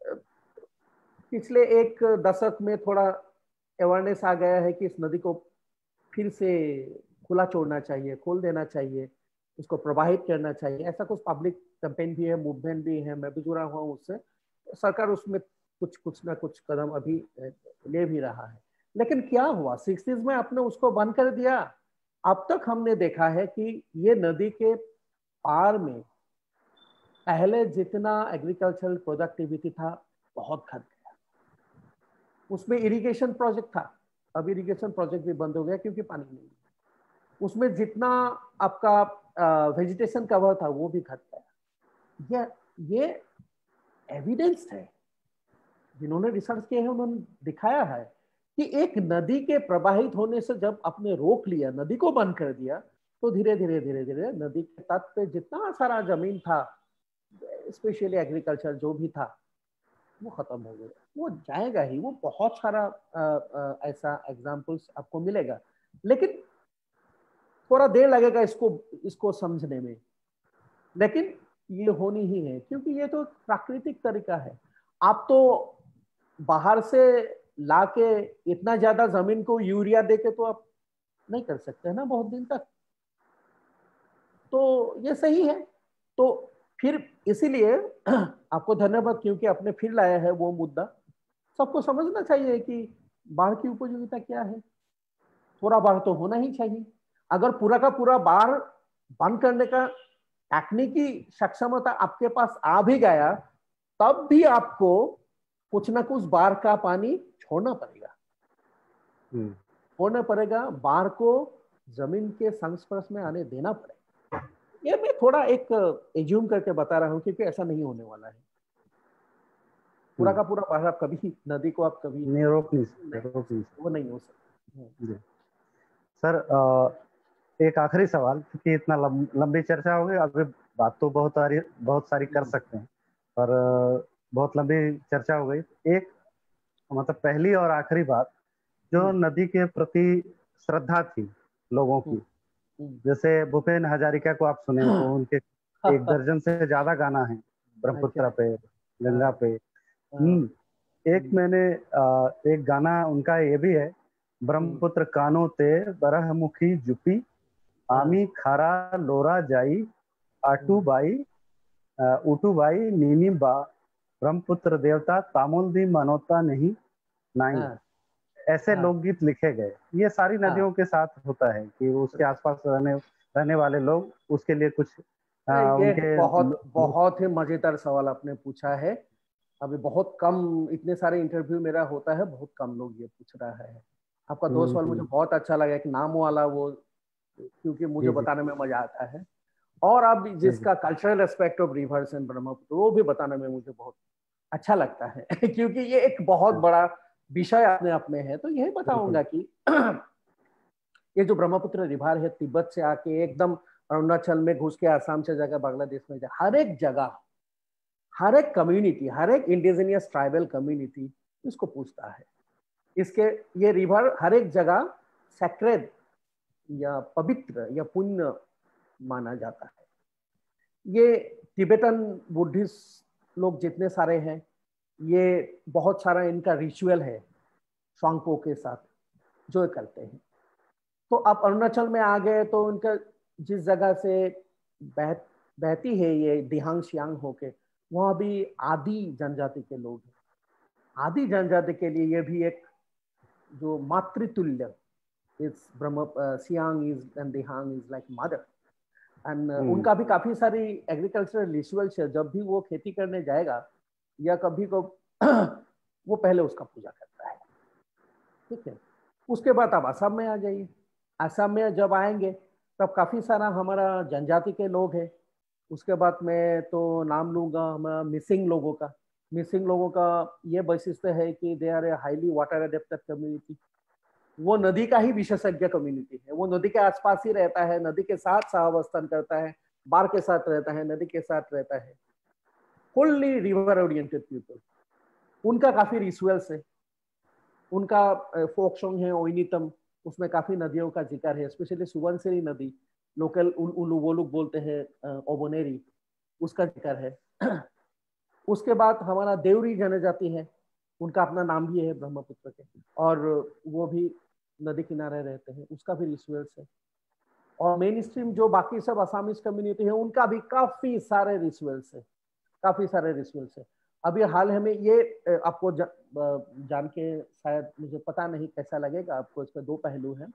पिछले एक दशक में थोड़ा अवेयरनेस आ गया है कि इस नदी को फिर से खुला छोड़ना चाहिए, खोल देना चाहिए, उसको प्रवाहित करना चाहिए। ऐसा कुछ पब्लिक कैंपेन भी है, मूवमेंट भी है, मैं भी जुड़ा हुआ हूँ उससे। सरकार उसमें कुछ कुछ ना कुछ कदम अभी ले भी रहा है। लेकिन क्या हुआ, सिक्सटीज़ में आपने उसको बंद कर दिया। अब तक हमने देखा है कि ये नदी के पार में पहले जितना एग्रीकल्चरल प्रोडक्टिविटी था बहुत घट गया। उसमें इरिगेशन प्रोजेक्ट था, अब इरिगेशन प्रोजेक्ट भी बंद हो गया क्योंकि पानी नहीं है। उसमें जितना आपका वेजिटेशन कवर था वो भी घट गया। ये ये एविडेंस है, जिन्होंने रिसर्च किया है उन्होंने दिखाया है कि एक नदी के प्रवाहित होने से जब आपने रोक लिया, नदी को बंद कर दिया, तो धीरे धीरे धीरे धीरे नदी के तट पे जितना सारा जमीन था, स्पेशली एग्रीकल्चर जो भी था, वो खत्म हो गया। वो जाएगा ही, वो बहुत सारा आ, आ, ऐसा एग्जाम्पल्स आपको मिलेगा। लेकिन थोड़ा देर लगेगा इसको इसको समझने में, लेकिन ये होनी ही है, क्योंकि ये तो प्राकृतिक तरीका है। आप तो बाहर से लाके इतना ज्यादा जमीन को यूरिया देके तो आप नहीं कर सकते ना बहुत दिन तक। तो ये सही है। तो फिर इसीलिए आपको धन्यवाद, क्योंकि आपने फिर लाया है वो मुद्दा। सबको समझना चाहिए कि बाढ़ की उपयोगिता क्या है। थोड़ा बाढ़ तो होना ही चाहिए। अगर पूरा का पूरा बाढ़ बंद करने का तकनीकी सक्षमता आपके पास आ भी गया, तब भी आपको कुछ ना कुछ बाढ़ का पानी छोड़ना पड़ेगा, छोड़ना पड़ेगा। बाढ़ को जमीन के संस्पर्श में आने देना पड़ेगा। ये मैं थोड़ा एक एज्यूम करके बता रहा हूँ, क्योंकि ऐसा नहीं होने वाला है। पूरा का पूरा बाढ़ आप कभी नदी को आप कभी नहीं रोक नहीं सकते, वो नहीं हो सकता। सर एक आखिरी सवाल, क्योंकि इतना लंबी चर्चा हो गई, अभी बात तो बहुत सारी बहुत सारी कर सकते हैं, पर बहुत लंबी चर्चा हो गई। एक मतलब पहली और आखिरी बात, जो नदी के प्रति श्रद्धा थी लोगों की, जैसे भूपेन हजारिका को आप सुने तो उनके एक दर्जन से ज्यादा गाना है ब्रह्मपुत्र पे, गंगा पे। हम्म एक मैंने एक गाना उनका ये भी है, ब्रह्मपुत्र कानो ते बरह मुखी जुपी, आमी खारा लोरा जाई, आटू बाई उटू बाई नीनी बा, ब्रह्मपुत्र देवता तामुल दी मनोता नहीं नाई। ऐसे लोकगीत लिखे गए। ये सारी नदियों के साथ होता है कि उसके आसपास रहने रहने वाले लोग उसके लिए कुछ आ, ये उनके बहुत बहुत ही मजेदार सवाल आपने पूछा है। अभी बहुत कम, इतने सारे इंटरव्यू मेरा होता है, बहुत कम लोग ये पूछ रहा है। आपका दो सवाल मुझे बहुत अच्छा लगा, एक नाम वाला वो, क्योंकि मुझे बताने में मजा आता है। और अब जिसका cultural aspect of rivers and Brahmaputra वो भी बताने में मुझे बहुत अच्छा लगता है क्योंकि ये एक बहुत बड़ा विषय अपने आप में है। तो यही बताऊंगा कि ये जो ब्रह्मपुत्र रिवर है तिब्बत से आके एकदम अरुणाचल में घुस के आसाम से जाकर बांग्लादेश में जाए, हर एक जगह हर एक कम्युनिटी, हर एक इंडिजिनियस ट्राइबल कम्युनिटी इसको पूछता है। इसके ये रिवर हर एक जगह सैक्रेड या पवित्र या पुण्य माना जाता है। ये तिब्बतन बुद्धिस्ट लोग जितने सारे हैं, ये बहुत सारा इनका रिचुअल है स्वांगपो के साथ जो करते हैं। तो अब अरुणाचल में आ गए तो उनका जिस जगह से बह बहती है ये दिहांग शियांग होके, वहाँ भी आदि जनजाति के लोग हैं। आदि जनजाति के लिए ये भी एक जो मातृतुल्य, इस ब्रह्म Siang is and Dihang is like mother and उनका भी काफी सारी एग्रीकल्चरल रिचुअल्स है। जब भी वो खेती करने जाएगा या कभी को वो पहले उसका पूजा करता है, ठीक है। उसके बाद आप असम में आ जाइए। असम में जब आएंगे तब काफी सारा हमारा जनजाति के लोग हैं। उसके बाद मैं तो नाम लूंगा हमारा मिसिंग लोगों का। मिसिंग लोगों का ये वैशिष्ट्य है कि they are a highly water adapted community. वो नदी का ही विशेषज्ञ कम्युनिटी है। वो नदी के आसपास ही रहता है, नदी के साथ सहावस्थान करता है, बाढ़ के साथ रहता है, नदी के साथ रहता है। Fully river oriented people. उनका काफी रिचुअल्स है। उनका फोक सॉन्ग है ओइनितम, उसमें काफी नदियों का जिक्र है, स्पेशली सुबनसिरी नदी, लोकल उन, उन वो लोग बोलते हैं ओबोनेरी, उसका जिक्र है। उसके बाद हमारा देवरी जनजाति है, उनका अपना नाम भी है ब्रह्मपुत्र के, और वो भी नदी किनारे रहते हैं, उसका भी रिचुअल्स है। और मेन स्ट्रीम जो बाकी सब असामीज कम्युनिटी है, उनका भी काफी सारे रिचुअल्स है, काफी सारे रिचुअल्स है। अभी हाल ही में ये आपको जा, जान के शायद मुझे पता नहीं कैसा लगेगा आपको, इसके दो पहलू हैं।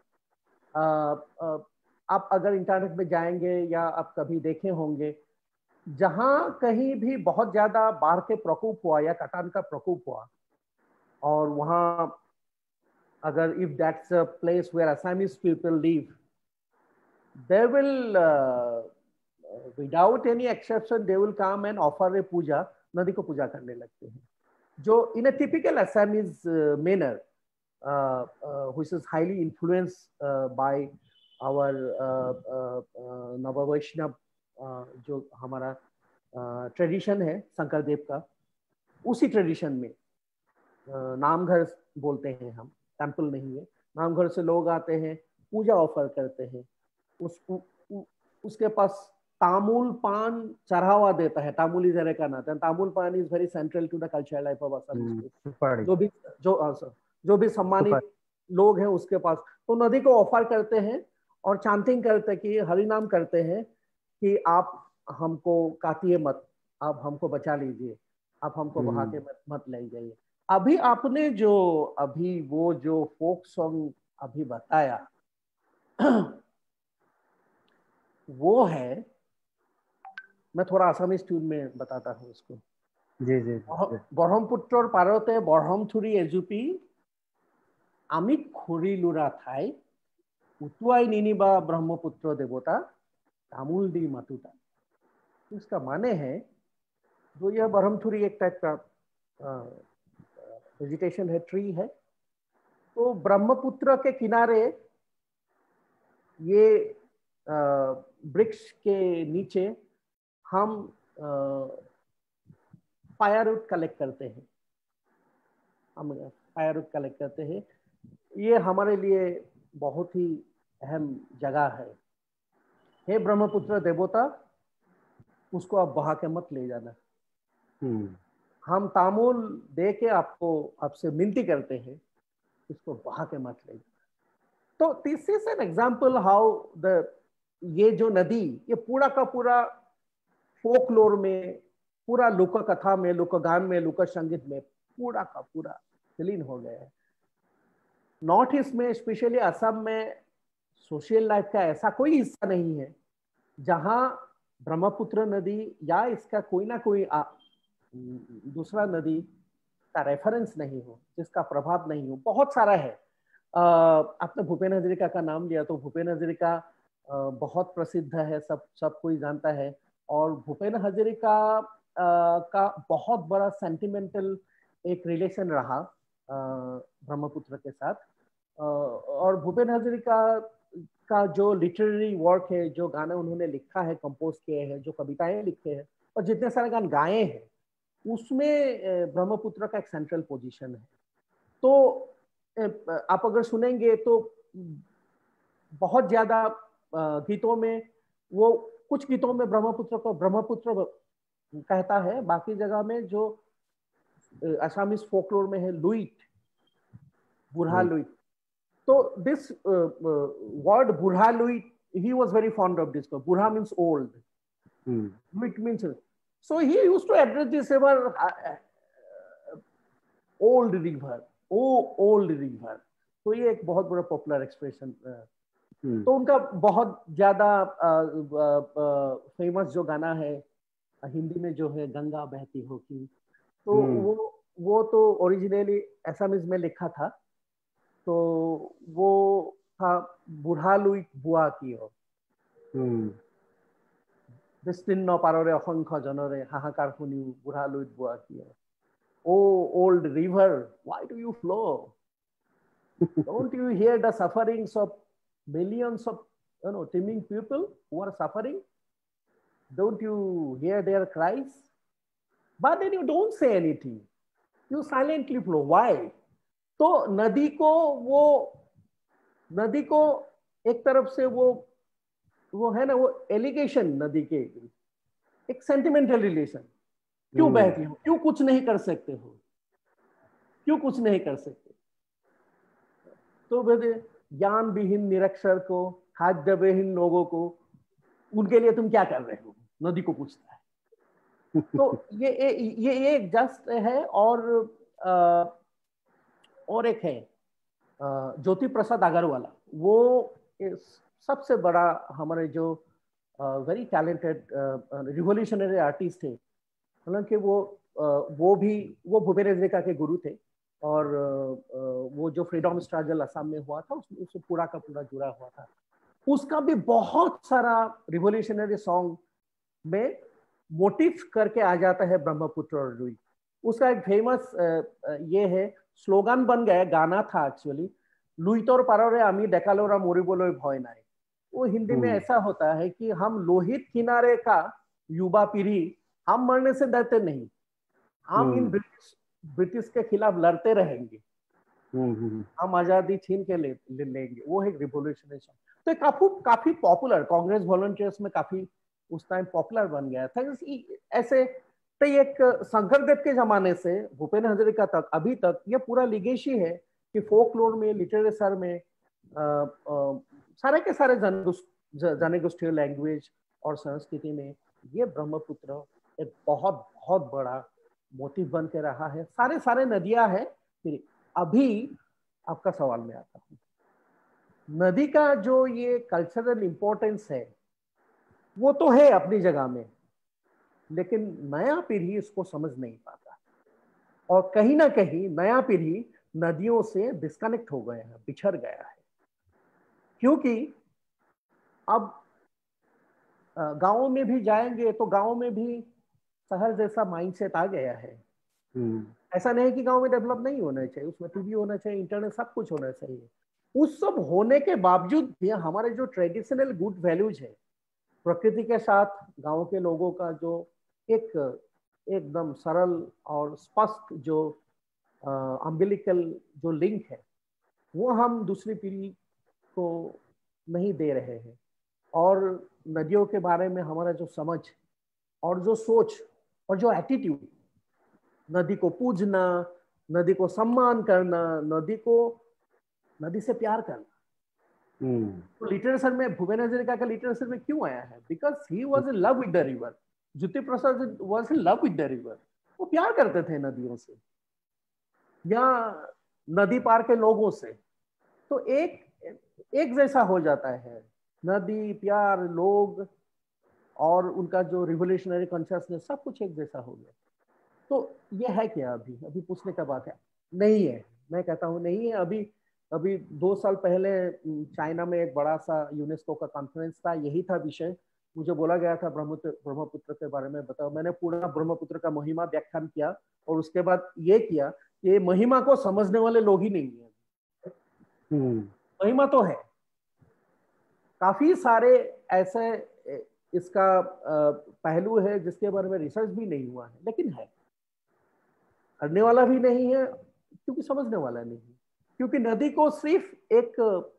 आप अगर इंटरनेट में जाएंगे या आप कभी देखे होंगे, जहां कहीं भी बहुत ज्यादा बाढ़ के प्रकोप हुआ या कटान का प्रकोप हुआ, और वहां अगर if that's a place where Assamese people live, they will without any exception they will come and offer a puja, नदी को पूजा करने लगते हैं, जो in a typical Assamese manner which is highly influenced by our नव वैष्णव जो हमारा ट्रेडिशन uh, है शंकरदेव का, उसी ट्रेडिशन में uh, नामघर बोलते हैं हम, टेम्पल नहीं है। नामघर से लोग आते हैं, पूजा ऑफर करते हैं, उस उ, उ, उसके पास तामुल पान चढ़ावा देता है। तामुल इज का नाता है। Tamul paan is very central to the cultural life of Assam. जो भी जो जो भी सम्मानित लोग हैं उसके पास तो नदी को ऑफर करते हैं और चांटिंग करते हैं कि हरिनाम करते हैं कि आप हमको काटिए मत, आप हमको बचा लीजिए, आप हमको बहा के मत, मत ले जाइए। अभी आपने जो अभी वो जो फोक सॉन्ग अभी बताया वो है, मैं थोड़ा आसामी ट्यून में बताता हूँ इसको। जी जी, ब्रह्मपुत्र पारते ब्रह्मथुरी एजुपी आमी खुरी लुरा थाई उतुआई निनिबा ब्रह्मपुत्र देवता तामुल दी मातुता। इसका माने है, जो यह ब्रह्मथुरी एक टाइप का वेजिटेशन है, ट्री है, तो ब्रह्मपुत्र के किनारे ये वृक्ष के नीचे हम फायरवुड कलेक्ट करते हैं, हम फायरवुड कलेक्ट करते हैं। ये हमारे लिए बहुत ही अहम जगह है। हे ब्रह्मपुत्र देवता, उसको आप बहा के मत ले जाना। हम तामुल दे के आपको आपसे विनती करते हैं, इसको बहा के मत ले जाना। तो this is an example how the ये जो नदी, ये पूरा का पूरा फोकलोर में, पूरा लोक कथा में, लोकगान में, लोक संगीत में पूरा का पूरा विलीन हो गया है। नॉर्थ ईस्ट में, स्पेशली असम में, सोशल लाइफ का ऐसा कोई हिस्सा नहीं है जहां ब्रह्मपुत्र नदी या इसका कोई ना कोई आ, दूसरा नदी का रेफरेंस नहीं हो, जिसका प्रभाव नहीं हो। बहुत सारा है। आपने भूपेन हजरिका का नाम लिया, तो भूपेन हजरिका बहुत प्रसिद्ध है, सब सब कोई जानता है। और भूपेन हजारिका का बहुत बड़ा सेंटिमेंटल एक रिलेशन रहा ब्रह्मपुत्र के साथ। और भूपेन हजारिका का जो लिटरेरी वर्क है, जो गाने उन्होंने लिखा है, कंपोज किए हैं, जो कविताएं लिखे हैं और जितने सारे गाने गाए हैं, उसमें ब्रह्मपुत्र का एक सेंट्रल पोजीशन है। तो आप अगर सुनेंगे तो बहुत ज्यादा गीतों में, वो कुछ गीतों में ब्रह्मपुत्र को ब्रह्मपुत्र कहता है, बाकी जगह में जो असमीज फोकलोर में है लुइट, बुढ़ा लुइट। तो दिस वर्ड बुढ़ा लुइट, he was very fond of this word. Burha means old. Hmm. Lhuit means, so he used to address this river, uh, old river, oh old river. तो ये एक बहुत बड़ा पॉपुलर एक्सप्रेशन। hmm. तो उनका बहुत ज्यादा फेमस जो गाना है हिंदी में जो है गंगा बहती हो की, तो hmm. वो वो तो ओरिजिनली असमीज में लिखा था, तो वो था बुढ़ा लुइट बुआ कियो, বিস্তীৰ্ণ পাৰৰে অসংখ্য জনৰে হাহাকাৰ শুনি বুঢ়া লুইট বুৱা কিয়, oh old river, why do you flow? Don't you hear the sufferings of millions of, you know, teeming people who are suffering? Don't you hear their cries? But then you don't say anything, you silently flow. Why? तो नदी को वो नदी को एक तरफ से वो वो है ना, वो एलिगेशन नदी के एक सेंटिमेंटल रिलेशन, क्यों hmm. बहती हो, क्यों कुछ नहीं कर सकते हो, क्यों कुछ नहीं कर सकते। तो ज्ञान विहीन निरक्षर को, खाद्य विहीन लोगों को, उनके लिए तुम क्या कर रहे हो, नदी को पूछता है। तो ये ये ये जस्ट है। और आ, और एक है ज्योति प्रसाद अग्रवाल, वो सबसे बड़ा हमारे जो वेरी टैलेंटेड रिवोल्यूशनरी आर्टिस्ट थे। हालांकि वो uh, वो भी वो भूपेन हजारिका के गुरु थे, और uh, वो जो फ्रीडम स्ट्रगल असम में हुआ था उसमें उससे पूरा का पूरा जुड़ा हुआ था। उसका भी बहुत सारा रिवोल्यूशनरी सॉन्ग में मोटिव करके आ जाता है ब्रह्मपुत्र और लुई। उसका एक फेमस uh, ये है, स्लोगन बन गया, गाना था एक्चुअली, लुइतर पाररे आमी डेकालोरा मरिबोलै भय नाई। वो हिंदी में ऐसा होता है कि हम लोहित किनारे का युवा पीढ़ी, हम मरने से डरते नहीं, हम इन ब्रिटिश ब्रिटिश के खिलाफ लड़ते रहेंगे, हम आजादी छीन के ले, ले लेंगे। वो एक रिवोल्यूशनरी सॉन्ग। तो काफी काफी पॉपुलर, कांग्रेस वॉलंटियर्स में काफी उस टाइम पॉपुलर बन गया था। ऐसे तो एक शंकरदेव के जमाने से भूपेन हजारिका तक अभी तक ये पूरा लिगेसी है कि फोकलोर में, लिटरेचर में, आ, आ, सारे के सारे जनगोष्ठीय लैंग्वेज और संस्कृति में ये ब्रह्मपुत्र एक बहुत बहुत बड़ा मोटिव बन के रहा है। सारे सारे नदियां हैं। फिर अभी आपका सवाल में आता हूँ, नदी का जो ये कल्चरल इंपॉर्टेंस है वो तो है अपनी जगह में, लेकिन नया पीढ़ी इसको समझ नहीं पाता, और कहीं ना कहीं नया पीढ़ी नदियों से डिस्कनेक्ट हो गया है, बिछड़ गया है। क्योंकि अब गांवों में भी जाएंगे तो गांव में भी शहर जैसा माइंडसेट आ गया है। hmm. ऐसा नहीं कि गांव में डेवलप नहीं होना चाहिए, उसमें टीवी होना चाहिए, इंटरनेट, सब कुछ होना चाहिए। उस सब होने के बावजूद भी हमारे जो ट्रेडिशनल गुड वैल्यूज है, प्रकृति के साथ गांव के लोगों का जो एक एकदम सरल और स्पष्ट जो अम्बिलिकल जो लिंक है, वो हम दूसरी पीढ़ी को नहीं दे रहे हैं। और नदियों के बारे में हमारा जो समझ और जो सोच और जो एटीट्यूड, नदी को पूजना, नदी को सम्मान करना, नदी को नदी से प्यार करना, hmm. तो लिटरेचर में भूपेन हजारिका का लिटरेचर में क्यों आया है? Because he was in love with the river. Jyoti Prasad was in love with the river. वो प्यार करते थे नदियों से या नदी पार के लोगों से। तो एक एक जैसा हो जाता है, नदी, प्यार, लोग और उनका जो रिवोल्यूशनरी कॉन्शियसनेस, सब कुछ एक जैसा हो गया। तो ये है क्या? अभी अभी पूछने का बात है, नहीं है। मैं कहता हूँ नहीं है। अभी अभी दो साल पहले चाइना में एक बड़ा सा यूनेस्को का कॉन्फ्रेंस था, यही था विषय। मुझे बोला गया था ब्रह्मपुत्र ब्रह्मपुत्र के बारे में बताओ। मैंने पूरा ब्रह्मपुत्र का महिमा व्याख्यान किया और उसके बाद ये किया, ये महिमा को समझने वाले लोग ही नहीं है। महिमा तो है, काफी सारे ऐसे इसका पहलू है जिसके बारे में रिसर्च भी नहीं हुआ है, लेकिन है, करने वाला भी नहीं है क्योंकि समझने वाला नहीं है। क्योंकि नदी को सिर्फ एक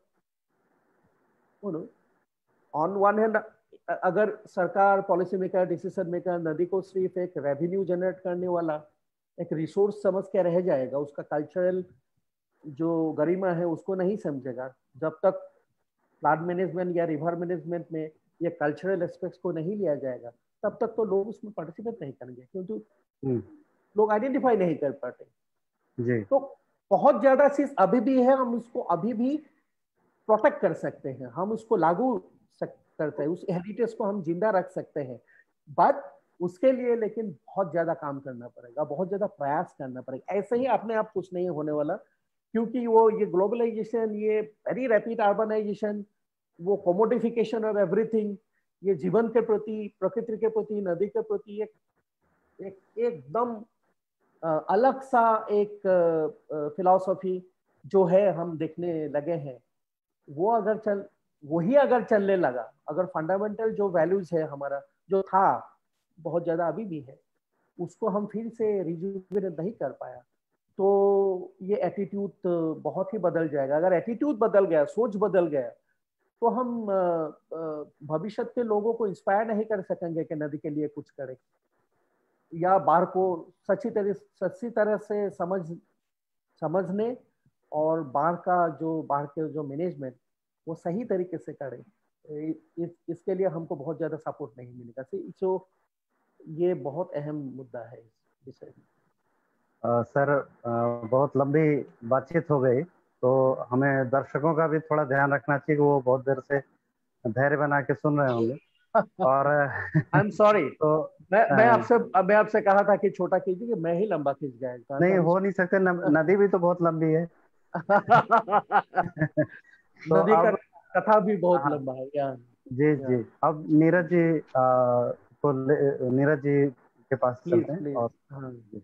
ऑन वन हैंड, अगर सरकार, पॉलिसी मेकर, डिसीजन मेकर नदी को सिर्फ एक रेवेन्यू जनरेट करने वाला एक रिसोर्स समझ के रह जाएगा, उसका कल्चरल जो गरिमा है उसको नहीं समझेगा, जब तक फ्लड मैनेजमेंट या रिवर मैनेजमेंट में ये कल्चरल एस्पेक्ट्स को नहीं लिया जाएगा, तब तक तो लोग उसमें पार्टिसिपेट नहीं करेंगे, क्योंकि लोग आइडेंटिफाई नहीं कर पाते जी। तो बहुत ज्यादा चीज अभी भी है, हम उसको अभी भी प्रोटेक्ट कर सकते हैं, हम उसको लागू करते हैं, उस हेरिटेज को हम जिंदा रख सकते हैं, बट उसके लिए लेकिन बहुत ज्यादा काम करना पड़ेगा, बहुत ज्यादा प्रयास करना पड़ेगा। ऐसे ही अपने आप कुछ नहीं होने वाला, क्योंकि वो ये ग्लोबलाइजेशन, ये वेरी रैपिड अर्बनाइजेशन, वो कोमोडिफिकेशन ऑफ एवरीथिंग, ये जीवन के प्रति, प्रकृति के प्रति, नदी के प्रति एक एक एकदम अलग सा एक फिलॉसफी जो है हम देखने लगे हैं, वो अगर चल वही अगर चलने लगा, अगर फंडामेंटल जो वैल्यूज है हमारा, जो था बहुत ज्यादा अभी भी है, उसको हम फिर से रिजुविनेट नहीं कर पाया, तो ये एटीट्यूड बहुत ही बदल जाएगा। अगर एटीट्यूड बदल गया, सोच बदल गया, तो हम भविष्य के लोगों को इंस्पायर नहीं कर सकेंगे कि नदी के लिए कुछ करें, या बाढ़ को सच्ची तरह सच्ची तरह से समझ समझने और बाढ़ का जो बाढ़ के जो मैनेजमेंट वो सही तरीके से करें, इस, इसके लिए हमको बहुत ज्यादा सपोर्ट नहीं मिलेगा। तो ये बहुत अहम मुद्दा है इस विषय में। सर आ, बहुत लंबी बातचीत हो गई, तो हमें दर्शकों का भी थोड़ा ध्यान रखना चाहिए कि वो बहुत देर से धैर्य बना के सुन रहे होंगे। और आई एम सॉरी, तो मैं मैं आपसे मैं आपसे कहा था कि छोटा कीजिए, कि मैं ही लंबा खींच गया। नहीं, हो नहीं सकते, नदी भी तो बहुत लंबी है। तो नदी का कथा भी बहुत लंबा है यार। जी जी, अब नीरज जी को नीरज जी के पास चलते हैं। और हाँ जी,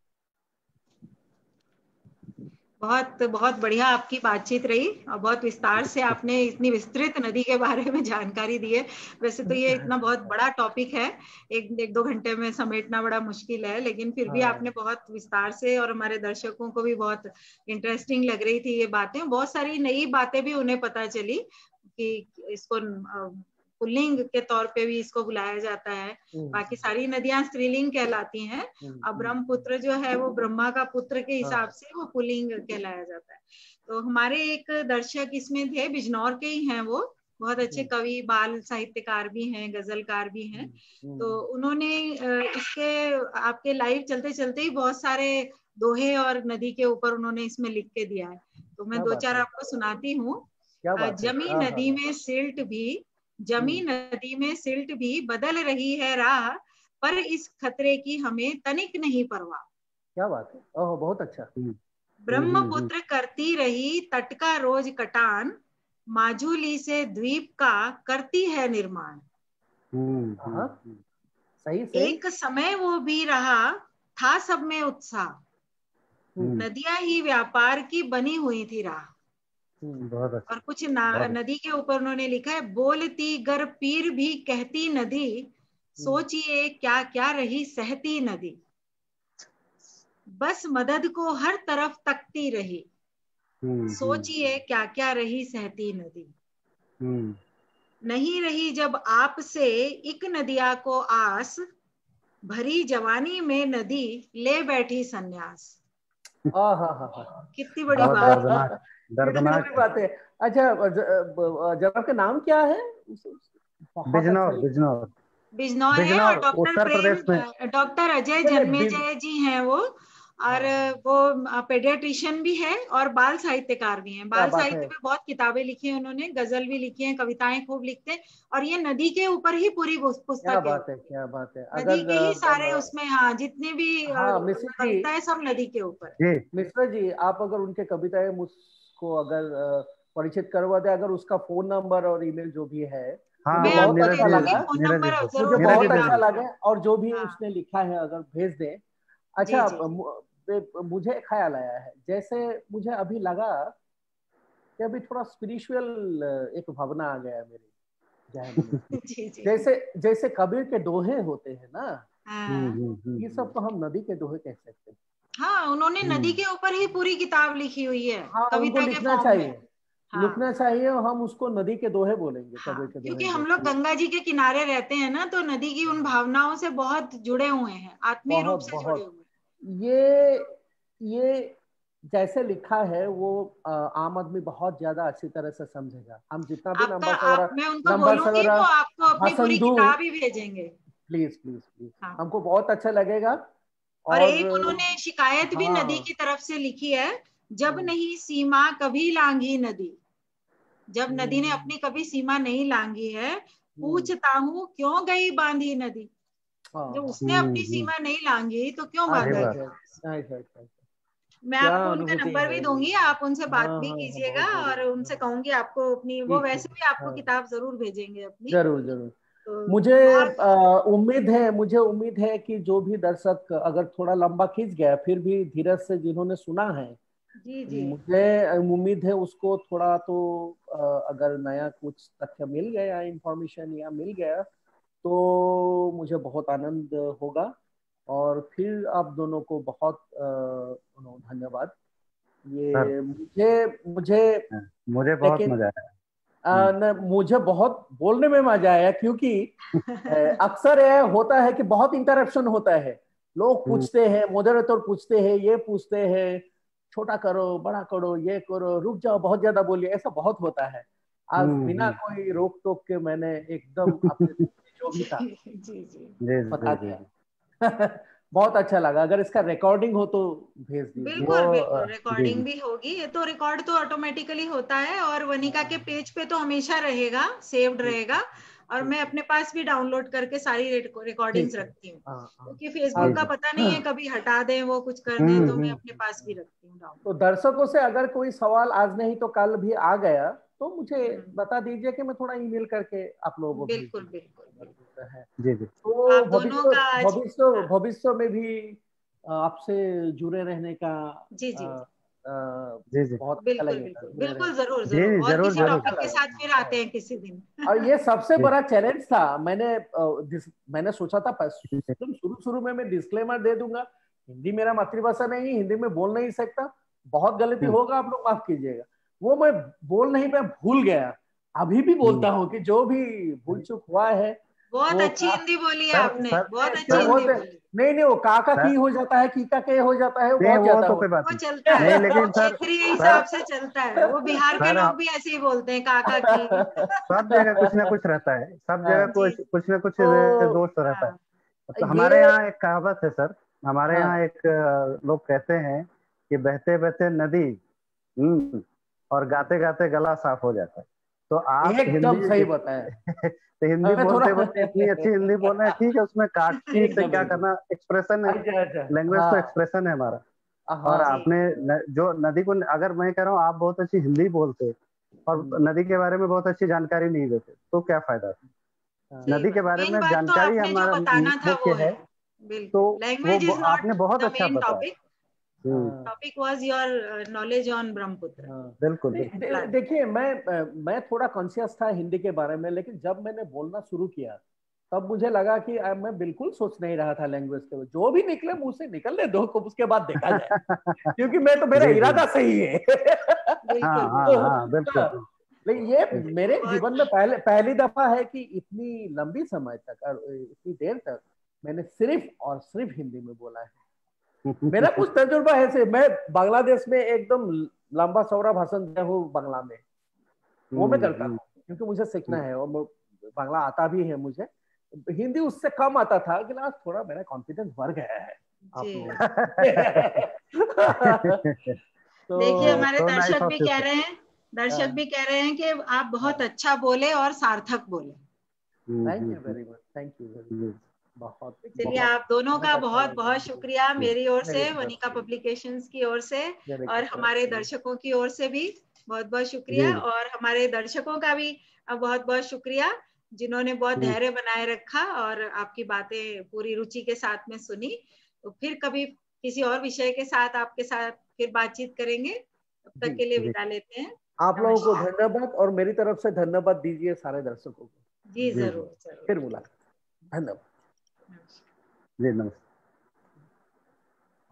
बहुत बहुत बढ़िया आपकी बातचीत रही और बहुत विस्तार से आपने इतनी विस्तृत नदी के बारे में जानकारी दी है। वैसे तो ये इतना बहुत बड़ा टॉपिक है, एक एक दो घंटे में समेटना बड़ा मुश्किल है, लेकिन फिर भी आपने बहुत विस्तार से, और हमारे दर्शकों को भी बहुत इंटरेस्टिंग लग रही थी ये बातें। बहुत सारी नई बातें भी उन्हें पता चली कि इसको पुल्लिंग के तौर पे भी इसको बुलाया जाता है, बाकी सारी नदियां स्त्रीलिंग कहलाती हैं। अब ब्रह्मपुत्र जो है वो ब्रह्मा का पुत्र के हिसाब से वो पुल्लिंग कहलाया जाता है। तो हमारे एक दर्शक इसमें थे, बिजनौर के ही हैं, वो बहुत अच्छे कवि, बाल साहित्यकार भी हैं, गजलकार भी हैं। तो उन्होंने इसके आपके लाइव चलते चलते ही बहुत सारे दोहे और नदी के ऊपर उन्होंने इसमें लिख के दिया है, तो मैं दो चार आपको सुनाती हूँ। जमी नदी में सिल्ट भी जमी नदी में सिल्ट भी बदल रही है राह, पर इस खतरे की हमें तनिक नहीं परवाह। क्या बात है, ओह बहुत अच्छा। ब्रह्मपुत्र करती रही तट का रोज कटान, माजुली से द्वीप का करती है निर्माण। सही सही। एक समय वो भी रहा था सब में उत्साह, नदियां ही व्यापार की बनी हुई थी राह। बहुत अच्छा। और कुछ नदी के ऊपर उन्होंने लिखा है, बोलती गर पीर भी कहती नदी, सोचिए क्या क्या रही सहती नदी, बस मदद को हर तरफ तकती रही, सोचिए क्या क्या रही सहती नदी। नहीं रही जब आपसे एक नदिया को आस, भरी जवानी में नदी ले बैठी संन्यास। कितनी बड़ी बात, दर्दनाक बात है। अच्छा, जनाब का नाम क्या है? बिजनौर बिजनौर बिजनौर है, और डॉक्टर प्रेम डॉक्टर अजय जन्मेजय जी हैं वो, और वो पेडियाट्रिशियन भी है और बाल साहित्यकार भी हैं। बाल साहित्य में बहुत किताबें लिखी हैं उन्होंने, गजल भी लिखी हैं, कविताएं खूब लिखते हैं, और ये नदी के ऊपर ही पूरी पुस्तक क्या बात है, क्या बात है। नदी के ही सारे उसमें, हाँ, जितनी भी कविताएं सब नदी के ऊपर। मिश्रा जी, आप अगर उनके कविताएं उसको अगर परिचित करवा दे, अगर उसका फोन नंबर और ईमेल जो भी है। हाँ, मुझे बहुत अच्छा लगा, मुझे बहुत अच्छा लगा। और जो भी उसने लिखा है अगर भेज दे। अच्छा, मुझे ख्याल आया है, जैसे मुझे अभी लगा कि अभी थोड़ा स्पिरिचुअल एक भावना आ गया मेरे जहन में। जी, जी। जैसे जैसे कबीर के दोहे होते हैं ना, ये सब तो हम नदी के दोहे कह सकते हैं। हाँ, उन्होंने नदी के ऊपर ही पूरी किताब लिखी हुई है। हाँ, उनको लिखना चाहिए, हाँ। लिखना चाहिए, और हम उसको नदी के दोहे बोलेंगे। हाँ, कबीर के दोहे, क्योंकि हम लोग गंगा जी के किनारे रहते हैं ना, तो नदी की उन भावनाओं से बहुत जुड़े हुए हैं, आत्मीय रूप से जुड़े हुए। ये ये जैसे लिखा है वो आम आदमी बहुत ज्यादा अच्छी तरह से समझेगा। हम जितना भी लंबा सवरा मैं उनको बोलूंगी, वो आपको अपनी पूरी किताब ही भेजेंगे। प्लीज प्लीज प्लीज, हमको बहुत अच्छा लगेगा। और, और एक उन्होंने शिकायत भी हाँ, नदी की तरफ से लिखी है, जब नहीं सीमा कभी लांघी नदी। जब नदी ने अपनी कभी सीमा नहीं लांघी है, पूछता हूँ क्यों गई बांधी नदी। जब उसने अपनी सीमा नहीं लांघी तो क्यों बांधा। मैं आपको उनका नंबर भी दूंगी, आप उनसे बात भी कीजिएगा, और उनसे कहूंगी आपको अपनी, वो वैसे भी आपको किताब जरूर भेजेंगे अपनी। जरूर जरूर। तो मुझे उम्मीद है मुझे उम्मीद है कि जो भी दर्शक अगर थोड़ा लंबा खींच गया, फिर भी धीरज से जिन्होंने सुना है, जी जी, मुझे उम्मीद है उसको थोड़ा तो अगर नया कुछ तथ्य मिल गया, इंफॉर्मेशन या मिल गया, तो मुझे बहुत आनंद होगा। और फिर आप दोनों को बहुत धन्यवाद। ये मुझे मुझे मुझे बहुत मजा आया। आ, न, मुझे बहुत बोलने में मजा आया, क्योंकि अक्सर यह होता है कि बहुत इंटरप्शन होता है। लोग पूछते हैं, मॉडरेटर पूछते हैं, ये पूछते हैं, छोटा करो, बड़ा करो, ये करो, रुक जाओ, बहुत ज्यादा बोलिए, ऐसा बहुत होता है। आज बिना कोई रोक टोक के मैंने एकदम अपने जो भी था बता दिया। बहुत अच्छा लगा। अगर इसका रिकॉर्डिंग हो तो भेज दीजिए। बिल्कुल बिल्कुल, रिकॉर्डिंग भी होगी। ये तो रिकॉर्ड तो ऑटोमेटिकली होता है, और वनिका के पेज पे तो हमेशा रहेगा, सेव्ड रहेगा। और मैं अपने पास भी डाउनलोड करके सारी रिकॉर्डिंग्स रखती हूँ, क्योंकि फेसबुक का पता नहीं है, कभी हटा दें वो कुछ कर दें, तो मैं अपने पास भी रखती हूँ। तो दर्शकों से अगर कोई सवाल आज नहीं तो कल भी आ गया तो मुझे बता दीजिए कि मैं थोड़ा ईमेल करके आप लोगों को बिल्कुल बिल्कुल है। जी जी। तो भविष्य भविष्य भविष्य में भी आपसे जुड़े रहने का जी जी जी जी बहुत अच्छा लगेगा। बिल्कुल जरूर जरूर, और किसी टॉपिक के साथ फिर आते हैं किसी दिन। और ये सबसे बड़ा चैलेंज था। मैंने मैंने सोचा था शुरू शुरू में मैं डिस्क्लेमर दे दूंगा, हिंदी मेरा मातृभाषा नहीं, हिंदी में बोल नहीं सकता, बहुत गलती होगा, आप लोग माफ कीजिएगा। वो मैं बोल नहीं, मैं भूल गया। अभी भी बोलता हूँ कि जो भी भूल चूक हुआ है। बहुत अच्छी हिंदी बोली है आपने, बहुत अच्छी हिंदी बोली। नहीं नहीं, वो काका की हो जाता है, कीका के हो जाता है, वो बहुत तो कोई बात वो चलता है, नहीं, लेकिन सर क्षेत्रीय हिसाब से चलता है। वो बिहार के लोग भी ऐसे ही बोलते हैं, काका की। सब जगह कुछ ना कुछ रहता है, सब जगह कुछ कुछ ना कुछ दोस्त रहता है। तो हमारे यहाँ एक कहावत है सर, हमारे यहाँ एक लोग कहते हैं कि बहते बहते नदी और गाते गाते गला साफ हो जाता है। तो आप एकदम सही बताया। तो हिंदी बोलते बोलते इतनी अच्छी हिंदी बोल रहे हैं, ठीक है, उसमें काटती से क्या करना, एक्सप्रेशन है, लैंग्वेज तो एक्सप्रेशन है हमारा। और आपने न, जो नदी को, अगर मैं कह रहा हूँ आप बहुत अच्छी हिंदी बोलते और नदी के बारे में बहुत अच्छी जानकारी नहीं देते तो क्या फायदा। नदी के बारे में जानकारी हमारा मुख्य है, तो वो आपने बहुत अच्छा बताया। Topic was your knowledge on Brahmaputra. बिल्कुल। देखिए, मैं मैं थोड़ा कॉन्शियस था हिंदी के बारे में, लेकिन जब मैंने बोलना शुरू किया तब मुझे लगा कि मैं बिल्कुल सोच नहीं रहा था लैंग्वेज के, जो भी निकले मुंह से निकलने दो, उसके बाद देखा जाए। क्योंकि मैं तो, मेरा इरादा सही है। लेकिन ये मेरे जीवन में पहले पहली दफा है कि इतनी लंबी समय तक और इतनी देर तक मैंने सिर्फ और सिर्फ हिंदी में बोला है। मेरा कुछ तजुर्बा है से, मैं बांग्लादेश में एकदम लंबा चौड़ा भाषण दिया हूँ बांग्ला में, वो मैं करता हूँ क्योंकि मुझे सीखना है और बांग्ला आता भी है मुझे। हिंदी उससे कम आता था, लेकिन आज थोड़ा मेरा कॉन्फिडेंस बढ़ गया है। तो देखिए, हमारे दर्शक भी कह रहे हैं दर्शक भी कह रहे हैं कि आप बहुत अच्छा बोले और सार्थक बोले। Thank you very much, thank you very much. बहुत चलिए, आप दोनों का बहुत बहुत शुक्रिया मेरी ओर से, वनिका पब्लिकेशंस की ओर से, और हमारे दर्शकों की ओर से भी। बहुत बहुत शुक्रिया। जी। और हमारे दर्शकों का भी बहुत बहुत शुक्रिया, जिन्होंने बहुत जी। धैर्य बनाए रखा और आपकी बातें पूरी रुचि के साथ में सुनी। तो फिर कभी किसी और विषय के साथ आपके साथ फिर बातचीत करेंगे। तब तक जी, के लिए जी। विदा लेते हैं। आप लोगों को नमस्कार। धन्यवाद और मेरी तरफ से धन्यवाद दीजिए सारे दर्शकों को। जी जी जी जरूर जरूर। फिर मुलाकात। धन्यवाद। नमस्कार। जी नमस्ते।